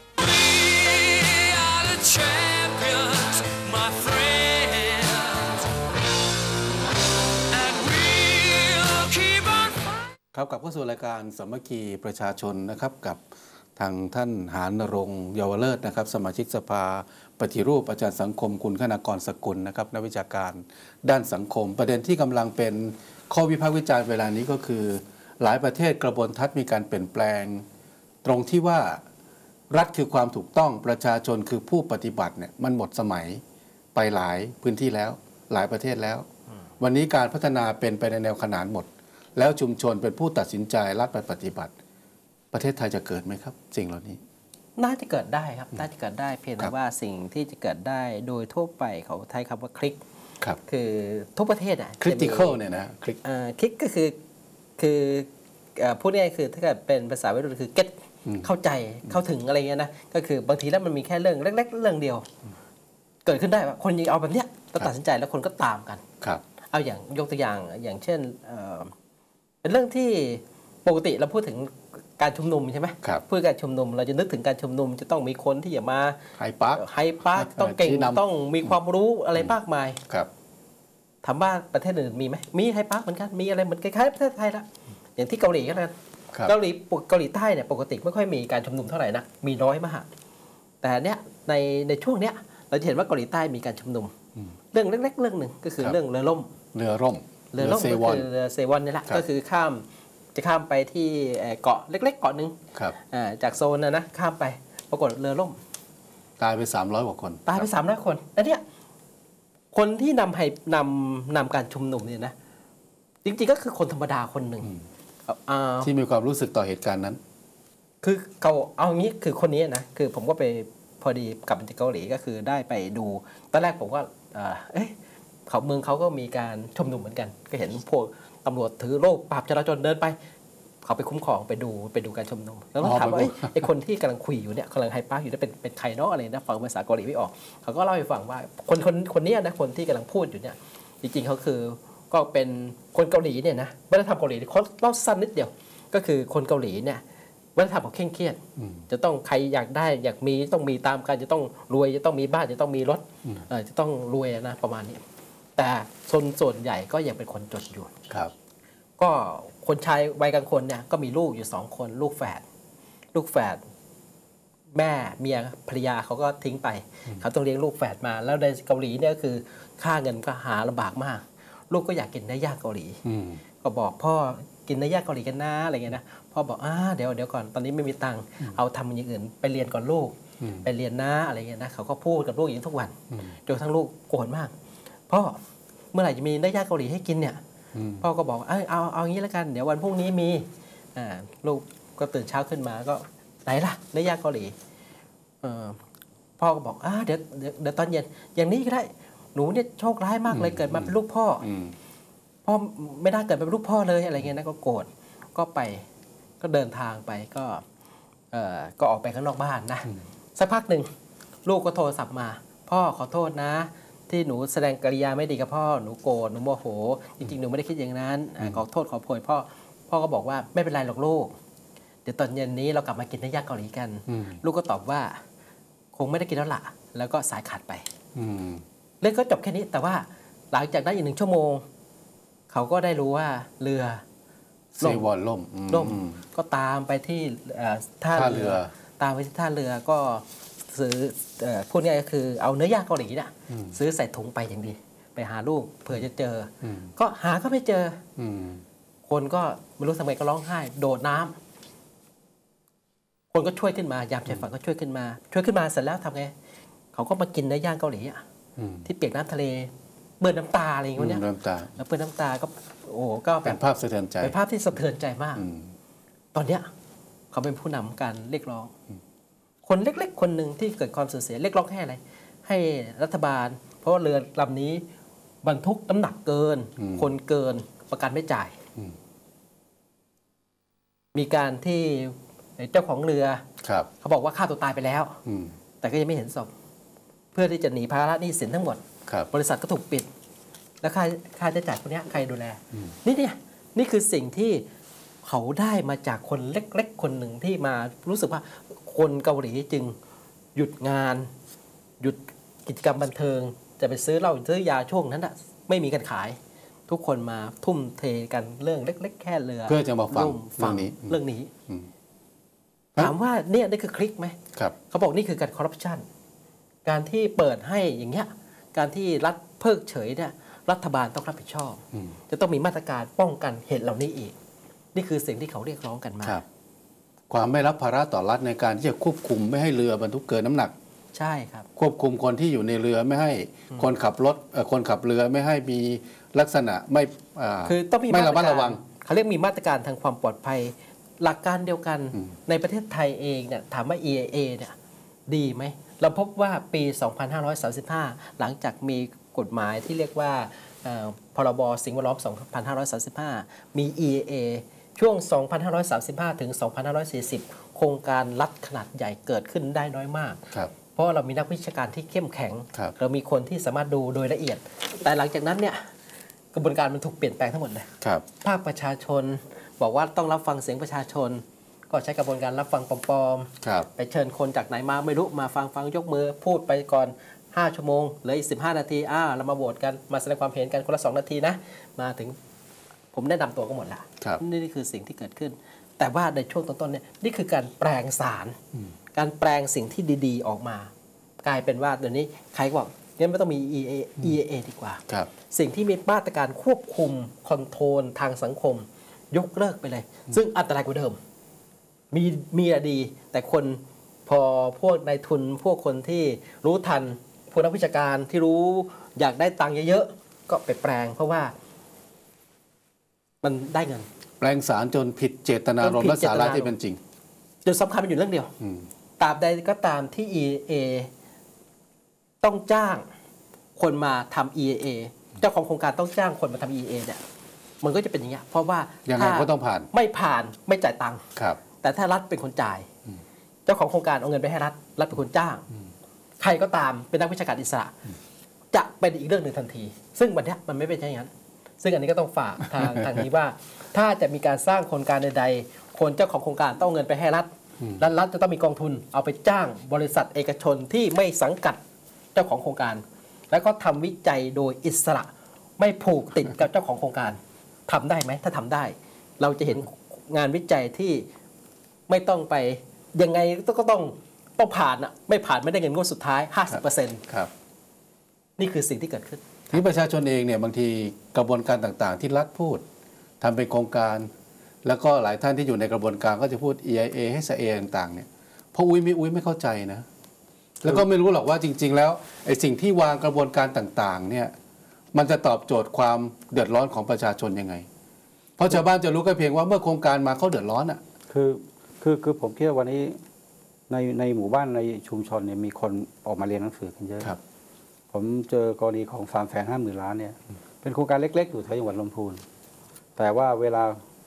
ครับกลับเข้าสู่รายการสามัคคีประชาชนนะครับกับทางท่านหานรงค์เยาวเลิศนะครับสมาชิกสภาปฏิรูปอาจารย์สังคมคุณคณากรสกุลนะครับนักวิชาการด้านสังคม ประเด็นที่กำลังเป็นข้อวิพากษ์วิจารณ์เวลานี้ก็คือหลายประเทศกระบวนทัศน์มีการเปลี่ยนแปลง ตรงที่ว่ารัฐคือความถูกต้องประชาชนคือผู้ปฏิบัติเนี่ยมันหมดสมัยไปหลายพื้นที่แล้วหลายประเทศแล้ว วันนี้การพัฒนาเป็นไปในแนวขนานหมดแล้วชุมชนเป็นผู้ตัดสินใจรัฐไปปฏิบัติประเทศไทยจะเกิดไหมครับสิ่งเหล่านี้น่าจะเกิดได้ครับน่าจะเกิดได้เพียงแต่ว่าสิ่งที่จะเกิดได้โดยทั่วไปเขาใช้คำว่าคลิกคือทุกประเทศอ่ะ critical เนี่ยนะคลิกคลิกก็คือคือพูดง่ายๆคือถ้าเกิดเป็นภาษาวัยรุ่นคือ get เข้าใจเข้าถึงอะไรเงี้ยนะก็คือบางทีแล้วมันมีแค่เรื่องเล็กๆเรื่องเดียวเกิดขึ้นได้ว่าคนยิงเอาแบบเนี้ยต้องตัดสินใจแล้วคนก็ตามกันเอาอย่างยกตัวอย่างอย่างเช่นเป็นเรื่องที่ปกติเราพูดถึงการชุมนุมใช่ไหมพูดการชุมนุมเราจะนึกถึงการชุมนุมจะต้องมีคนที่จะมาไฮปาร์คไฮปาร์คต้องเก่งต้องมีความรู้อะไรมากมายครับถามว่าประเทศอื่นมีไหมมีไฮปาร์คเหมือนกันมีอะไรเหมือนคล้ายๆประเทศไทยละอย่างที่เกาหลีก็แล้วเกาหลีเกาหลีใต้เนี่ยปกติไม่ค่อยมีการชุมนุมเท่าไหร่นะมีน้อยมากแต่เนี้ยในในช่วงเนี้ยเราจะเห็นว่าเกาหลีใต้มีการชุมนุมเรื่องเล็กๆเรื่องหนึ่งก็คือเรื่องเรือล่มเรือร่มเรือล่มก็คือเรือเซวอนนี่แหละก็คือข้ามจะข้ามไปที่เกาะเล็กๆเกาะหนึ่งจากโซนนะนะข้ามไปปรากฏเรือล่มตายไปสามร้อยกว่าคนตายไปสามร้อยคนอันเนี้ยคนที่นำให้นำนำการชุมนุมเนี่ยนะจริงๆก็คือคนธรรมดาคนหนึ่งที่มีความรู้สึกต่อเหตุการณ์นั้นคือเขาเอางี้คือคนนี้นะคือผมก็ไปพอดีกลับจากเกาหลีก็คือได้ไปดูตอนแรกผมก็เอ๊ะเขาเมืองเขาก็มีการชุมนุมเหมือนกันก็เห็นพวกตำรวจถือโล่ปราบจราจรเดินไปเขาไปคุ้มครองไปดูไปดูการชุมนุมแล้วก็ถามว่าไอ้คนที่กำลังคุยอยู่เนี่ยกำลังไฮปาร์คอยู่เนี่ยเป็นเป็นใครเนาะอะไรนะฟังภาษาเกาหลีไม่ออกเขาก็เล่าให้ฟังว่าคนคนคนนี้นะคนที่กำลังพูดอยู่เนี่ยจริงๆเขาคือก็เป็นคนเกาหลีเนี่ยนะวัฒนธรรมเกาหลีเขาเล่าสั้นนิดเดียวก็คือคนเกาหลีเนี่ยวัฒนธรรมของเคร่งเครียดจะต้องใครอยากได้อยากมีต้องมีตามกันจะต้องรวยจะต้องมีบ้านจะต้องมีรถจะต้องรวยนะประมาณนี้แต่ส่วนส่วนใหญ่ก็ยังเป็นคนจนอยู่ครับก็คนชายวัยกลางคนเนี่ยก็มีลูกอยู่สองคนลูกแฝดลูกแฝดแม่เมียภรรยาเขาก็ทิ้งไปเขาต้องเลี้ยงลูกแฝดมาแล้วในเกาหลีเนี่ยคือค่าเงินก็หาลำบากมากลูกก็อยากกินเนื้อย่างเกาหลีก็บอกพ่อกินเนื้อย่างเกาหลีกันนะอะไรเงี้ยนะพ่อบอกอ่าเดี๋ยวเดี๋ยวก่อนตอนนี้ไม่มีตังค์เอาทำอย่างอื่นไปเรียนก่อนลูกไปเรียนนะอะไรเงี้ยนะเขาก็พูดกับลูกอย่างนี้ทุกวันจนทั้งลูกโกรธมากพ่อเมื่อไหร่จะมีเนื้อย่างเกาหลีให้กินเนี่ยพ่อก็บอกเออเอาเอาอย่างนี้แล้วกันเดี๋ยววันพรุ่งนี้มีอ่าลูกก็ตื่นเช้าขึ้นมาก็ไหนล่ะเนื้อย่างเกาหลีเออพ่อก็บอกอ่าเดี๋ยวเดี๋ยวตอนเย็นอย่างนี้ก็ได้หนูเนี่ยโชคร้ายมากเลยเกิดมาเป็นลูกพ่อพ่อไม่น่าเกิดเป็นลูกพ่อเลยอะไรเงี้ยนะก็โกรธก็ไปก็เดินทางไปก็เอ่อก็ออกไปข้างนอกบ้านนะสักพักหนึ่งลูกก็โทรศัพท์มา พ่อขอโทษนะ ที่หนูแสดงกริยาไม่ดีกับพ่อหนูโกรธหนูโมโหจริงๆหนูไม่ได้คิดอย่างนั้นอ่าขอโทษขอโพยพ่อพ่อก็บอกว่าไม่เป็นไรหรอกลูกเดี๋ยวตอนเย็นนี้เรากลับมากินเนื้อย่างเกาหลีกัน ลูกก็ตอบว่าคงไม่ได้กินแล้วล่ะแล้วก็สายขาดไปเรื่องก็จบแค่นี้แต่ว่าหลังจากนั้นอีกหนึ่งชั่วโมงเขาก็ได้รู้ว่าเรือเซวอนล่มล่มก็ตามไปที่ท่าเรือตามไปที่ท่าเรือก็ซื้อพูดง่ายก็คือเอาเนื้อย่างเกาหลีน่ะซื้อใส่ถุงไปอย่างดีไปหาลูกเผื่อจะเจอก็หาก็ไม่เจอคนก็ไม่รู้ทำไมก็ร้องไห้โดดน้ำคนก็ช่วยขึ้นมายามชายฝั่งก็ช่วยขึ้นมาช่วยขึ้นมาเสร็จแล้วทำไงเขาก็มากินเนื้อย่างเกาหลีอ่ะที่เปียกน้ำทะเลเบื่อน้ำตาอะไรอย่างเงี้ยน้ำตาแล้วเบื่อน้ำตาก็โอ้ก็เป็นภาพสะเทือนใจเป็นภาพที่สะเทือนใจมากตอนเนี้ยเขาเป็นผู้นำการเรียกร้องคนเล็กๆคนหนึ่งที่เกิดความสูญเสียเรียกร้องให้อะไรให้รัฐบาลเพราะว่าเรือลำนี้บรรทุกน้ำหนักเกินคนเกินประกันไม่จ่ายมีการที่เจ้าของเรือเขาบอกว่าฆ่าตัวตายไปแล้วแต่ก็ยังไม่เห็นศพเพื่อที่จะหนีภาระหนี้สินทั้งหมดบริษัทก็ถูกปิดแล้วค่าค่าใช้จ่ายพวกนี้ใครดูแลนี่เนี่ยนี่คือสิ่งที่เขาได้มาจากคนเล็กๆคนหนึ่งที่มารู้สึกว่าคนเกาหลีจึงหยุดงานหยุดกิจกรรมบันเทิงจะไปซื้อเหล้าซื้อยาช่วงนั้นอ่ะไม่มีกันขายทุกคนมาทุ่มเทกันเรื่องเล็กๆแค่เรือเพื่อจะมาฟังเรื่องนี้เรื่องนี้ถามว่าเนี่ยนี่คือคลิกไหมเขาบอกนี่คือการคอร์รัปชันการที่เปิดให้อย่างเงี้ยการที่รัฐเพิกเฉยเนี่ยรัฐบาลต้องรับผิดชอบจะต้องมีมาตรการป้องกันเหตุเหล่านี้อีกนี่คือสิ่งที่เขาเรียกร้องกันมาความไม่รับภาระต่อรัฐในการที่จะควบคุมไม่ให้เรือบรรทุกเกินน้ำหนักใช่ครับควบคุมคนที่อยู่ในเรือไม่ให้คนขับรถคนขับเรือไม่ให้มีลักษณะไม่คือต้องมีไม่ระมัดระวังเขาเรียกมีมาตรการทางความปลอดภัยหลักการเดียวกันในประเทศไทยเองเนี่ยถามว่า อี เอ เอ เนี่ยดีไหมเราพบว่าปี สองพันห้าร้อยสามสิบห้า หลังจากมีกฎหมายที่เรียกว่าพรบสิ่งแวดล้อม สองพันห้าร้อยสามสิบห้า มี อี เอ เอ ช่วง สองพันห้าร้อยสามสิบห้า ถึง สองพันห้าร้อยสี่สิบ โครงการรัฐขนาดใหญ่เกิดขึ้นได้น้อยมากเพราะเรามีนักวิชาการที่เข้มแข็งเรามีคนที่สามารถดูโดยละเอียดแต่หลังจากนั้นเนี่ยกระบวนการมันถูกเปลี่ยนแปลงทั้งหมดเลยภาคประชาชนบอกว่าต้องรับฟังเสียงประชาชนก็ใช้กระบวนการรับฟังปลอมๆไปเชิญคนจากไหนมาไม่รู้มาฟังฟังยกมือพูดไปก่อนห้าชั่วโมงเหลืออีกสิบห้านาทีอ้าเรามาโหวตกันมาแสดงความเห็นกันคนละสองนาทีนะมาถึงผมแนะนำตัวก็หมดละนี่คือสิ่งที่เกิดขึ้นแต่ว่าในช่วงต้นๆเนี่ยนี่คือการแปลงสารการแปลงสิ่งที่ดีๆออกมากลายเป็นว่าเดี๋ยวนี้ใครบอกงั้นไม่ต้องมี อี เอ อี เอ ดีกว่าสิ่งที่มีมาตรการควบคุมคอนโทรลทางสังคมยกเลิกไปเลยซึ่งอันตรายกว่าเดิมมีมีอะดีแต่คนพอพวกนายทุนพวกคนที่รู้ทันพวกนักวิชาการที่รู้อยากได้ตังค์เยอะๆก็ไปแปลงเพราะว่ามันได้เงินแปลงสารจนผิดเจตนารมณ์และสาระที่เป็นจริงจุดสำคัญมันอยู่เรื่องเดียวตราบใดก็ตามที่ อี เอ ต้องจ้างคนมาทำ อี เอ เจ้าของโครงการต้องจ้างคนมาทำ อี เอ เนี่ยมันก็จะเป็นอย่างเงี้ยเพราะว่ายังไงก็ต้องผ่านไม่ผ่านไม่จ่ายตังค์แต่ถ้ารัฐเป็นคนจ่ายเจ้าของโครงการเอาเงินไปให้รัฐรัฐเป็นคนจ้างใครก็ตามเป็นนักวิชาการอิสระจะเป็นอีกเรื่องหนึ่งทันทีซึ่งวันนี้มันไม่เป็นอย่างนั้นซึ่งอันนี้ก็ต้องฝากทางทางนี้ว่าถ้าจะมีการสร้างโครงการใดๆคนเจ้าของโครงการต้องเอาเงินไปให้รัฐและรัฐจะต้องมีกองทุนเอาไปจ้างบริษัทเอกชนที่ไม่สังกัดเจ้าของโครงการแล้วก็ทำวิจัยโดยอิสระไม่ผูกติดกับเจ้าของโครงการทำได้ไหมถ้าทำได้เราจะเห็นงานวิจัยที่ไม่ต้องไปยังไงก็ต้องต้องผ่านอ่ะไม่ผ่านไม่ได้เงินงวดสุดท้าย ห้าสิบเปอร์เซ็นต์ ครับนี่คือสิ่งที่เกิดขึ้นที่ประชาชนเองเนี่ยบางทีกระบวนการต่างๆที่รัฐพูดทำเป็นโครงการแล้วก็หลายท่านที่อยู่ในกระบวนการก็จะพูด อี ไอ เอ ให้เอต่างๆเนี่ยเพราะอุ้ยไม่อุ้ยไม่เข้าใจนะแล้วก็ไม่รู้หรอกว่าจริงๆแล้วไอ้สิ่งที่วางกระบวนการต่างๆเนี่ยมันจะตอบโจทย์ความเดือดร้อนของประชาชนยังไงเพราะชาวบ้านจะรู้แค่เพียงว่าเมื่อโครงการมาเขาเดือดร้อนอ่ะคือคือคือผมคิดว่าวันนี้ในในหมู่บ้านในชุมชนเนี่ยมีคนออกมาเรียนหนังสือกันเยอะครับผมเจอกรณีของสามแสนห้าหมื่นล้านเนี่ยเป็นโครงการเล็กๆอยู่แถวจังหวัดลำพูนแต่ว่าเวลา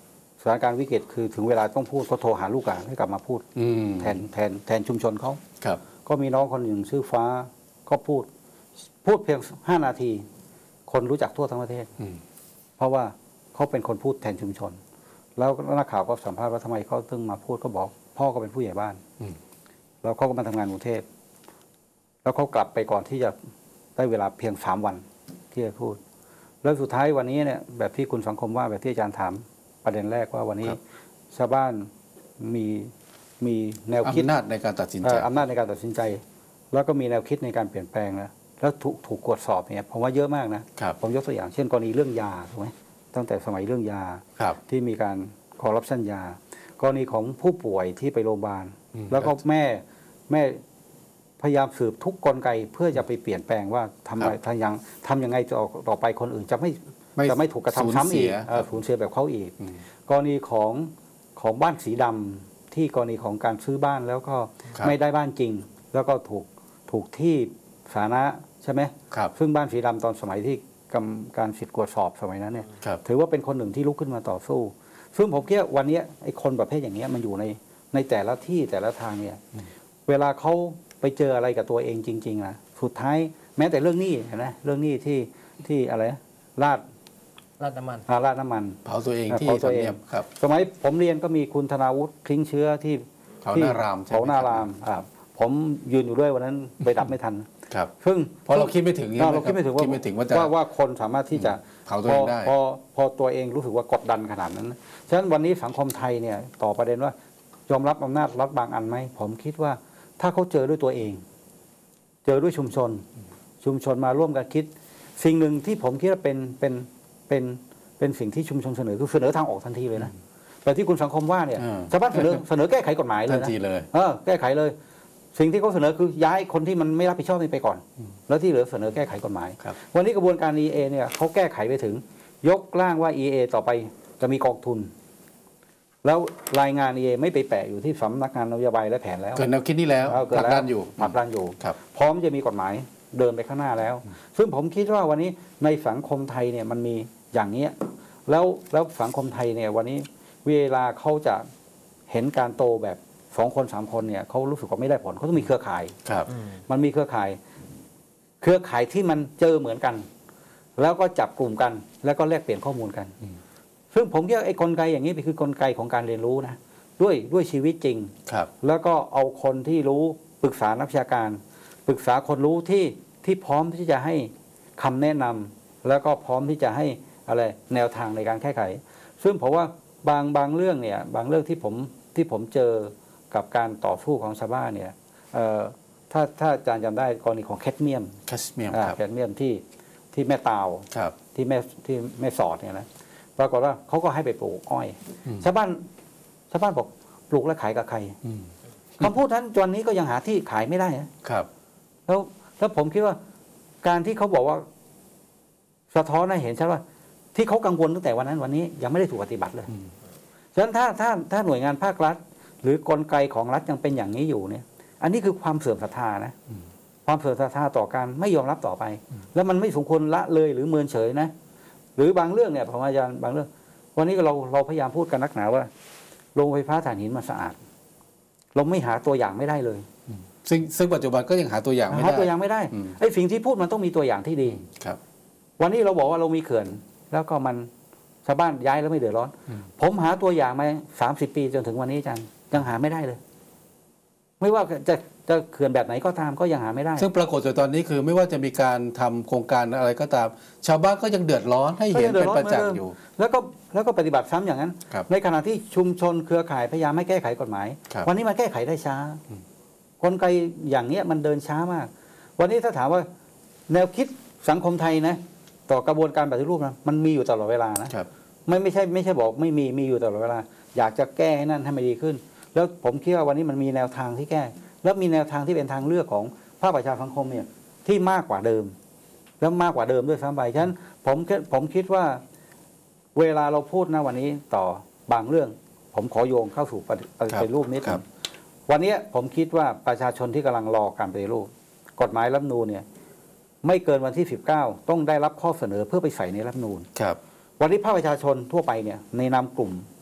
สถานการณ์วิกฤตคือถึงเวลาต้องพูดก็โทรหาลูกหลานให้กลับมาพูดอืมแทนแทนแทนชุมชนเขาครับก็มีน้องคนหนึ่งชื่อฟ้าก็พูด พูดเพียงห้านาที คนรู้จักทั่วทั้งประเทศอืมเพราะว่าเขาเป็นคนพูดแทนชุมชน แล้วนักข่าวก็สัมภาษณ์ว่าทำไมเขาถึงมาพูดก็บอก พ่อก็เป็นผู้ใหญ่บ้านอืมแล้วเขาก็มาทำงานกรุงเทพแล้วเขากลับไปก่อนที่จะได้เวลาเพียงสามวันที่จะพูด แล้วสุดท้ายวันนี้เนี่ยแบบที่คุณสังคมว่าแบบที่อาจารย์ถามประเด็นแรกว่าวันนี้ชาวบ้านมีมีแนวคิดอำนาจในการตัดสินใจเอ่ออำนาจในการตัดสินใจ แล้วก็มีแนวคิดในการเปลี่ยนแปลงนะแล้วถูกถูกตรวจสอบเนี่ยผมว่าเยอะมากนะครับ ผมยกตัวอย่างเช่นกรณีเรื่องยาถูกไหมตั้งแต่สมัยเรื่องยาครับที่มีการคอร์รัปชันยากรณีของผู้ป่วยที่ไปโรงพยาบาลอืมแล้วก็แม่แม่พยายามสืบทุกกลไกเพื่อจะไปเปลี่ยนแปลงว่าทำไมทำยังทำยังไงจะออกต่อไปคนอื่นจะไม่จะไม่ถูกกระทำซ้ำอีกเอ่อสูญเสียแบบเขาอีกอืมกรณีของของบ้านสีดำที่กรณีของการซื้อบ้านแล้วก็ครับไม่ได้บ้านจริง แล้วก็ถูกถูกที่สาธารณะใช่ไหมครับซึ่งบ้านสีดำตอนสมัยที่กำการสิทธิ์ตรวจสอบสมัยนั้นเนี่ยครับถือว่าเป็นคนหนึ่งที่ลุกขึ้นมาต่อสู้ ซึ่งผมคิดว่าวันนี้ไอ้คนประเภทอย่างเงี้ยมันอยู่ในในแต่ละที่แต่ละทางเนี่ยเวลาเขาไปเจออะไรกับตัวเองจริงๆนะสุดท้ายแม้แต่เรื่องหนี้เห็นไหมเรื่องหนี้ที่ที่อะไรนะลาดราดน้ำมันอาราดน้ำมันเผาตัวเองที่เผาตัวเองทำเนียบครับสมัยผมเรียนก็มีคุณธนาวุฒิคลิ้งเชื้อที่เผาหน้ารามใช่ไหมเผาหน้ารามอ่าผมยืนอยู่ด้วยวันนั้นไปดับไม่ทันครับซึ่งเพราะเราคิดไม่ถึงใช่ไหมเราคิดไม่ถึงว่าคิดไม่ถึงว่าจะว่าว่าคนสามารถที่จะเผาตัวเองได้พอพอพอตัวเองรู้สึกว่ากดดันขนาดนั้น ฉะนั้นวันนี้สังคมไทยเนี่ยต่อประเด็นว่ายอมรับอำนาจรัฐบางอันไหมผมคิดว่าถ้าเขาเจอด้วยตัวเอง เจอด้วยชุมชน ชุมชนมาร่วมกันคิด สิ่งหนึ่งที่ผมคิดว่าเป็นเป็นเป็นเป็นสิ่งที่ชุมชนเสนอคือเสนอทางออกทันทีเลยนะแต่ที่คุณสังคมว่าเนี่ยอ่าชาวบ้านเสนอเสนอแก้ไขกฎหมายเลทัยนนะทีเลยเออแก้ไขเลย สิ่งที่เขาเสนอคือย้ายคนที่มันไม่รับผิดชอบนี่ไปก่อน แล้วที่เหลือเสนอแก้ไขกฎหมายครับวันนี้กระบวนการ อี เอ เนี่ยเขาแก้ไขไปถึง ยกร่างว่า อี เอ ต่อไปจะมีกองทุน แล้วรายงาน อี เอ ไม่ไปแปะอยู่ที่สำนักงานนโยบายและแผนแล้วเกิดแนวคิดนี้แล้วเออเกิผดลักแล้วดันอยู่ผลักดันอยู่ครับพร้อมจะมีกฎหมายเดินไปข้างหน้าแล้ว ซึ่งผมคิดว่าวันนี้ในสังคมไทยเนี่ยมันมีอย่างเนี้ยแล้วแล้วสังคมไทยเนี่ยวันนี้เวลาเขาจะเห็นการโตแบบสองคนสามคนเนี่ยเขารู้สึกว่าไม่ได้ผลเขาต้องมีเครือข่ายครับมันมีเครือข่าย เครือข่ายที่มันเจอเหมือนกัน แล้วก็จับกลุ่มกัน แล้วก็แลกเปลี่ยนข้อมูลกัน ซึ่งผมคิดว่าไอ้กลไกอย่างนี้คือกลไกของการเรียนรู้นะด้วยด้วยชีวิตจริงครับแล้วก็เอาคนที่รู้ปรึกษานักวิชาการ ปรึกษาคนรู้ที่ที่พร้อมที่จะให้คำแนะนำแล้วก็พร้อมที่จะให้อะไรแนวทางในการแก้ไข ซึ่งผมว่าบางบางเรื่องเนี่ยบางเรื่องที่ผมที่ผมเจอกับการต่อสู้ของชาวบ้านเนี่ยเอ่อถ้าถ้าอาจารย์จำได้กรณีของแคดเมียมแคสเมียมอ่าครับแคดเมียมที่ที่แม่ตาวครับที่แม่ที่แม่สอดเนี่ยนะปรากฏว่าเขาก็ให้ไปปลูกอ้อยอืมชาวบ้านชาวบ้านบอกปลูกแล้วขายกับใครอืมคำพูดนั้นจนนี้ก็ยังหาที่ขายไม่ได้นะครับ แล้วแล้วผมคิดว่าการที่เขาบอกว่าสะท้อนให้เห็นชัดว่า ที่เขากังวลตั้งแต่วันนั้นวันนี้ยังไม่ได้ถูกปฏิบัติเลยอืมฉะนั้นถ้าถ้าถ้าหน่วยงานภาครัฐ หรือกลไกของรัฐยังเป็นอย่างนี้อยู่เนี่ย อันนี้คือความเสื่อมศรัทธานะความเสื่อมศรัทธาต่อการไม่ยอมรับต่อไป แล้วมันไม่สมควรละเลยหรือเมินเฉยนะ หรือบางเรื่องเนี่ยผมอาจารย์บางเรื่อง วันนี้เราเราพยายามพูดกันนักหนาว่าโรงไฟฟ้าถ่านหินมันสะอาด เราไม่หาตัวอย่างไม่ได้เลยซึ่งซึ่งปัจจุบันก็ยังหาตัวอย่างไม่หาได้ตัวอย่างไม่ได้อืมไอ้สิ่งที่พูดมันต้องมีตัวอย่างที่ดีครับวันนี้เราบอกว่าเรามีเขื่อน แล้วก็มันชาวบ้านย้ายแล้วไม่เดือดร้อน ผมหาตัวอย่างมาสามสิบปีจนถึงวันนี้อาจารย์ยังหาไม่ได้เลย ไม่ว่าจะจะเขื่อนแบบไหนก็ตามก็ยังหาไม่ได้ซึ่งปรากฏอยู่ตอนนี้คือไม่ว่าจะมีการทำโครงการอะไรก็ตาม ชาวบ้านก็ยังเดือดร้อนให้เห็นเป็นประจักษ์อยู่แล้วก็แล้วก็ปฏิบัติซ้ำอย่างนั้นครับในขณะที่ชุมชนเครือข่ายพยายามไม่แก้ไขกฎหมายครับวันนี้มันแก้ไขได้ช้า กลไกอย่างเนี้ยมันเดินช้ามาก วันนี้ถ้าถามว่าแนวคิดสังคมไทยนะ ต่อกระบวนการปฏิรูปนะมันมีอยู่ตลอดเวลานะครับ ไม่ไม่ใช่ไม่ใช่บอกไม่มีมีอยู่ตลอดเวลา อยากจะแก้ให้นั่นให้มันดีขึ้น แล้วผมคิดว่าวันนี้มันมีแนวทางที่แก้ แล้วมีแนวทางที่เป็นทางเลือกของภาคประชาสังคมเนี่ยที่มากกว่าเดิม แล้วมากกว่าเดิมด้วยซ้ำไปฉะนั้นผมผมคิดว่าเวลาเราพูดนะวันนี้ต่อบางเรื่อง ผมขอโยงเข้าสู่ปฏิรูปนิดนึงวันนี้ผมคิดว่าประชาชนที่กำลังรอการปฏิรูปกฎหมายรัฐธรรมนูญเนี่ยไม่เกินวันที่สิบเก้าต้องได้รับข้อเสนอเพื่อไปใส่ในรัฐธรรมนูญครับวันนี้ภาคประชาชนทั่วไปเนี่ยในนามกลุ่ม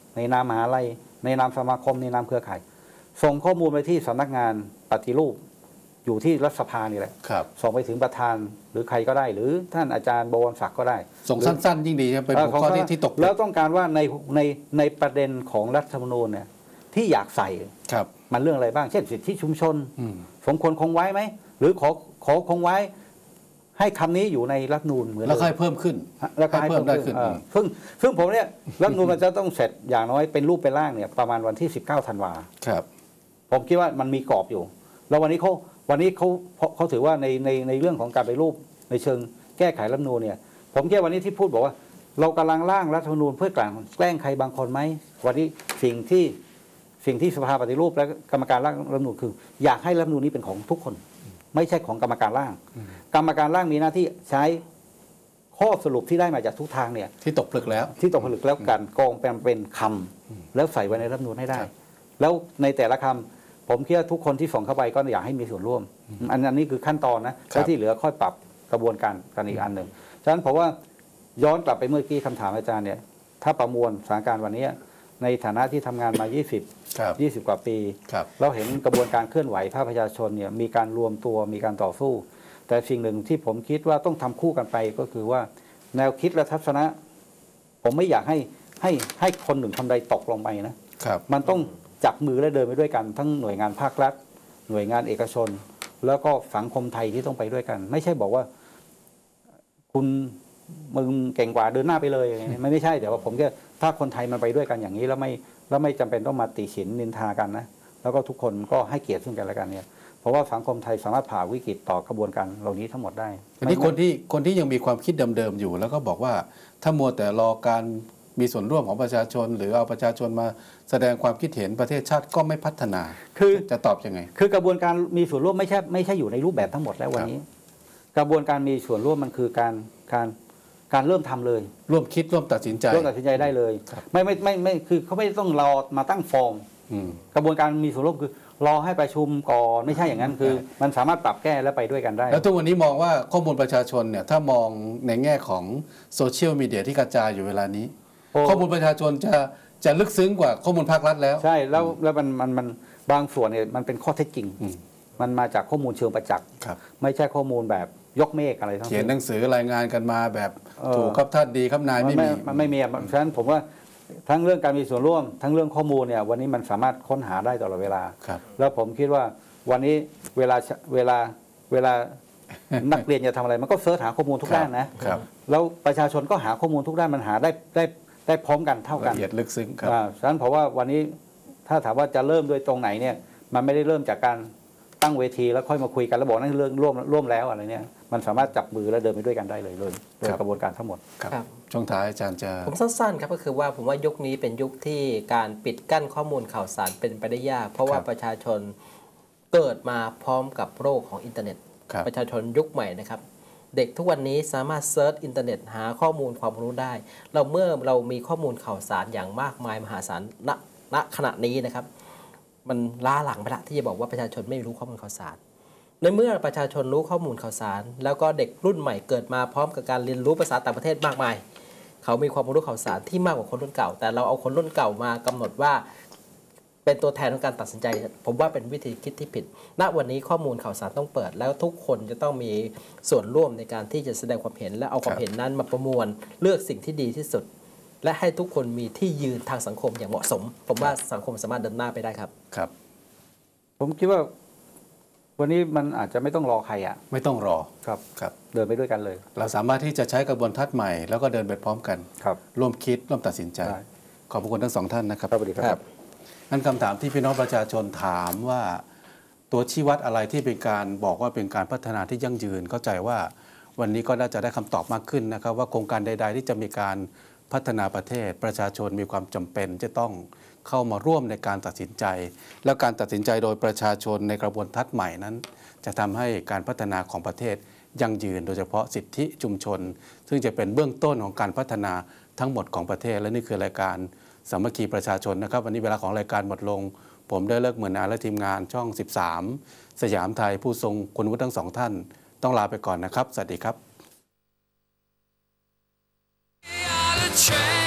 ในนามมหาลัยในนามสมาคมในนามเครือข่ายส่งข้อมูลไปที่สำนักงานปฏิรูปอยู่ที่รัฐสภานี่แหละส่งไปถึงประธานหรือใครก็ได้ หรือท่านอาจารย์บวรศักดิ์ก็ได้ส่งสั้นๆยิ่งดีครับเป็นหัวข้อที่ที่ตกแล้วต้องการว่าในในในประเด็นของรัฐธรรมนูญเนี่ยที่อยากใส่มันเรื่องอะไรบ้างเช่นสิทธิชุมชนสมควรคงไว้ไหมหรือขอขอคงไว้ให้คำนี้อยู่ในรัฐธรรมนูญเหมือนแล้วให้เพิ่มขึ้นแล้วให้เพิ่มได้ขึ้นซึ่งซึ่งผมเนี่ยรัฐธรรมนูญมันจะต้องเสร็จอย่างน้อยเป็นรูปเป็นร่างเนี่ยประมาณวันที่สิบเก้าธันวาครับผมคิดว่ามันมีกรอบอยู่แล้ววันนี้เขาวันนี้เขาเขาถือว่าในในในเรื่องของการไปรูปในเชิงแก้ไขรัฐธรรมนูญเนี่ยผมคิดวันนี้ที่พูดบอกว่าเรากำลังร่างรัฐธรรมนูญเพื่อกลั่นแกล้งใครบางคนไหมวันนี้สิ่งที่สิ่งที่สภาปฏิรูปและกรรมการร่างรัฐธรรมนูญคืออยากให้รัฐธรรมนูญนี้เป็นของทุกคนไม่ใช่ของกรรมการร่าง กรรมการร่างมีหน้าที่ใช้ข้อสรุปที่ได้มาจากทุกทางเนี่ยที่ตกผลึกแล้วที่ตกผลึกแล้วการกองเป็นเป็นคำแล้วใส่ไว้ในรัฐธรรมนูญให้ได้แล้วในแต่ละคำผมคิดว่าทุกคนที่ส่งเข้าไปก็อยากให้มีส่วนร่วมอันนี้คือขั้นตอนนะแล้วที่เหลือค่อยปรับกระบวนการกันอีกอันหนึ่งฉะนั้นผมว่าย้อนกลับไปเมื่อกี้คำถามอาจารย์เนี่ยถ้าประมวลสถานการณ์วันนี้ในฐานะที่ทำงานมายี่สิบ ยี่สิบกว่าปีเราเห็นกระบวนการเคลื่อนไหวภาคประชาชนเนี่ยมีการรวมตัวมีการต่อสู้แต่สิ่งหนึ่งที่ผมคิดว่าต้องทำคู่กันไปก็คือว่าแนวคิดและทัศนะผมไม่อยากให้ให้ให้คนหนึ่งคนใดตกลงไปนะมันต้องจับมือและเดินไปด้วยกันทั้งหน่วยงานภาครัฐหน่วยงานเอกชนแล้วก็สังคมไทยที่ต้องไปด้วยกันไม่ใช่บอกว่าคุณมึงเก่งกว่าเดินหน้าไปเลยไม่ไม่ใช่แต่ว่าผมแค่ถ้าคนไทยมันไปด้วยกันอย่างนี้แล้วไม่แล้วไม่จำเป็นต้องมาติฉินนินทากันนะแล้วก็ทุกคนก็ให้เกียรติซึ่งกันและกันเนี่ยเพราะว่าสังคมไทยสามารถผ่าวิกฤตต่อกระบวนการเหล่านี้ทั้งหมดได้ทีนี้คนที่คนที่ยังมีความคิดเดิมๆอยู่แล้วก็บอกว่าถ้ามัวแต่รอการมีส่วนร่วมของประชาชนหรือเอาประชาชนมาแสดงความคิดเห็นประเทศชาติก็ไม่พัฒนาคือจะตอบยังไงคือกระบวนการมีส่วนร่วมไม่ใช่ไม่ใช่อยู่ในรูปแบบทั้งหมดแล้ววันนี้กระบวนการมีส่วนร่วมมันคือการการการเริ่มทำเลยร่วมคิดร่วมตัดสินใจร่วมตัดสินใจได้เลยไม่ไม่ไม่ไม่คือเขาไม่ต้องรอมาตั้งฟอร์มกระบวนการมีส่วนร่วมคือรอให้ประชุมก่อนไม่ใช่อย่างนั้นคือมันสามารถปรับแก้แล้วไปด้วยกันได้แล้วทุกวันนี้มองว่าข้อมูลประชาชนเนี่ยถ้ามองในแง่ของโซเชียลมีเดียที่กระจายอยู่เวลานี้ข้อมูลประชาชนจะจะลึกซึ้งกว่าข้อมูลภาครัฐแล้วใช่แล้วแล้วมันมันมันบางส่วนเนี่ยมันเป็นข้อเท็จจริงมันมาจากข้อมูลเชิงประจักษ์ไม่ใช่ข้อมูลแบบยกเมฆอะไรทั้งเขียนหนังสือรายงานกันมาแบบถูกครับท่านดีครับนายไม่มีมันไม่มีฉะนั้นผมว่าทั้งเรื่องการมีส่วนร่วมทั้งเรื่องข้อมูลเนี่ยวันนี้มันสามารถค้นหาได้ตลอดเวลาแล้วผมคิดว่าวันนี้เวลาเวลาเวลานักเรียนจะทำอะไรมันก็เสิร์ชหาข้อมูลทุกด้านนะแล้วประชาชนก็หาข้อมูลทุกด้านมันหาได้ได้ได้พร้อมกันเท่ากันละเอียดลึกซึ้งครับฉะนั้นผมว่าวันนี้ถ้าถามว่าจะเริ่มด้วยตรงไหนเนี่ยมันไม่ได้เริ่มจากการตั้งเวทีแล้วค่อยมาคุยกันแล้วบอกนั่นเรื่องร่วมร่วมแล้วอะไรเนี่ยมันสามารถจับมือและเดินไปด้วยกันได้เลยเลยโดยกระบวนการทั้งหมดครับช่วงท้ายอาจารย์จะผมสั้นๆครับก็คือว่าผมว่ายุคนี้เป็นยุคที่การปิดกั้นข้อมูลข่าวสารเป็นไปได้ยากเพราะว่าประชาชนเกิดมาพร้อมกับโลกของอินเทอร์เน็ตประชาชนยุคใหม่นะครับเด็กทุกวันนี้สามารถเซิร์ชอินเทอร์เน็ตหาข้อมูลความรู้ได้เราเมื่อเรามีข้อมูลข่าวสารอย่างมากมายมหาศาลณณขณะนี้นะครับมันล้าหลังไปละที่จะบอกว่าประชาชนไม่รู้ข้อมูลข่าวสารในเมื่อประชาชนรู้ข้อมูลข่าวสารแล้วก็เด็กรุ่นใหม่เกิดมาพร้อมกับการเรียนรู้ภาษาต่างประเทศมากมายเขามีความรู้ข่าวสารที่มากกว่าคนรุ่นเก่าแต่เราเอาคนรุ่นเก่ามากำหนดว่าเป็นตัวแทนของการตัดสินใจผมว่าเป็นวิธีคิดที่ผิดณวันนี้ข้อมูลข่าวสารต้องเปิดแล้วทุกคนจะต้องมีส่วนร่วมในการที่จะแสดงความเห็นและเอาความเห็นนั้นมาประมวลเลือกสิ่งที่ดีที่สุดและให้ทุกคนมีที่ยืนทางสังคมอย่างเหมาะสมผมว่าสังคมสามารถเดินหน้าไปได้ครับครับผมคิดว่าวันนี้มันอาจจะไม่ต้องรอใครอ่ะไม่ต้องรอครับครับเดินไปด้วยกันเลยเราสามารถที่จะใช้กระบวนทัศน์ใหม่แล้วก็เดินไปพร้อมกันครับร่วมคิดร่วมตัดสินใจขอบคุณทั้งสองท่านนะครับสวัสดีครับนั่นคำถามที่พี่น้องประชาชนถามว่าตัวชี้วัดอะไรที่เป็นการบอกว่าเป็นการพัฒนาที่ยั่งยืนเข้าใจว่าวันนี้ก็น่าจะได้คำตอบมากขึ้นนะครับว่าโครงการใดๆที่จะมีการพัฒนาประเทศประชาชนมีความจำเป็นจะต้องเข้ามาร่วมในการตัดสินใจแล้วการตัดสินใจโดยประชาชนในกระบวนทัศน์ใหม่นั้นจะทำให้การพัฒนาของประเทศยั่งยืนโดยเฉพาะสิทธิชุมชนซึ่งจะเป็นเบื้องต้นของการพัฒนาทั้งหมดของประเทศและนี่คือรายการสามัคคีประชาชนนะครับวันนี้เวลาของรายการหมดลงผมได้เลิกเหมือนอาและทีมงานช่องสิบสามสยามไทยผู้ทรงคุณวุฒิทั้งสองท่านต้องลาไปก่อนนะครับสวัสดีครับ